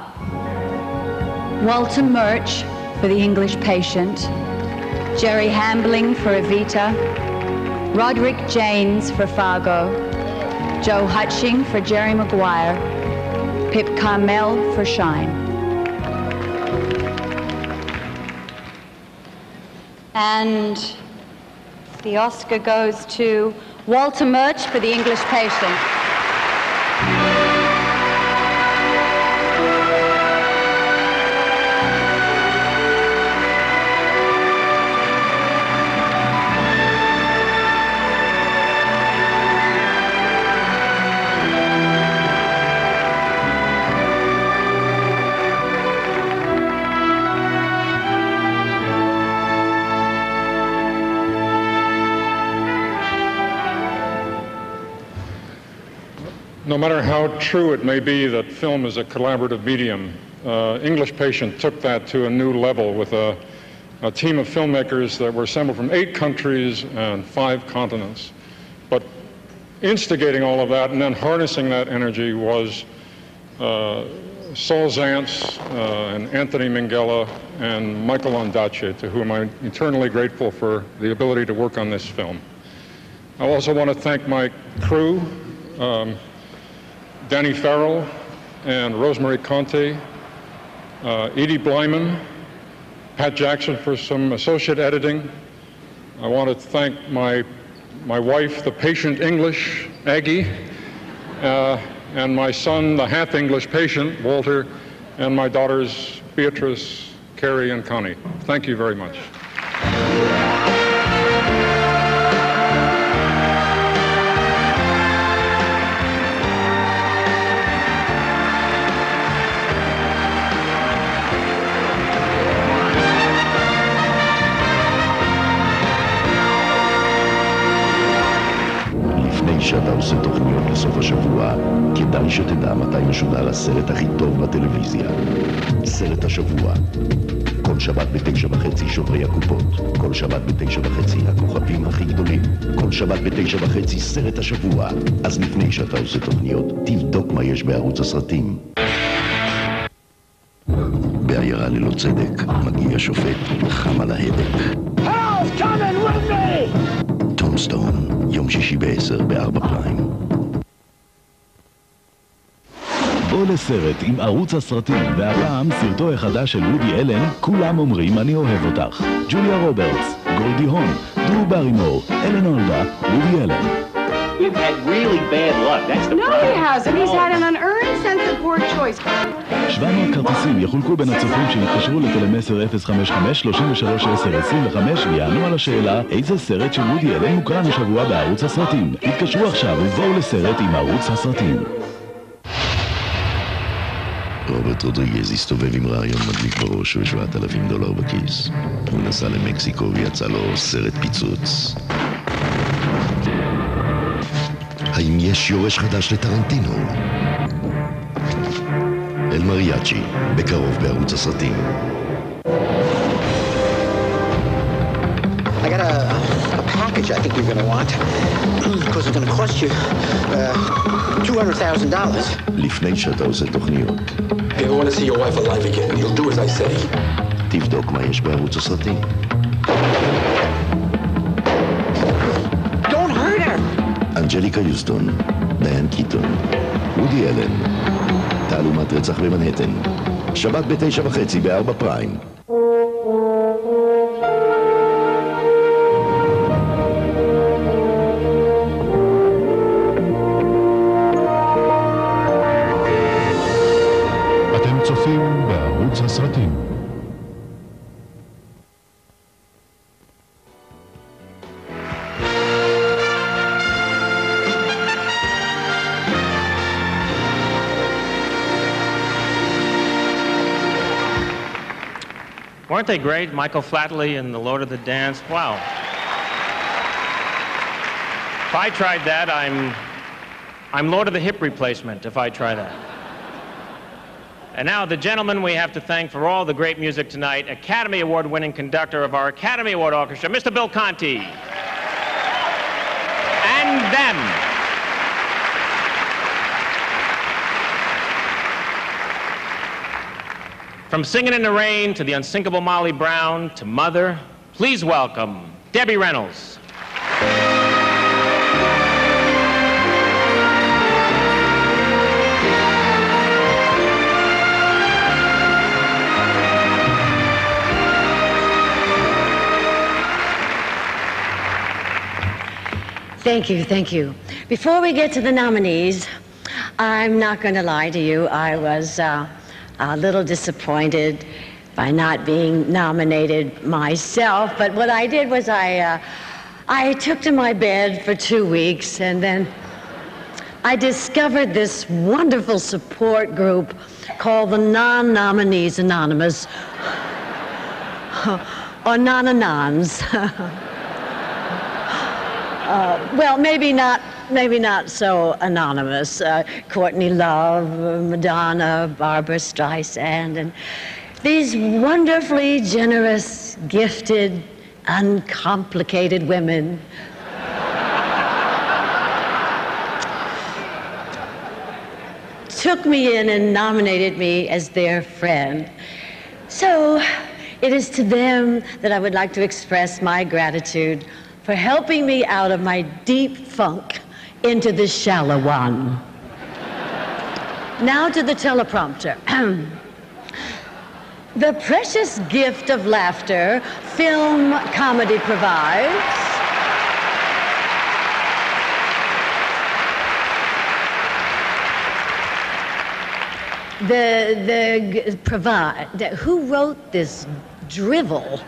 Walter Murch for The English Patient, Jerry Hambling for Evita, Roderick Janes for Fargo, Joe Hutching for Jerry Maguire, Pip Carmel for Shine. And the Oscar goes to Walter Murch for The English Patient. No matter how true it may be that film is a collaborative medium, uh, English Patient took that to a new level with a, a team of filmmakers that were assembled from eight countries and five continents. But instigating all of that and then harnessing that energy was uh, Saul Zaentz uh, and Anthony Minghella and Michael Ondaatje, to whom I'm eternally grateful for the ability to work on this film. I also want to thank my crew, um, Danny Farrell and Rosemary Conte, uh, Edie Blyman, Pat Jackson for some associate editing. I want to thank my, my wife, the patient English, Aggie, uh, and my son, the half-English patient, Walter, and my daughters, Beatrice, Carrie, and Connie. Thank you very much. שאתה עושה תוכניות לסוף השבוע, כדאי שתדע מתי משודר הסרט הכי טוב בטלוויזיה. סרט השבוע. כל שבת בתשע וחצי שוברי הקופות. כל שבת בתשע וחצי הכוכבים הכי גדולים. כל שבת בתשע וחצי סרט השבוע. אז לפני שאתה עושה תוכניות, תבדוק מה יש בערוץ הסרטים. בעיירה ללא צדק, מגיע שופט, חם על ההדק. Hell's coming with me! טומסטון, יום שישי בעשר בארבע פריים. בוא לסרט עם ערוץ הסרטים, והפעם סרטו החדש של וודי אלן, כולם אומרים אני אוהב אותך. ג'וליה רוברטס, גולדי הון, דרו ברימור, אלן אולדה, וודי אלן. We've had really bad luck. That's the problem. No, he hasn't. He's had an unearned sense of poor choice. שבע מאות כרטיסים יחולקו בין הצופים שיתקשרו לטלמסר אפס חמש חמש שלוש שלוש עשר עשרים וחמש ויענו על השאלה איזה סרט של וודי אלן מוקרן השבוע בערוץ הסרטים. התקשרו עכשיו ובואו לסרט עם ערוץ הסרטים. רוברט רודריגז הסתובב עם רעיון מדליק בראש ושבעת אלפים דולר בכיס. הוא נסע למקסיקו ויצא לו סרט פיצוץ. האם יש יורש חדש לטרנטינו? אל מריאצ'י, בקרוב בערוץ הסרטים. I got a, a package I think you're going to want. Because it's going to cost you uh, two hundred thousand dollars. לפני שאתה עושה תוכניות. If you want to see your wife alive again, you'll do as I say. תבדוק מה יש בערוץ הסרטים. Don't hurt her! אנג'ליקה יוסטון, דיין קיטון, וודי אלן, תעלומת רצח במנהטן, שבת בתשע וחצי בארבע פריים. אתם צופים בערוץ הסרטים. Weren't they great? Michael Flatley and the Lord of the Dance. Wow. If I tried that, I'm, I'm Lord of the Hip Replacement, if I try that. And now the gentleman we have to thank for all the great music tonight, Academy Award-winning conductor of our Academy Award Orchestra, Mister Bill Conti. And them. From Singin' in the Rain to the unsinkable Molly Brown to Mother, please welcome Debbie Reynolds. Thank you, thank you. Before we get to the nominees, I'm not going to lie to you. I was uh, a little disappointed by not being nominated myself, but what I did was I, uh, I took to my bed for two weeks, and then I discovered this wonderful support group called the Non-Nominees Anonymous, or Non-Anons. uh, well, maybe not Maybe not so anonymous. Uh, Courtney Love, Madonna, Barbara Streisand, and these wonderfully generous, gifted, uncomplicated women. took me in and nominated me as their friend. So it is to them that I would like to express my gratitude for helping me out of my deep funk into the shallow one. Now to the teleprompter. The precious gift of laughter film comedy provides the, the, provide, the, who wrote this drivel?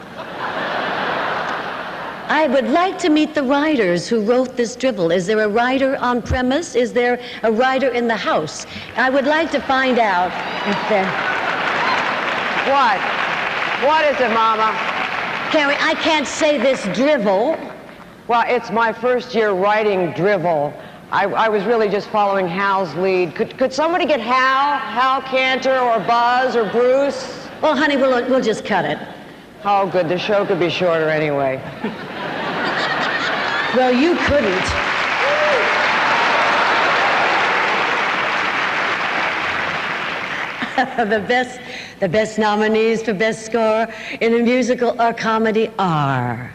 I would like to meet the writers who wrote this drivel. Is there a writer on premise? Is there a writer in the house? I would like to find out if there... What? What is it, Mama? Can we, I can't say this drivel. Well, it's my first year writing drivel. I, I was really just following Hal's lead. Could, could somebody get Hal, Hal Cantor, or Buzz, or Bruce? Well, honey, we'll, we'll just cut it. Oh, good. The show could be shorter anyway. Well, you couldn't. the best, the best nominees for best score in a musical or comedy are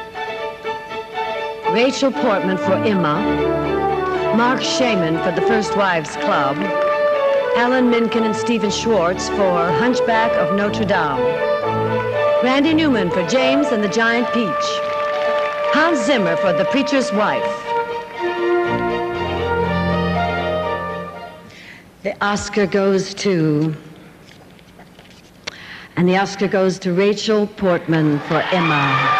Rachel Portman for Emma, Mark Shaman for The First Wives Club, Alan Menken and Stephen Schwartz for Hunchback of Notre Dame, Randy Newman for James and the Giant Peach, Hans Zimmer for The Preacher's Wife. The Oscar goes to, and the Oscar goes to Rachel Portman for Emma.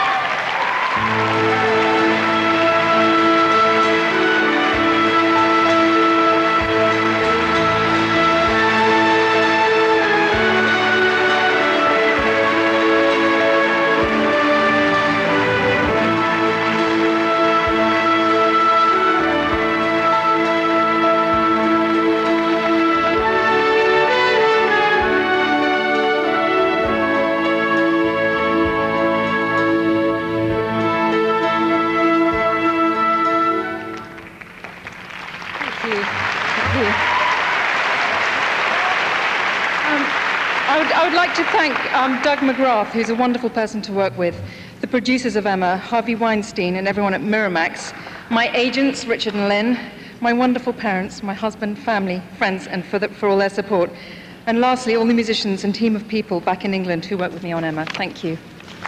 To thank um, Doug McGrath, who's a wonderful person to work with, the producers of Emma, Harvey Weinstein, and everyone at Miramax, my agents, Richard and Lynn, my wonderful parents, my husband, family, friends, and for, the, for all their support. And lastly, all the musicians and team of people back in England who worked with me on Emma. Thank you.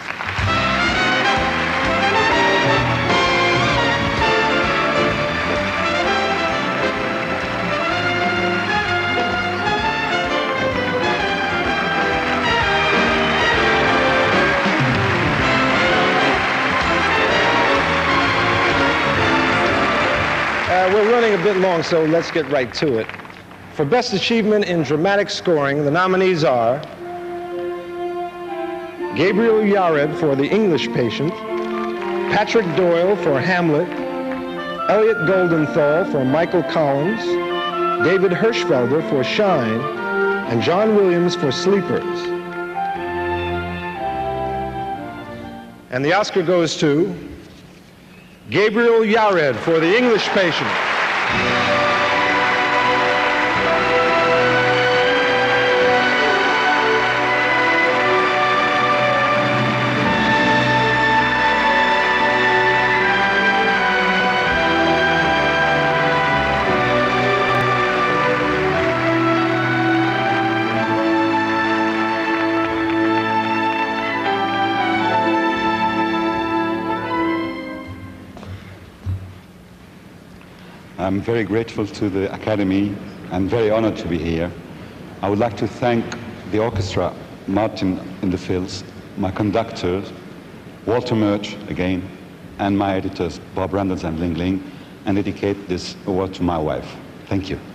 Uh, we're running a bit long, so let's get right to it. For Best Achievement in Dramatic Scoring, the nominees are Gabriel Yared for The English Patient, Patrick Doyle for Hamlet, Elliot Goldenthal for Michael Collins, David Hirschfelder for Shine, and John Williams for Sleepers. And the Oscar goes to Gabriel Yared for The English Patient. I'm very grateful to the Academy and very honored to be here. I would like to thank the orchestra, Martin in the Fields, my conductors, Walter Murch again, and my editors, Bob Randles and Ling Ling, and dedicate this award to my wife. Thank you.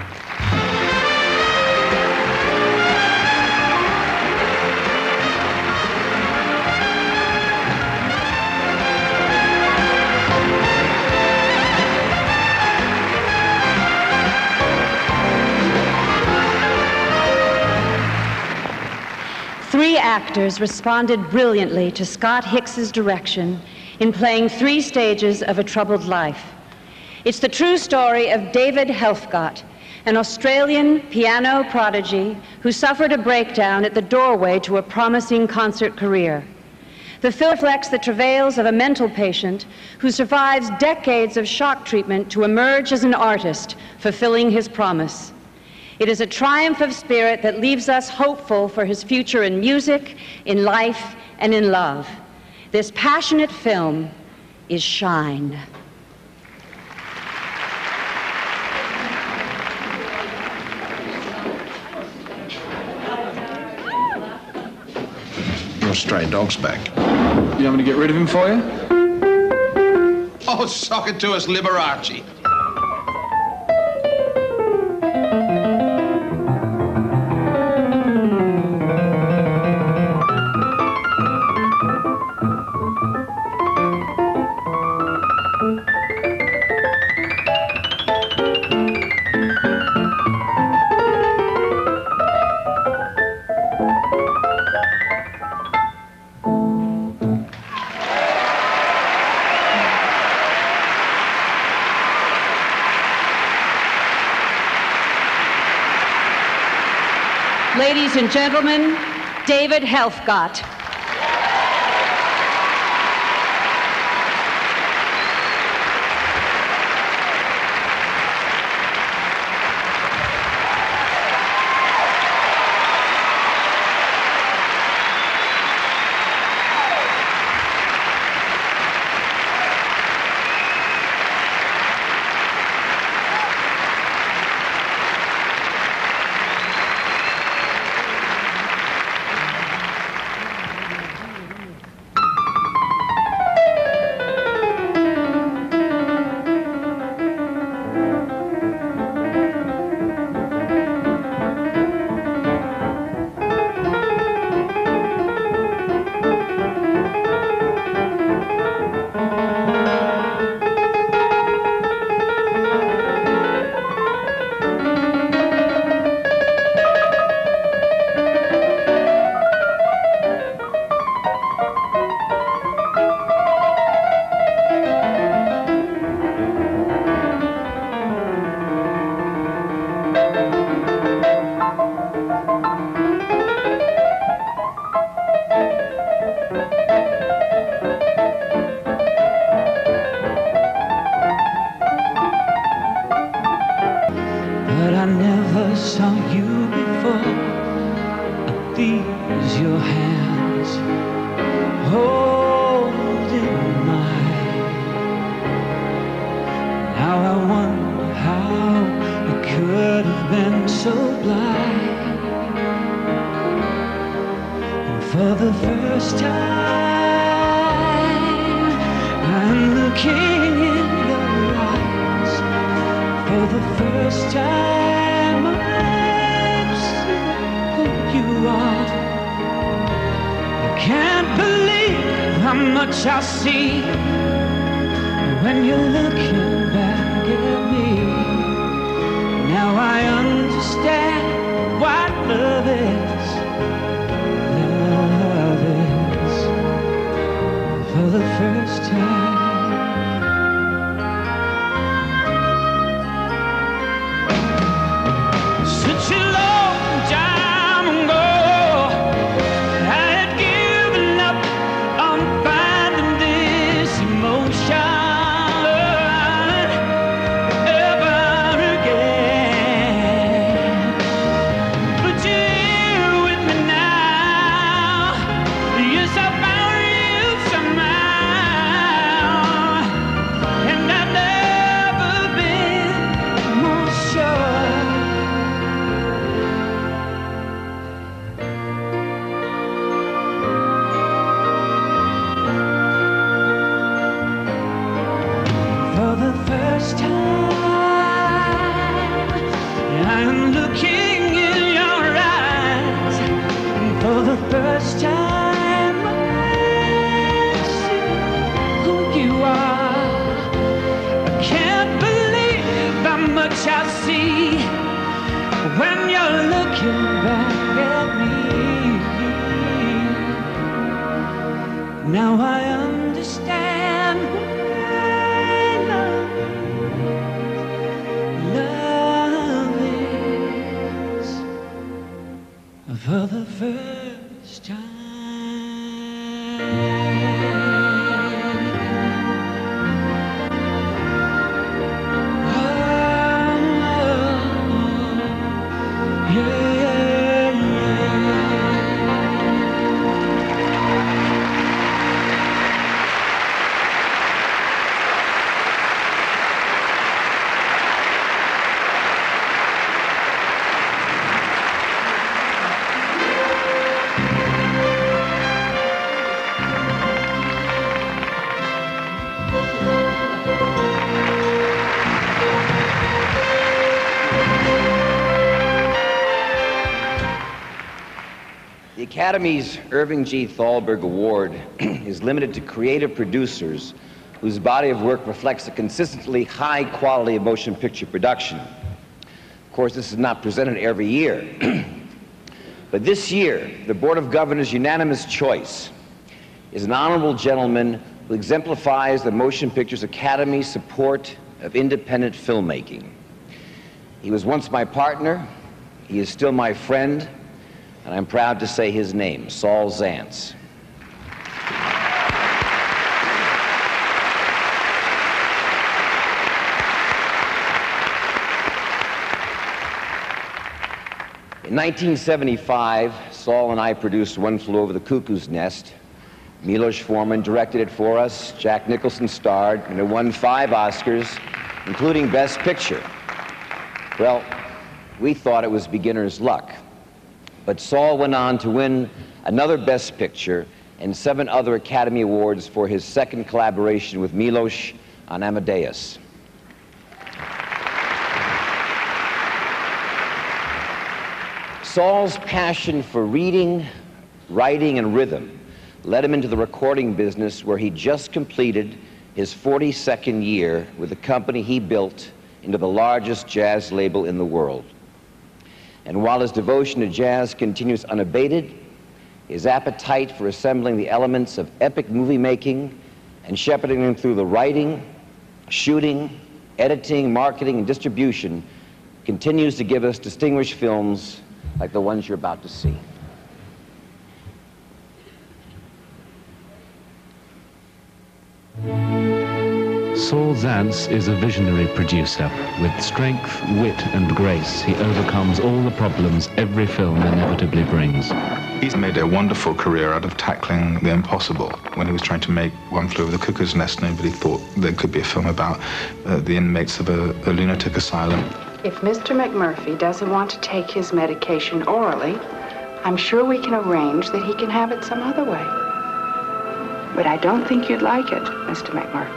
Three actors responded brilliantly to Scott Hicks's direction in playing three stages of A Troubled Life. It's the true story of David Helfgott, an Australian piano prodigy who suffered a breakdown at the doorway to a promising concert career. The film reflects the travails of a mental patient who survives decades of shock treatment to emerge as an artist, fulfilling his promise. It is a triumph of spirit that leaves us hopeful for his future in music, in life, and in love. This passionate film is Shine. Your stray dog's back. You want me to get rid of him for you? Oh, sock it to us, Liberace. Ladies and gentlemen, David Helfgott. Love is. for the first time. The Academy's Irving G. Thalberg Award is limited to creative producers whose body of work reflects a consistently high quality of motion picture production. Of course, this is not presented every year. But this year, the Board of Governors' unanimous choice is an honorable gentleman who exemplifies the Motion Pictures Academy's support of independent filmmaking. He was once my partner, he is still my friend, and I'm proud to say his name, Saul Zaentz. In nineteen seventy-five, Saul and I produced One Flew Over the Cuckoo's Nest. Milos Forman directed it for us. Jack Nicholson starred, and it won five Oscars, including Best Picture. Well, we thought it was beginner's luck. But Saul went on to win another Best Picture and seven other Academy Awards for his second collaboration with Milos on Amadeus. Saul's passion for reading, writing, and rhythm led him into the recording business, where he just completed his forty-second year with the company he built into the largest jazz label in the world. And while his devotion to jazz continues unabated, his appetite for assembling the elements of epic movie making and shepherding them through the writing, shooting, editing, marketing, and distribution continues to give us distinguished films like the ones you're about to see. Saul Zaentz is a visionary producer. With strength, wit, and grace, he overcomes all the problems every film inevitably brings. He's made a wonderful career out of tackling the impossible. When he was trying to make One Flew Over the Cuckoo's Nest, nobody thought there could be a film about uh, the inmates of a, a lunatic asylum. If Mister McMurphy doesn't want to take his medication orally, I'm sure we can arrange that he can have it some other way. But I don't think you'd like it, Mister McMurphy.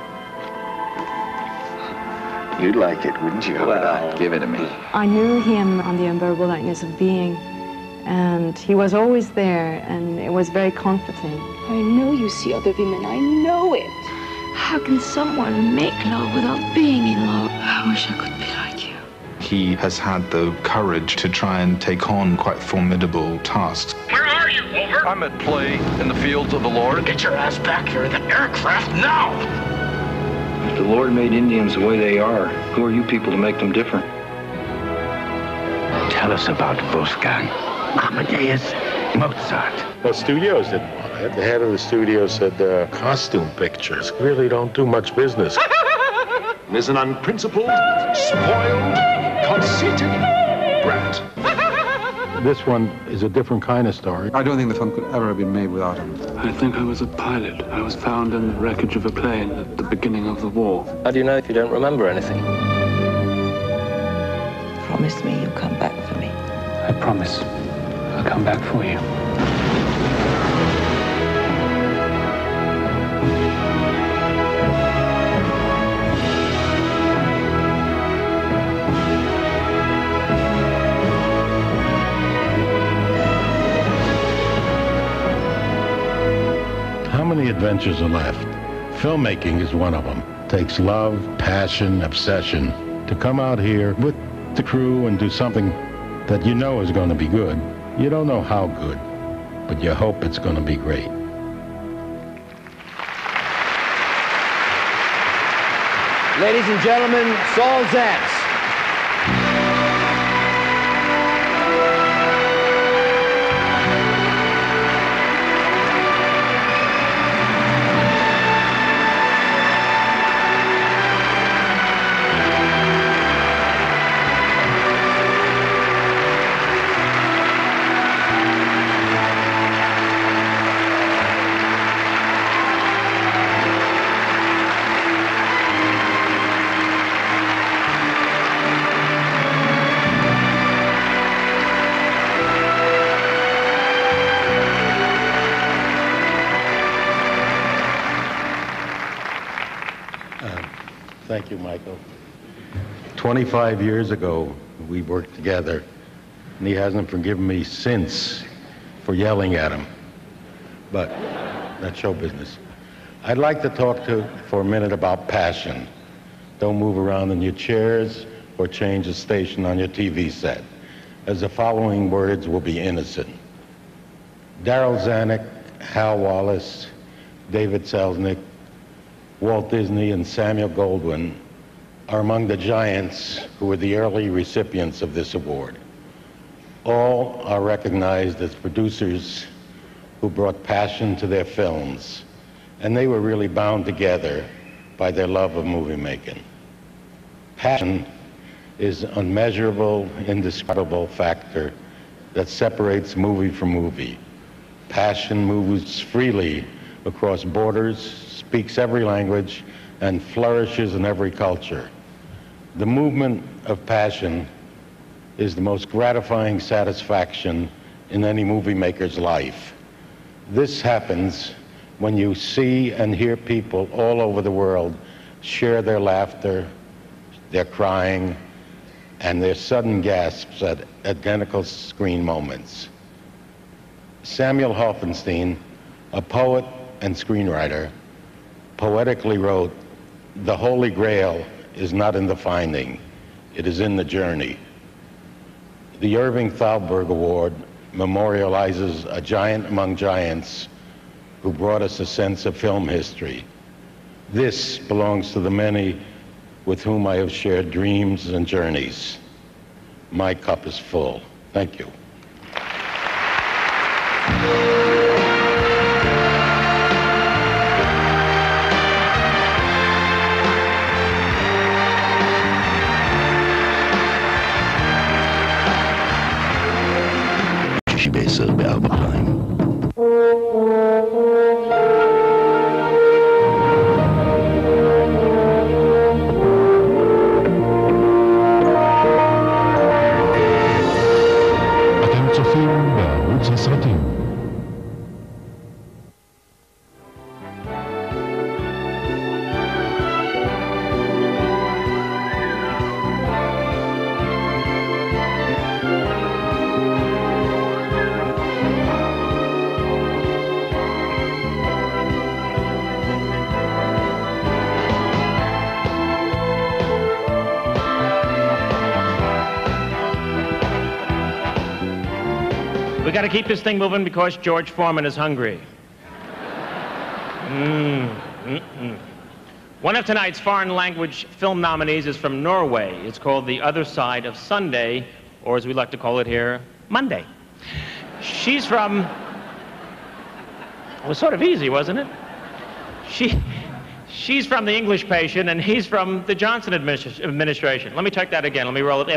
You'd like it, wouldn't you? Well, give it to me. I knew him on The Unbearable Lightness of Being, and he was always there, and it was very comforting. I know you see other women. I know it. How can someone make love without being in love? I wish I could be like you. He has had the courage to try and take on quite formidable tasks. Where are you, Wolver? I'm at play in the fields of the Lord. Get your ass back here in the aircraft now! If the Lord made Indians the way they are, who are you people to make them different? Tell us about Wolfgang Amadeus Mozart. Well, studios didn't want it. The head of the studio said uh, costume pictures really don't do much business. There's an unprincipled, spoiled, conceited brat. This one is a different kind of story. I don't think the film could ever have been made without him. I think I was a pilot. I was found in the wreckage of a plane at the beginning of the war. How do you know if you don't remember anything? Promise me you'll come back for me. I promise. I'll come back for you. How many adventures are left? Filmmaking is one of them. Takes love, passion, obsession to come out here with the crew and do something that you know is going to be good. You don't know how good, but you hope it's going to be great. Ladies and gentlemen, Saul Zaentz. Uh, thank you, Michael. twenty-five years ago, we worked together, and he hasn't forgiven me since for yelling at him. But that's show business. I'd like to talk to for a minute about passion. Don't move around in your chairs or change the station on your T V set, as the following words will be innocent. Darryl Zanuck, Hal Wallace, David Selznick, Walt Disney, and Samuel Goldwyn are among the giants who were the early recipients of this award. All are recognized as producers who brought passion to their films, and they were really bound together by their love of movie making. Passion is an unmeasurable, indescribable factor that separates movie from movie. Passion moves freely across borders, speaks every language, and flourishes in every culture. The movement of passion is the most gratifying satisfaction in any movie maker's life. This happens when you see and hear people all over the world share their laughter, their crying, and their sudden gasps at identical screen moments. Samuel Hoffenstein, a poet and screenwriter, poetically wrote, "The Holy Grail is not in the finding, it is in the journey." The Irving Thalberg Award memorializes a giant among giants who brought us a sense of film history. This belongs to the many with whom I have shared dreams and journeys. My cup is full. Thank you. We got to keep this thing moving because George Foreman is hungry. Mm, mm-mm. One of tonight's foreign language film nominees is from Norway. It's called The Other Side of Sunday, or as we like to call it here, Monday. She's from... It was sort of easy, wasn't it? She, she's from The English Patient, and he's from the Johnson administ administration. Let me check that again. Let me roll it.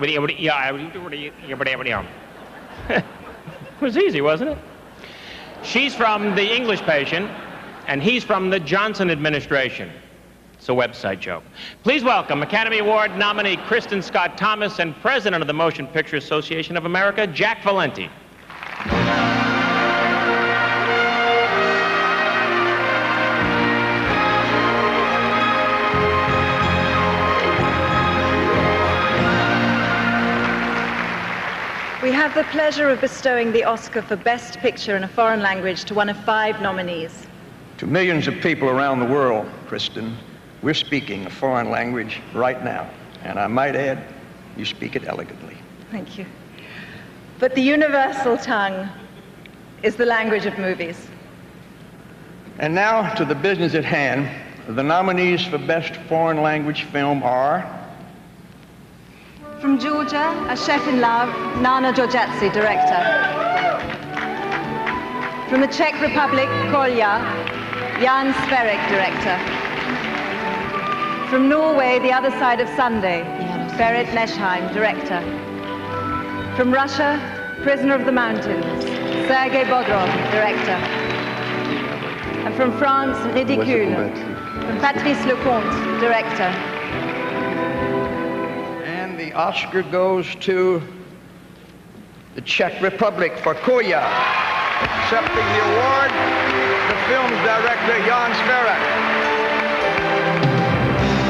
It was easy, wasn't it? She's from The English Patient, and he's from the Johnson administration. It's a website joke. Please welcome Academy Award nominee Kristen Scott Thomas and President of the Motion Picture Association of America, Jack Valenti. We have the pleasure of bestowing the Oscar for Best Picture in a Foreign Language to one of five nominees. To millions of people around the world, Kristen, we're speaking a foreign language right now. And I might add, you speak it elegantly. Thank you. But the universal tongue is the language of movies. And now to the business at hand. The nominees for Best Foreign Language Film are... From Georgia, A Chef in Love, Nana Georgiadze, director. From the Czech Republic, Kolja, Jan Sverek, director. From Norway, The Other Side of Sunday, Berit Nesheim, director. From Russia, Prisoner of the Mountains, Sergei Bodrov, director. And from France, Ridicule, from Patrice Lecomte, director. The Oscar goes to the Czech Republic for Kolja. Accepting the award, the film's director, Jan Sverek.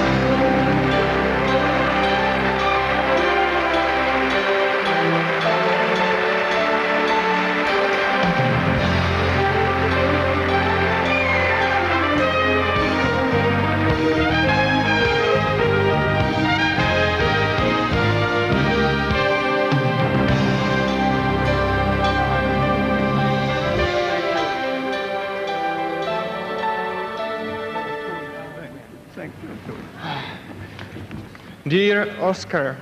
Dear Oscar,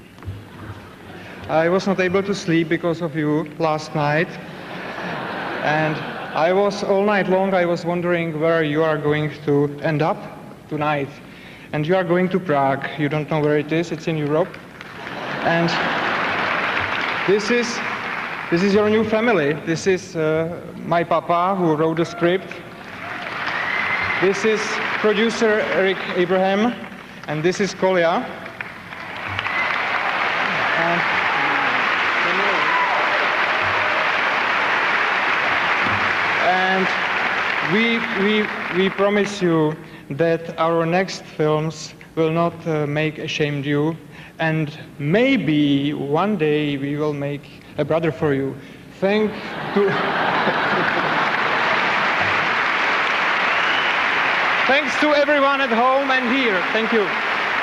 I was not able to sleep because of you last night. And I was, all night long, I was wondering where you are going to end up tonight. And you are going to Prague. You don't know where it is, it's in Europe. And this is, this is your new family. This is uh, my papa, who wrote the script. This is producer Eric Abraham, and this is Kolya. And, and we, we, we promise you that our next films will not uh, make ashamed you, and maybe one day we will make a brother for you. Thank to Thanks to everyone at home and here. Thank you.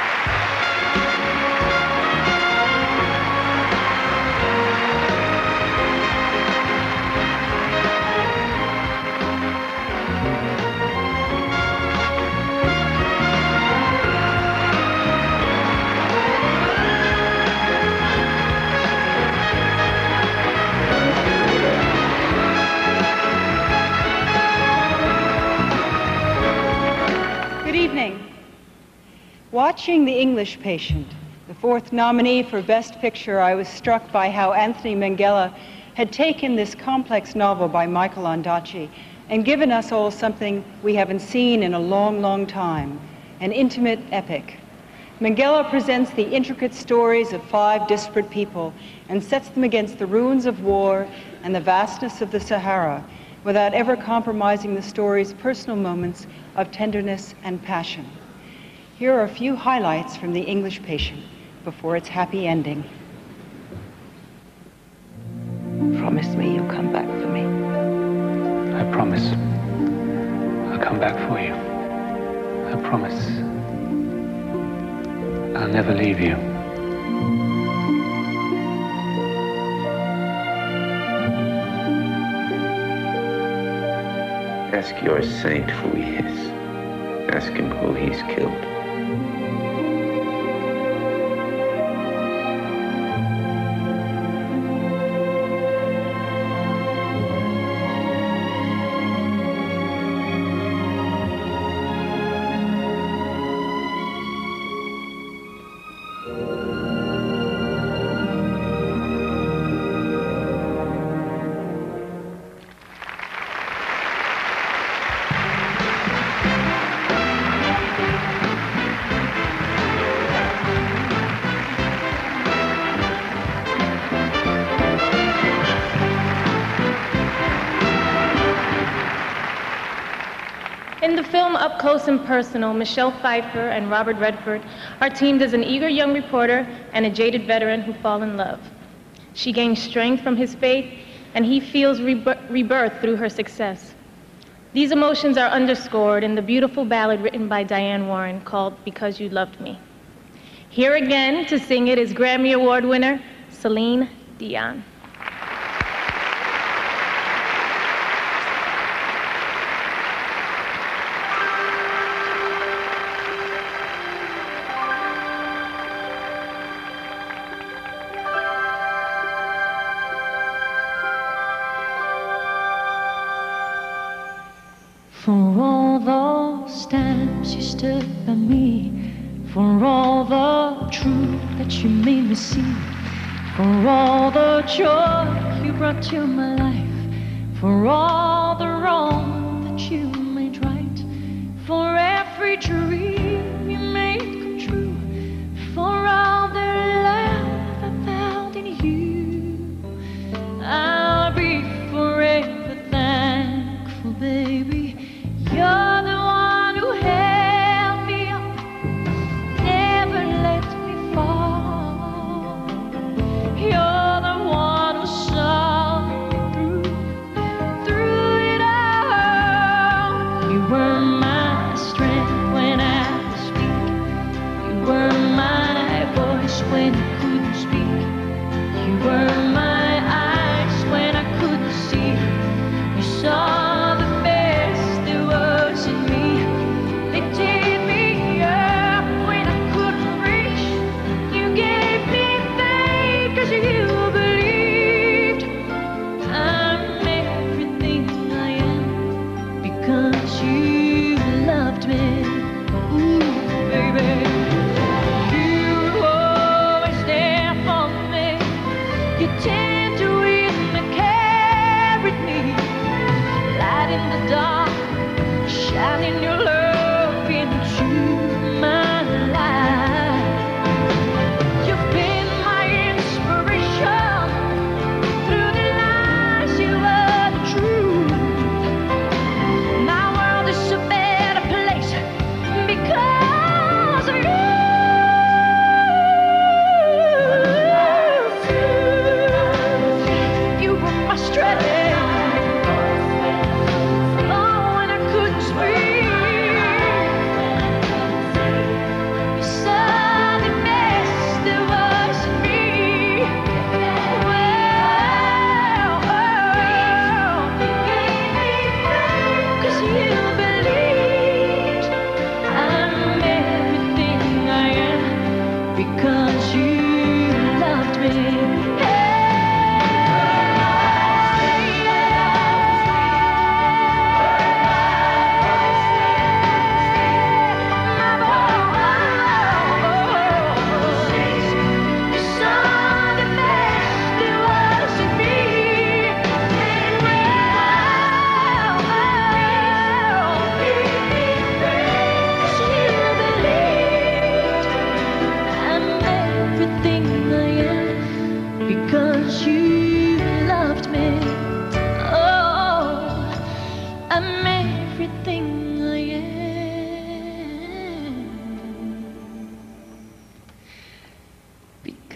Watching The English Patient, the fourth nominee for Best Picture, I was struck by how Anthony Minghella had taken this complex novel by Michael Ondaatje and given us all something we haven't seen in a long, long time, an intimate epic. Minghella presents the intricate stories of five disparate people and sets them against the ruins of war and the vastness of the Sahara without ever compromising the story's personal moments of tenderness and passion. Here are a few highlights from The English Patient before its happy ending. Promise me you'll come back for me. I promise. I'll come back for you. I promise. I'll never leave you. Ask your saint who he is. Ask him who he's killed. In the film Up Close and Personal, Michelle Pfeiffer and Robert Redford are teamed as an eager young reporter and a jaded veteran who fall in love. She gains strength from his faith, and he feels rebirth through her success. These emotions are underscored in the beautiful ballad written by Diane Warren called Because You Loved Me. Here again to sing it is Grammy Award winner Celine Dion. For all those times you stood by me, for all the truth that you made me see, for all the joy you brought to my life, for all the wrong that you made right, for every dream you made come true, for all the love I found in you, I'll be forever thankful, baby. You're the one who held me up, never let me fall. You're the one who saw me through, through it all. You were my strength when I was weak. You were my voice when I couldn't speak. You were my eyes when I couldn't see. You saw the best there was in me. Lifted me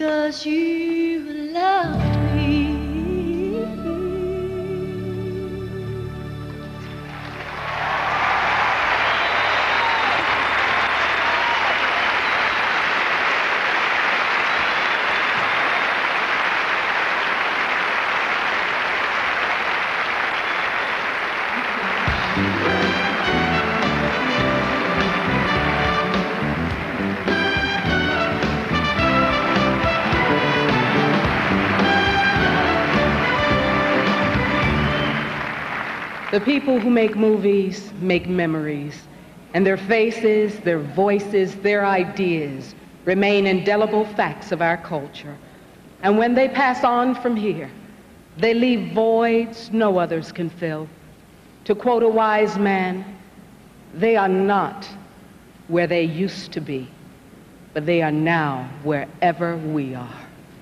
because you loved me. The people who make movies make memories, and their faces, their voices, their ideas remain indelible facts of our culture. And when they pass on from here, they leave voids no others can fill. To quote a wise man, they are not where they used to be, but they are now wherever we are.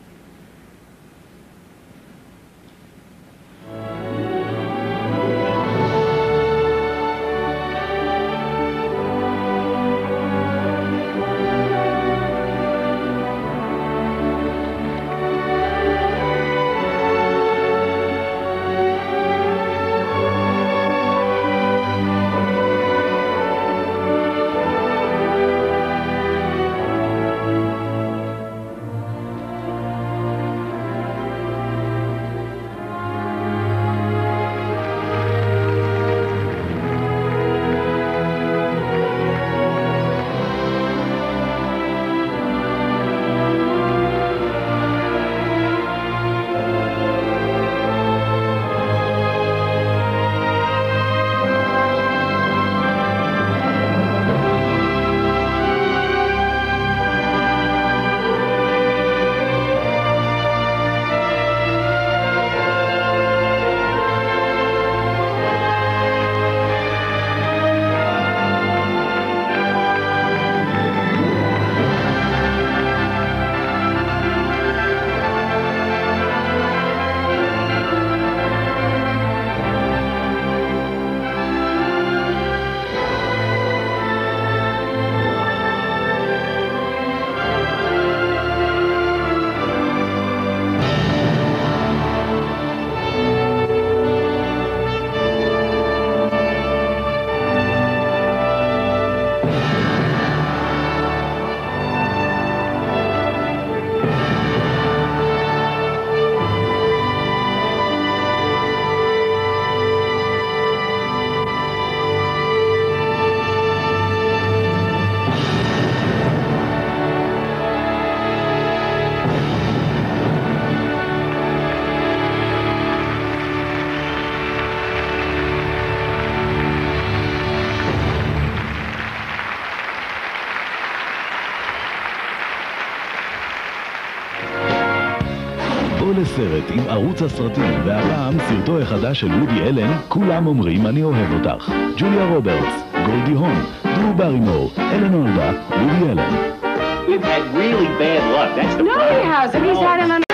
לסרט עם ערוץ הסרטים, והפעם סרטו החדש של וודי אלן, כולם אומרים אני אוהב אותך. ג'וליה רוברטס, גולדי הון, דרו ברימור, אלן הולדה, וודי אלן. We've had really bad luck. That's the No, problem. he hasn't. He's had an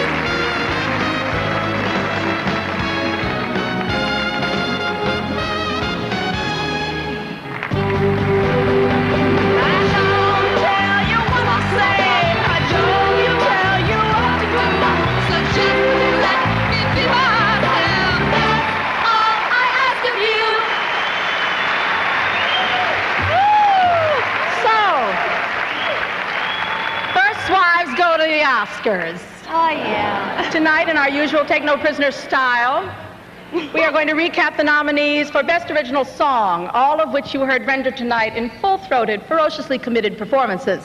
Oscars. Oh, yeah. Tonight, in our usual Take No Prisoners style, we are going to recap the nominees for Best Original Song, all of which you heard rendered tonight in full-throated, ferociously committed performances.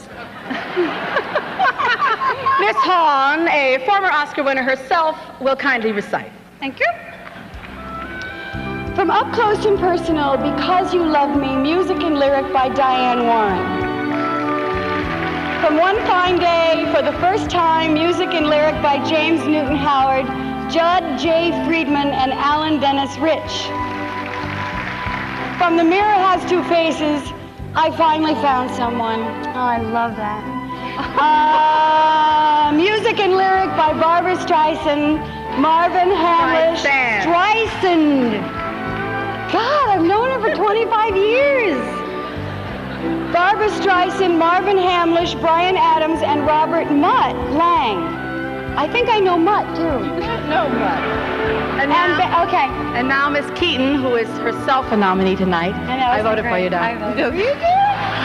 Miss Hawn, a former Oscar winner herself, will kindly recite. Thank you. From Up Close and Personal, Because You Love Me, music and lyric by Diane Warren. From One Fine Day, for the first time, music and lyric by James Newton Howard, Judd J. Friedman, and Alan Dennis Rich. From The Mirror Has Two Faces, I Finally Found Someone. Oh, I love that. Uh, music and lyric by Barbra Streisand, Marvin Hamlish. Streisand. God, I've known her for twenty-five years. Barbra Barbara Streisand, Marvin Hamlish, Bryan Adams, and Robert Mutt Lang. I think I know Mutt, too. You don't know Mutt. And now, and okay. And now Miss Keaton, who is herself a nominee tonight. I, I voted for you, Doc. I voted. You do?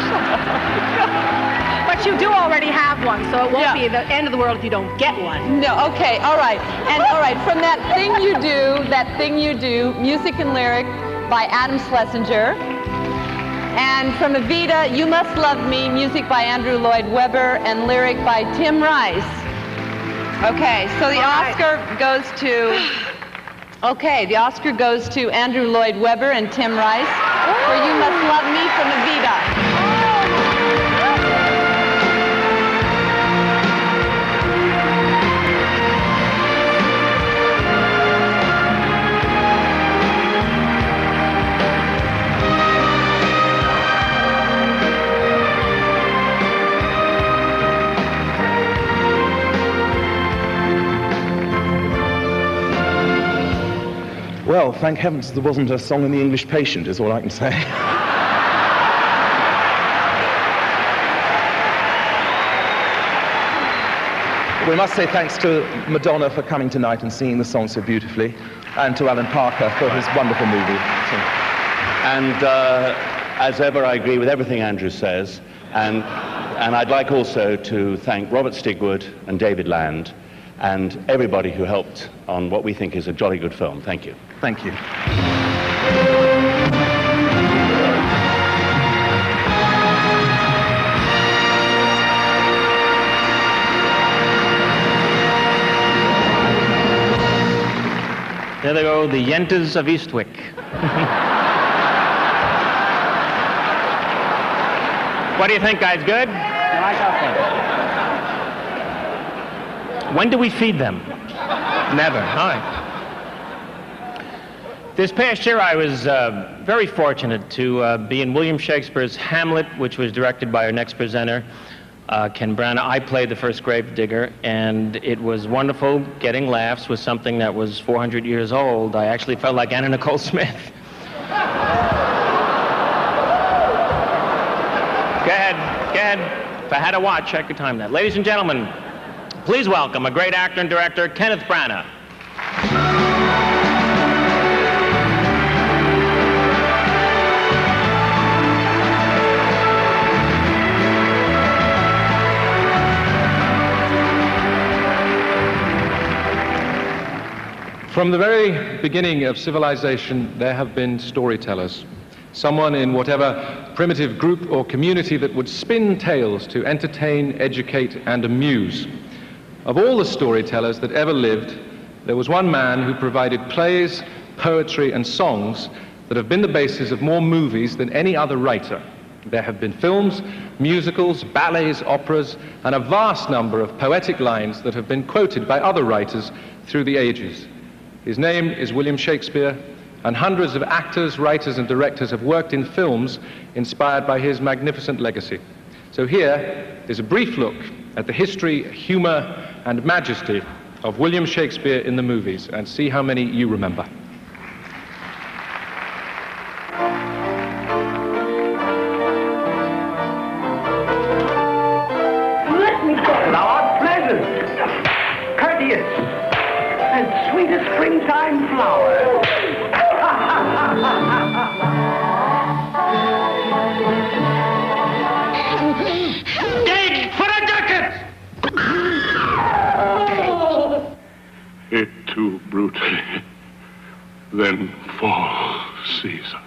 But you do already have one, so it won't Yeah. be the end of the world if you don't get one. No, okay, all right. And all right, from That Thing You Do, That Thing You Do, music and lyric by Adam Schlesinger. And from Evita, You Must Love Me, music by Andrew Lloyd Webber and lyric by Tim Rice. Okay, so the Oscar goes to, okay, the Oscar goes to Andrew Lloyd Webber and Tim Rice for You Must Love Me from Evita. Well, thank heavens there wasn't a song in The English Patient, is all I can say. We must say thanks to Madonna for coming tonight and singing the song so beautifully, and to Alan Parker for his wonderful movie. And uh, as ever, I agree with everything Andrew says, and, and I'd like also to thank Robert Stigwood and David Land, and everybody who helped on what we think is a jolly good film. Thank you. Thank you. There they go, the Yentas of Eastwick. What do you think, guys? Good? When do we feed them? Never. All right. This past year, I was uh, very fortunate to uh, be in William Shakespeare's Hamlet, which was directed by our next presenter, uh, Ken Branagh. I played the first grave digger, and it was wonderful getting laughs with something that was four hundred years old. I actually felt like Anna Nicole Smith. Go ahead, go ahead. If I had a watch, I could time that. Ladies and gentlemen, please welcome a great actor and director, Kenneth Branagh. From the very beginning of civilization, there have been storytellers. Someone in whatever primitive group or community that would spin tales to entertain, educate, and amuse. Of all the storytellers that ever lived, there was one man who provided plays, poetry, and songs that have been the basis of more movies than any other writer. There have been films, musicals, ballets, operas, and a vast number of poetic lines that have been quoted by other writers through the ages. His name is William Shakespeare, and hundreds of actors, writers, and directors have worked in films inspired by his magnificent legacy. So here is a brief look at the history, humor, and majesty of William Shakespeare in the movies, and see how many you remember. Let me go. Thou art pleasant, courteous, and sweet as springtime flower. Dig for a ducat! It too brutally, then fall, Caesar.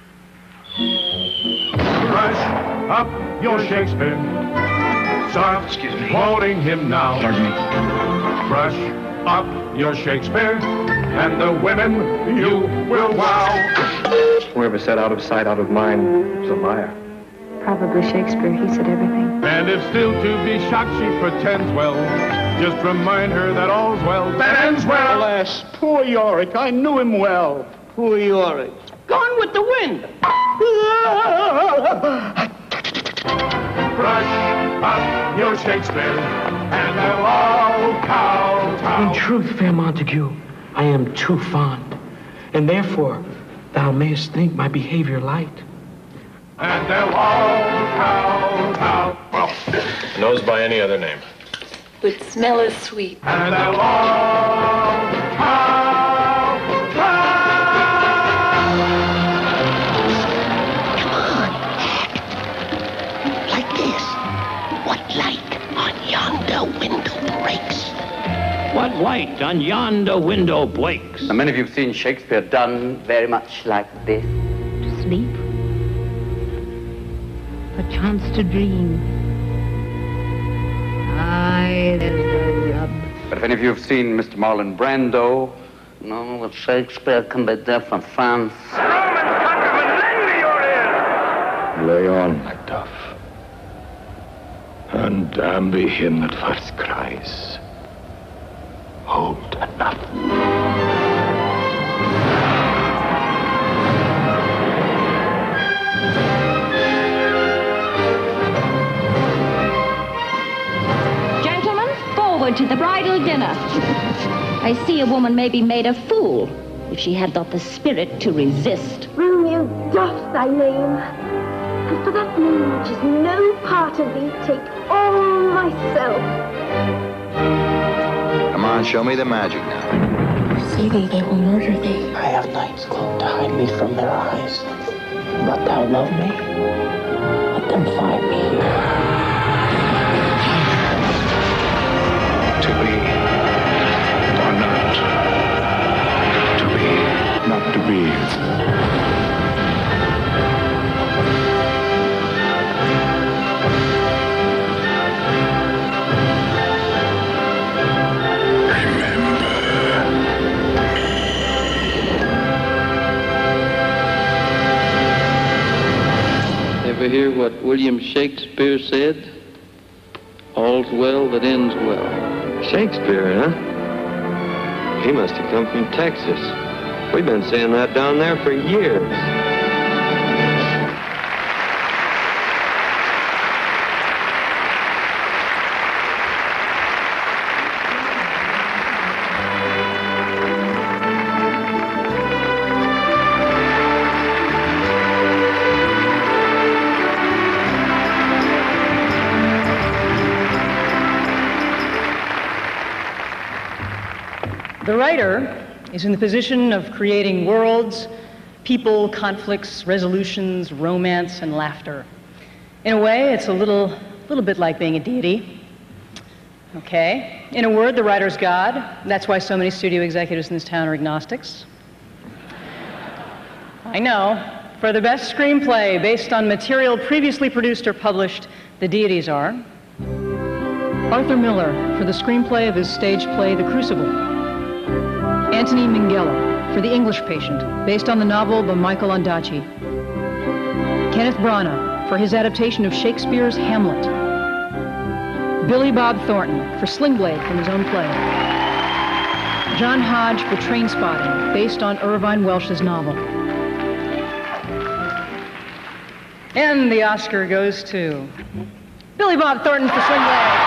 Brush up your Shakespeare. Start Excuse me. quoting him now. Pardon me. Brush up your Shakespeare, and the women you will wow. Whoever said out of sight, out of mind is a liar. Probably Shakespeare. He said everything. And if still to be shocked she pretends well, just remind her that all's well that ends well. Alas, poor Yorick, I knew him well. Poor Yorick. Gone with the wind. Brush up your Shakespeare, and they'll all kowtow. In truth, fair Montague, I am too fond, and therefore thou mayest think my behavior light. And they'll all kowtow. Knows by any other name. Would smell as sweet. And they'll all pow, pow. Come on, act like this. What light on yonder window breaks? What light on yonder window breaks? Now, many of you have seen Shakespeare done very much like this. To sleep. A chance to dream. Aye, there's the rub. But if any of you have seen Mister Marlon Brando, no, that Shakespeare can be different, France. Roman countrymen, lend me your ear. Lay on, Macduff. And damn be him that first cries. Hold enough. Gentlemen, forward to the bridal dinner. I see a woman may be made a fool if she had not the spirit to resist. Romeo doff thy name, and for that name which is no part of thee, take all myself. Come on, show me the magic now. See thee, they will murder thee. I have night's cloak to hide me from their eyes. But thou love me? Let them find me here. To be or not. To be, not to be. Ever hear what William Shakespeare said? All's well that ends well. Shakespeare, huh? He must have come from Texas. We've been saying that down there for years. The writer is in the position of creating worlds, people, conflicts, resolutions, romance, and laughter. In a way, it's a little, little bit like being a deity. Okay. In a word, the writer's God. That's why so many studio executives in this town are agnostics. I know. For the best screenplay based on material previously produced or published, the deities are Arthur Miller for the screenplay of his stage play, The Crucible. Anthony Minghella for The English Patient, based on the novel by Michael Ondaatje. Kenneth Branagh for his adaptation of Shakespeare's Hamlet. Billy Bob Thornton for Sling Blade from his own play. John Hodge for Trainspotting, based on Irvine Welsh's novel. And the Oscar goes to Billy Bob Thornton for Sling Blade.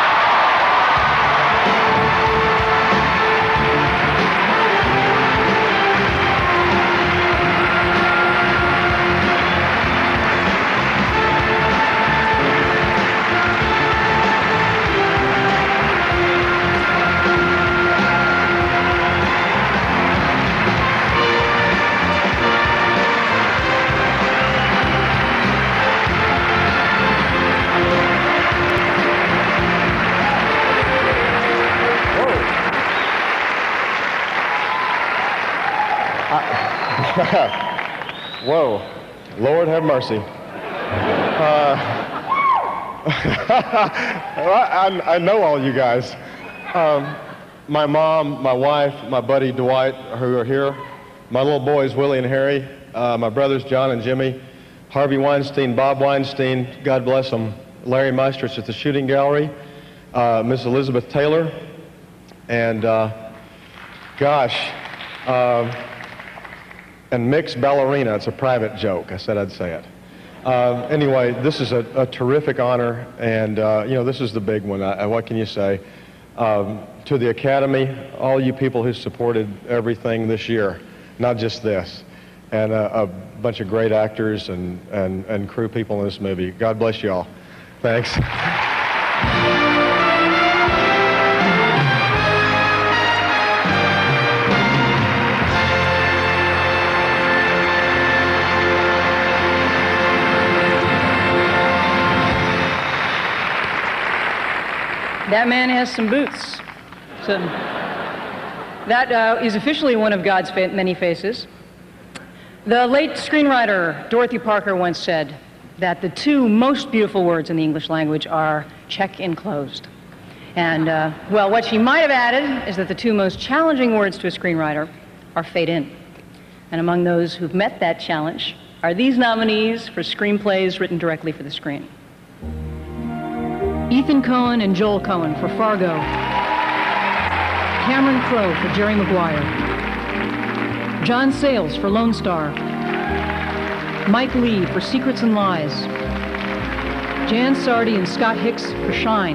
Whoa, Lord have mercy. Uh, I, I know all you guys. Um, my mom, my wife, my buddy Dwight, who are here. My little boys, Willie and Harry. Uh, my brothers, John and Jimmy. Harvey Weinstein, Bob Weinstein, God bless them. Larry Meister's at the Shooting Gallery. Uh, Miss Elizabeth Taylor. And, uh, gosh, uh, and Mick's Ballerina. It's a private joke. I said I'd say it. Uh, anyway, this is a, a terrific honor, and uh, you know, this is the big one. I, what can you say? Um, to the Academy, all you people who supported everything this year, not just this, and a, a bunch of great actors and, and, and crew people in this movie. God bless you all. Thanks. That man has some boots. So that uh, is officially one of God's fa- many faces. The late screenwriter Dorothy Parker once said that the two most beautiful words in the English language are check enclosed. And, uh, well, what she might have added is that the two most challenging words to a screenwriter are fade in. And among those who've met that challenge are these nominees for screenplays written directly for the screen. Ethan Coen and Joel Coen for Fargo. Cameron Crowe for Jerry Maguire. John Sayles for Lone Star. Mike Lee for Secrets and Lies. Jan Sardi and Scott Hicks for Shine.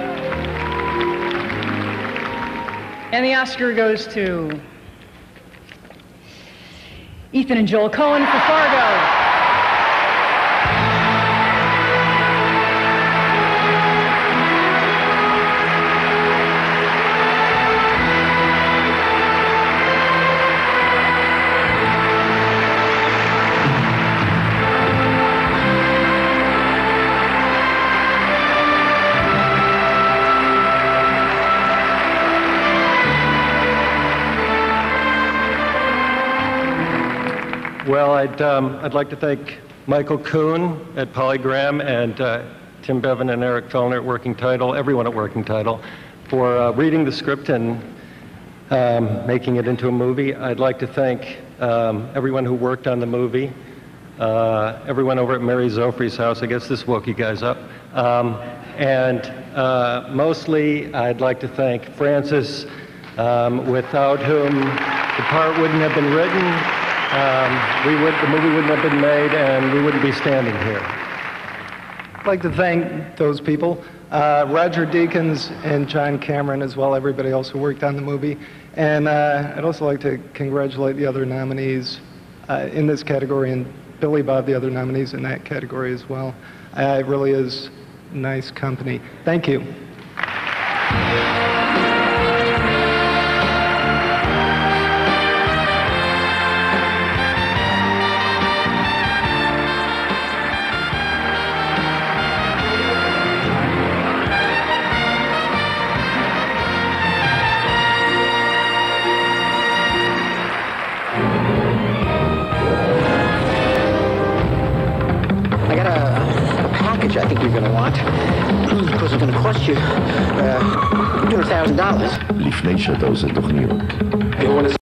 And the Oscar goes to Ethan and Joel Coen for Fargo. Well, I'd, um, I'd like to thank Michael Kuhn at Polygram and uh, Tim Bevan and Eric Fellner at Working Title, everyone at Working Title, for uh, reading the script and um, making it into a movie. I'd like to thank um, everyone who worked on the movie, uh, everyone over at Mary Zofri's house. I guess this woke you guys up. Um, and uh, mostly, I'd like to thank Francis, um, without whom the part wouldn't have been written. Um, we would, the movie wouldn't have been made, and we wouldn't be standing here. I'd like to thank those people, uh, Roger Deakins and John Cameron, as well, everybody else who worked on the movie. And uh, I'd also like to congratulate the other nominees uh, in this category, and Billy Bob, the other nominees in that category as well. Uh, it really is nice company. Thank you. I think you're going to want. Of course, it's going to cost you uh, two hundred thousand dollars. Lief Neesje, dat is het toch niet ook?